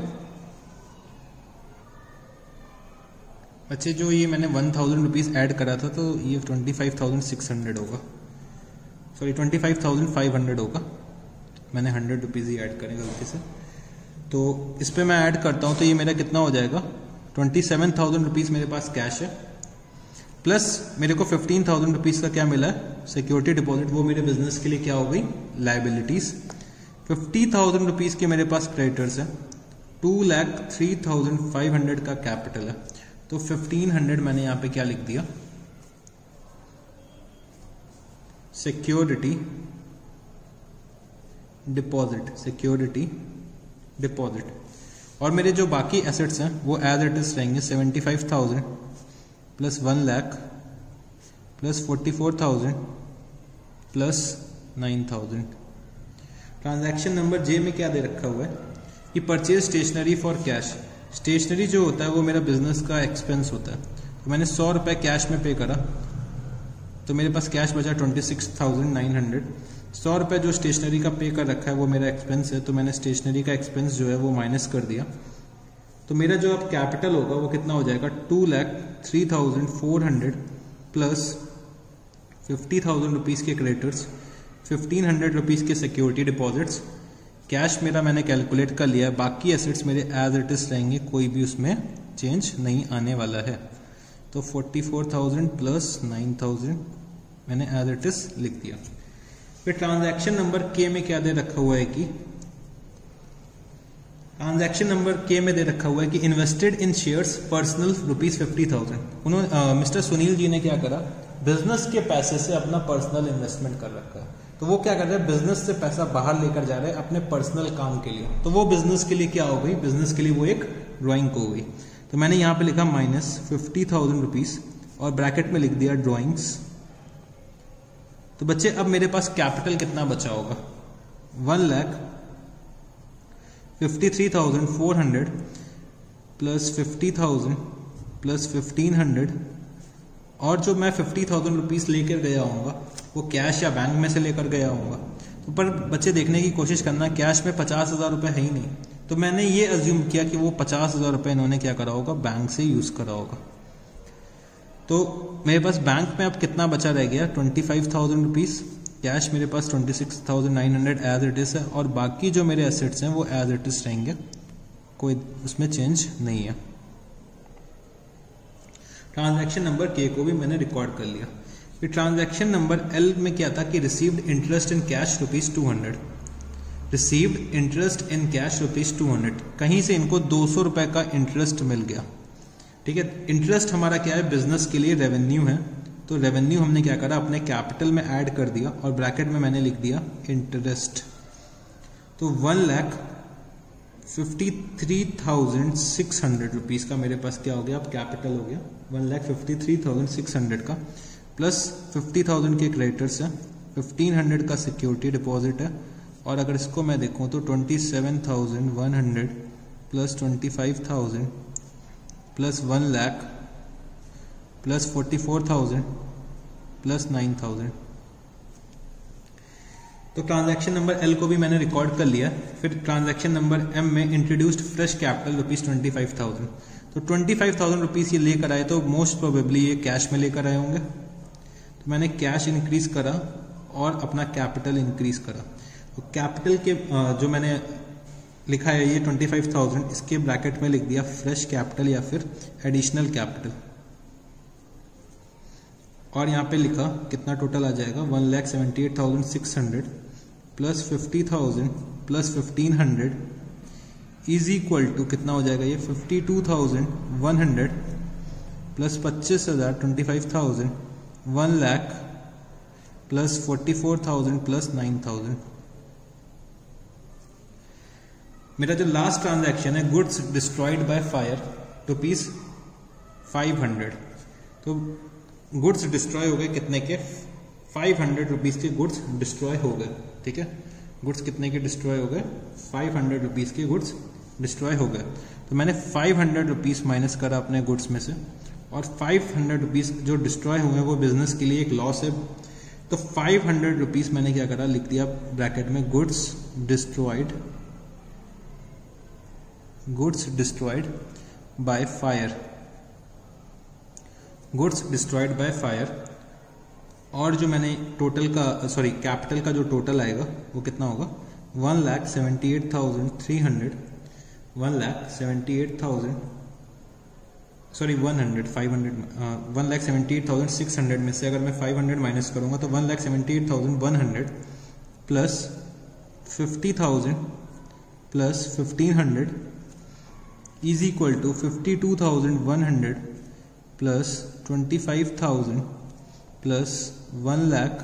बच्चे, जो ये मैंने वन थाउजेंड रुपीज ऐड करा था, तो ये twenty five thousand six hundred होगा, sorry twenty five thousand five hundred होगा। मैंने हंड्रेड रुपीज ही ऐड करे गलती से, तो इस पे मैं ऐड करता हूँ, तो ये मेरा कितना हो जाएगा, ट्वेंटी सेवन थाउजेंड रुपीज मेरे पास कैश है, प्लस मेरे को फिफ्टीन थाउजेंड रुपीज का क्या मिला है, सिक्योरिटी डिपॉजिट, वो मेरे बिजनेस के लिए क्या हो गई, लाइबिलिटीज। फिफ्टी थाउजेंड रुपीज के मेरे पास क्रेडिटर्स है, two lakh three thousand five hundred का कैपिटल है, तो फिफ्टीन हंड्रेड मैंने यहां पे क्या लिख दिया, सिक्योरिटी डिपॉजिट, सिक्योरिटी डिपॉजिट। और मेरे जो बाकी एसेट्स हैं वो एज इट इज रहेंगे, seventy five thousand plus one lakh plus forty four thousand plus nine thousand. Transaction number J में क्या दे रखा हुआ है कि purchase stationery for cash. Stationery जो होता है वो मेरा बिजनेस का एक्सपेंस होता है, तो मैंने सौ रुपए कैश में पे करा, तो मेरे पास कैश बचा twenty six thousand nine hundred. सौ रुपए जो स्टेशनरी का पे कर रखा है वो मेरा एक्सपेंस है, तो मैंने स्टेशनरी का एक्सपेंस जो है वो माइनस कर दिया। तो मेरा जो अब कैपिटल होगा वो कितना हो जाएगा, two lakh three thousand four hundred plus fifty thousand rupees के क्रेडिटर्स, फिफ्टीन हंड्रेड रुपीज के सिक्योरिटी डिपॉजिट्स। कैश मेरा मैंने कैलकुलेट कर लिया है, बाकी एसेट्स मेरे एज इट इज रहेंगे, कोई भी उसमें चेंज नहीं आने वाला है। तो forty four thousand plus nine thousand मैंने एज इट इज लिख दिया। फिर ट्रांजैक्शन नंबर के में क्या दे रखा हुआ है कि ट्रांजैक्शन नंबर के में दे रखा हुआ है कि invested in shares personal rupees fifty thousand. उन्होंने मिस्टर सुनील जी ने क्या करा, बिजनेस के पैसे से अपना पर्सनल इन्वेस्टमेंट कर रखा है। तो वो क्या कर रहे हैं, बिजनेस से पैसा बाहर लेकर जा रहे हैं अपने पर्सनल काम के लिए। तो वो बिजनेस के लिए क्या हो गई, बिजनेस के लिए वो एक ड्राइंग हो गई। तो मैंने यहां पे लिखा माइनस फिफ्टी थाउजेंड रुपीज और ब्रैकेट में लिख दिया ड्रॉइंग्स। तो बच्चे अब मेरे पास कैपिटल कितना बचा होगा, one lakh fifty three thousand four hundred plus fifty thousand plus fifteen hundred, और जो मैं फिफ्टी थाउजेंड रुपीज लेकर गया हूँगा वो कैश या बैंक में से लेकर गया हूँगा। तो पर बच्चे देखने की कोशिश करना, कैश में पचास हजार रुपये है ही नहीं, तो मैंने ये अज्यूम किया कि वो पचास हजार रुपये इन्होंने क्या करा होगा, बैंक से यूज करा होगा। तो मेरे पास बैंक में अब कितना बचा रह गया, twenty five thousand rupees, cash मेरे पास twenty six thousand nine hundred as it is है, और बाकी जो मेरे एसेट्स हैं वो एज इट इज रहेंगे, कोई उसमें चेंज नहीं है। ट्रांजैक्शन नंबर के को भी मैंने रिकॉर्ड कर लिया। फिर ट्रांजैक्शन नंबर एल में क्या था कि received interest in cash rupees two hundred, received interest in cash rupees two hundred, कहीं से इनको दो सौ रुपए का इंटरेस्ट मिल गया। ठीक है, इंटरेस्ट हमारा क्या है, बिजनेस के लिए रेवेन्यू है, तो रेवेन्यू हमने क्या करा, अपने कैपिटल में ऐड कर दिया और ब्रैकेट में मैंने लिख दिया इंटरेस्ट। तो one lakh fifty three thousand six hundred rupees का मेरे पास क्या हो गया, अब कैपिटल हो गया one lakh fifty three thousand six hundred का, प्लस फिफ्टी थाउजेंड के क्रेडिटर्स है, फिफ्टीन हंड्रेड का सिक्योरिटी डिपॉजिट है, और अगर इसको मैं देखूं तो twenty seven thousand one hundred plus twenty five thousand plus one lakh plus forty four thousand plus nine thousand. तो ट्रांजैक्शन नंबर एल को भी मैंने रिकॉर्ड कर लिया। फिर ट्रांजैक्शन नंबर एम में introduced fresh capital rupees twenty five thousand, तो twenty five thousand rupees ये लेकर आए, तो मोस्ट प्रोबेबली ये कैश में लेकर आए होंगे। तो मैंने कैश इंक्रीज करा और अपना कैपिटल इंक्रीज करा। तो कैपिटल के जो मैंने लिखा है ये ट्वेंटी फाइव थाउजेंड, इसके ब्रैकेट में लिख दिया फ्रेश कैपिटल या फिर एडिशनल कैपिटल, और यहाँ पे लिखा कितना टोटल आ जाएगा, one lakh seventy eight thousand six hundred plus fifty thousand plus fifteen hundred is equal to कितना हो जाएगा ये, fifty two thousand one hundred plus पच्चीस हजार twenty five thousand one lakh plus forty four thousand plus nine thousand. मेरा जो last transaction है, goods destroyed by fire rupees five hundred, तो गुड्स डिस्ट्रॉय हो गए कितने के, फाइव हंड्रेड रुपीज के गुड्स डिस्ट्रॉय हो गए। ठीक है, गुड्स कितने के डिस्ट्रॉय हो गए, फाइव हंड्रेड रुपीज के गुड्स डिस्ट्रॉय हो गए। तो मैंने फाइव हंड्रेड रुपीज माइनस करा अपने गुड्स में से, और फाइव हंड्रेड रुपीज जो डिस्ट्रॉय हुए वो बिजनेस के लिए एक लॉस है, तो फाइव हंड्रेड रुपीज मैंने क्या करा, लिख दिया ब्रैकेट में goods destroyed, goods destroyed by fire, goods destroyed by fire. और जो मैंने टोटल का सॉरी कैपिटल का जो टोटल आएगा वो कितना होगा, one lakh seventy eight thousand three hundred, one lakh seventy eight thousand sorry one hundred five hundred one lakh seventy eight thousand six hundred में से अगर मैं फाइव हंड्रेड माइनस करूंगा तो one lakh seventy eight thousand one hundred plus fifty thousand plus fifteen hundred is equal to fifty two thousand one hundred plus twenty five thousand plus one lakh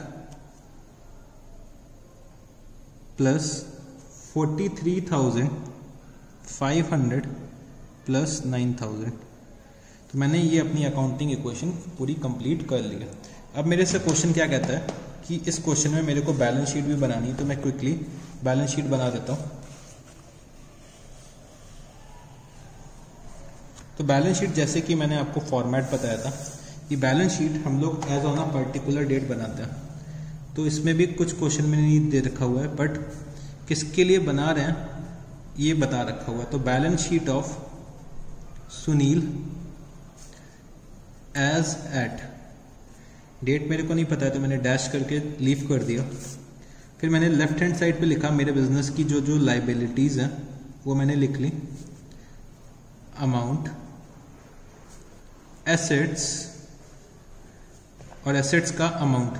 plus forty three thousand five hundred plus nine thousand. तो मैंने ये अपनी accounting equation पूरी complete कर ली है। अब मेरे से क्वेश्चन क्या कहता है कि इस क्वेश्चन में मेरे को बैलेंस शीट भी बनानी है, तो मैं क्विकली बैलेंस शीट बना देता हूँ। तो बैलेंस शीट जैसे कि मैंने आपको फॉर्मेट बताया था कि बैलेंस शीट हम लोग as on a particular date बनाते हैं। तो इसमें भी कुछ क्वेश्चन मैंने नहीं दे रखा हुआ है, बट किसके लिए बना रहे हैं ये बता रखा हुआ है। तो balance sheet of Sunil as at, date मेरे को नहीं पता है तो मैंने डैश करके लीव कर दिया। फिर मैंने लेफ्ट हैंड साइड पे लिखा मेरे बिजनेस की जो जो लाइबिलिटीज हैं वो मैंने लिख ली, अमाउंट, एसेट्स और एसेट्स का अमाउंट।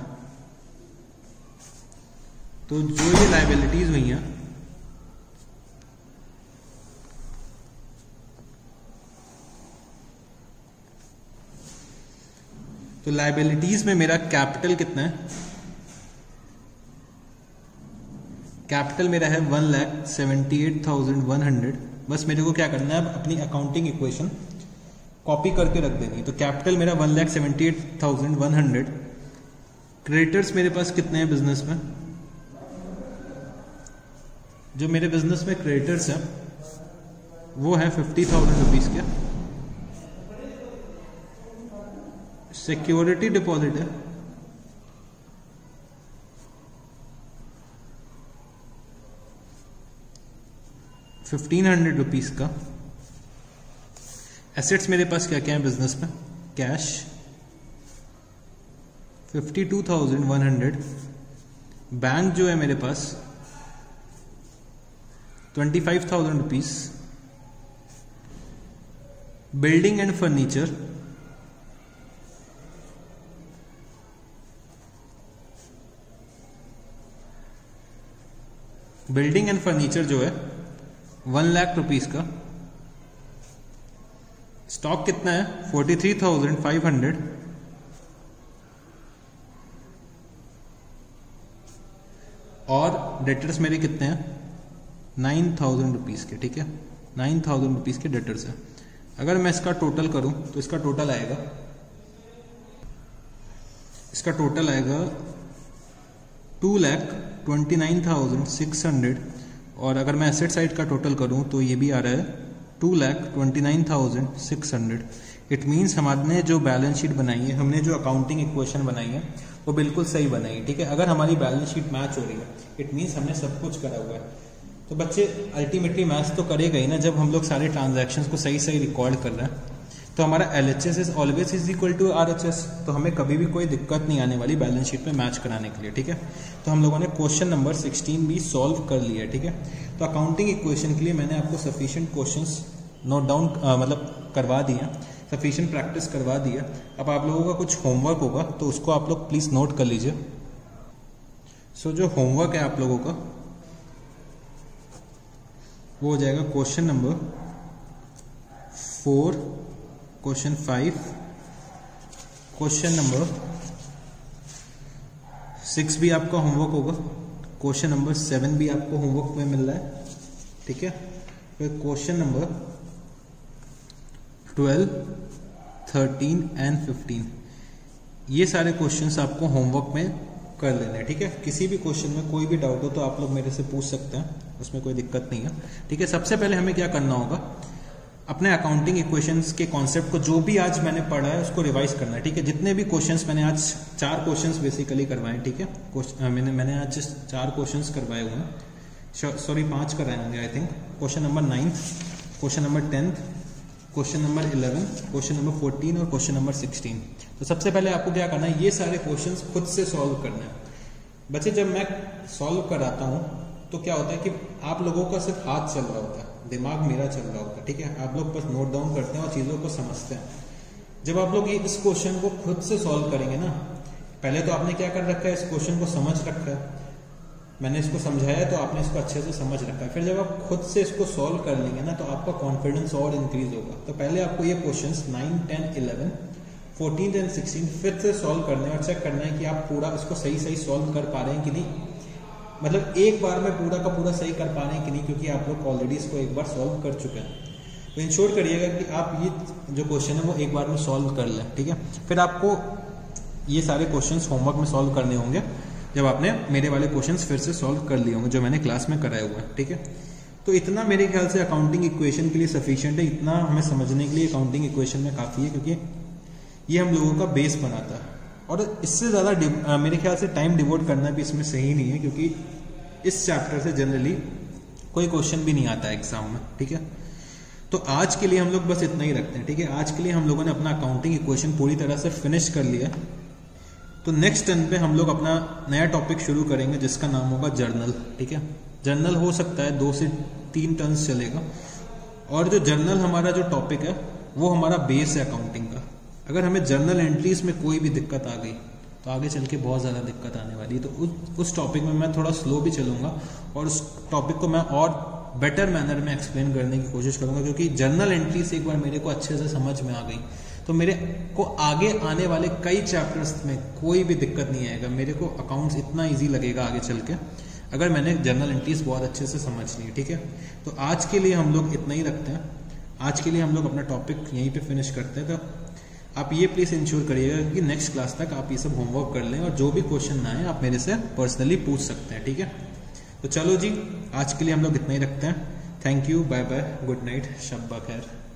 तो जो ये लाइबिलिटीज हुई हैं तो लाइबिलिटीज में मेरा कैपिटल कितना है, कैपिटल मेरा है one lakh seventy eight thousand one hundred. बस मेरे को क्या करना है, अब अपनी अकाउंटिंग इक्वेशन कॉपी करके रख देनी है। तो कैपिटल मेरा one lakh seventy eight thousand one hundred. Creditors मेरे पास कितने हैं बिजनेस में, जो मेरे बिजनेस में क्रेडिटर्स हैं वो है फिफ्टी थाउजेंड रुपीज के। सिक्योरिटी डिपॉजिट है फिफ्टीन हंड्रेड रुपीज का। एसेट्स मेरे पास क्या क्या है बिजनेस में, cash fifty two thousand one hundred, bank जो है मेरे पास twenty five thousand rupees, building and furniture building and furniture जो है वन लाख रुपीज का। स्टॉक कितना है, forty three thousand five hundred. और डेटर्स मेरे कितने हैं, नाइन थाउजेंड रुपीज के। ठीक है, नाइन थाउजेंड रुपीज के डेटर्स है। अगर मैं इसका टोटल करूं तो इसका टोटल आएगा इसका टोटल आएगा two lakh twenty nine thousand six hundred. और अगर मैं एसेट साइड का टोटल करूं तो ये भी आ रहा है two lakh twenty nine thousand six hundred. It means हमने जो बैलेंस शीट बनाई है, हमने जो अकाउंटिंग इक्वेशन बनाई है वो बिल्कुल सही बनाई है। ठीक है, अगर हमारी बैलेंस शीट मैच हो रही है इट मीन्स हमने सब कुछ करा हुआ है। तो बच्चे अल्टीमेटली मैच तो करेगा ही ना, जब हम लोग सारे ट्रांजैक्शंस को सही सही रिकॉर्ड कर रहे हैं। तो हमारा L H S is always is equal to R H S. तो हमें कभी भी कोई दिक्कत नहीं आने वाली बैलेंस शीट में मैच कराने के लिए। ठीक है, तो हम लोगों ने क्वेश्चन नंबर सिक्सटीन भी सॉल्व कर लिया है। ठीक है, तो अकाउंटिंग इक्वेशन के लिए मैंने आपको सफिशिएंट क्वेश्चंस नोट डाउन मतलब करवा दिए, सफिशिएंट प्रैक्टिस करवा दिया। अब आप लोगों का कुछ होमवर्क होगा तो उसको आप लोग प्लीज नोट कर लीजिए। सो so, जो होमवर्क है आप लोगों का वो हो जाएगा question number four, question five, question number six भी आपका होमवर्क होगा, क्वेश्चन नंबर सेवन भी आपको होमवर्क में मिल रहा है। ठीक है, फिर question number twelve, thirteen and fifteen, ये सारे क्वेश्चंस आपको होमवर्क में कर लेने हैं। ठीक है, किसी भी क्वेश्चन में कोई भी डाउट हो तो आप लोग मेरे से पूछ सकते हैं, उसमें कोई दिक्कत नहीं है। ठीक है, सबसे पहले हमें क्या करना होगा, अपने अकाउंटिंग इक्वेशंस के कॉन्सेप्ट को जो भी आज मैंने पढ़ा है उसको रिवाइज करना है। ठीक है, जितने भी क्वेश्चंस मैंने आज चार क्वेश्चंस बेसिकली करवाए। ठीक है, मैंने मैंने आज चार क्वेश्चंस करवाए हुए हैं, सॉरी पांच कराए होंगे I think. Question number ninth, question number tenth, question number eleven, question number fourteen और क्वेश्चन नंबर सिक्सटीन। तो सबसे पहले आपको क्या करना है, ये सारे क्वेश्चंस खुद से सॉल्व करना है। बच्चे जब मैं सॉल्व कराता हूँ तो क्या होता है कि आप लोगों का सिर्फ हाथ चल रहा होता है, दिमाग मेरा चल रहा होता है। ठीक है, आप लोग बस नोट डाउन करते हैं और चीज़ों को समझते हैं। जब आप लोग ये इस क्वेश्चन को खुद से सॉल्व करेंगे ना, पहले तो आपने क्या कर रखा है, इस क्वेश्चन को समझ रखा है, मैंने इसको समझाया तो आपने इसको अच्छे से समझ रखा है। फिर जब आप खुद से इसको सॉल्व कर लेंगे ना तो आपका कॉन्फिडेंस और इंक्रीज होगा। तो पहले आपको ये questions nine, ten, eleven, fourteen and sixteen फिर से सॉल्व करने और चेक करना है कि आप पूरा इसको सही सही सॉल्व कर पा रहे हैं कि नहीं, मतलब एक बार में पूरा का पूरा सही कर पा रहे हैं कि नहीं, क्योंकि आप लोग ऑलरेडी इसको एक बार सॉल्व कर चुके हैं। तो इंश्योर करिएगा कि आप ये जो क्वेश्चन है वो एक बार में सॉल्व कर लें, ठीक है। फिर आपको ये सारे क्वेश्चंस होमवर्क में सॉल्व करने होंगे जब आपने मेरे वाले क्वेश्चंस फिर से सॉल्व कर लिए होंगे जो मैंने क्लास में कराए हुए हैं, ठीक है। तो इतना मेरे ख्याल से अकाउंटिंग इक्वेशन के लिए सफिशिएंट है, इतना हमें समझने के लिए अकाउंटिंग इक्वेशन में काफ़ी है, क्योंकि ये हम लोगों का बेस बनाता है। और इससे ज़्यादा मेरे ख्याल से टाइम डिवोट करना भी इसमें सही नहीं है, क्योंकि इस चैप्टर से जनरली कोई क्वेश्चन भी नहीं आता है एग्जाम में, ठीक है। तो आज के लिए हम लोग बस इतना ही रखते हैं, ठीक है। आज के लिए हम लोगों ने अपना अकाउंटिंग इक्वेशन पूरी तरह से फिनिश कर लिया। तो नेक्स्ट टर्न पे हम लोग अपना नया टॉपिक शुरू करेंगे जिसका नाम होगा जर्नल, ठीक है। जर्नल हो सकता है दो से तीन टर्न्स चलेगा। और जो जर्नल हमारा जो टॉपिक है वो हमारा बेस है अकाउंटिंग का। अगर हमें जर्नल एंट्रीज में कोई भी दिक्कत आ गई तो आगे चल के बहुत ज़्यादा दिक्कत आने वाली है। तो उस उस टॉपिक में मैं थोड़ा स्लो भी चलूँगा और उस टॉपिक को मैं और बेटर मैनर में एक्सप्लेन करने की कोशिश करूँगा, क्योंकि जर्नल एंट्रीज एक बार मेरे को अच्छे से समझ में आ गई तो मेरे को आगे आने वाले कई चैप्टर्स में कोई भी दिक्कत नहीं आएगा। मेरे को अकाउंट्स इतना ईजी लगेगा आगे चल के अगर मैंने जर्नल एंट्रीज बहुत अच्छे से समझ ली, ठीक है। तो आज के लिए हम लोग इतना ही रखते हैं। आज के लिए हम लोग अपना टॉपिक यहीं पे फिनिश करते हैं। तो आप ये प्लीज़ इंश्योर करिएगा कि नेक्स्ट क्लास तक आप ये सब होमवर्क कर लें और जो भी क्वेश्चन ना आए आप मेरे से पर्सनली पूछ सकते हैं, ठीक है। तो चलो जी, आज के लिए हम लोग इतना ही रखते हैं। Thank you, bye bye, good night, शब्बा खैर।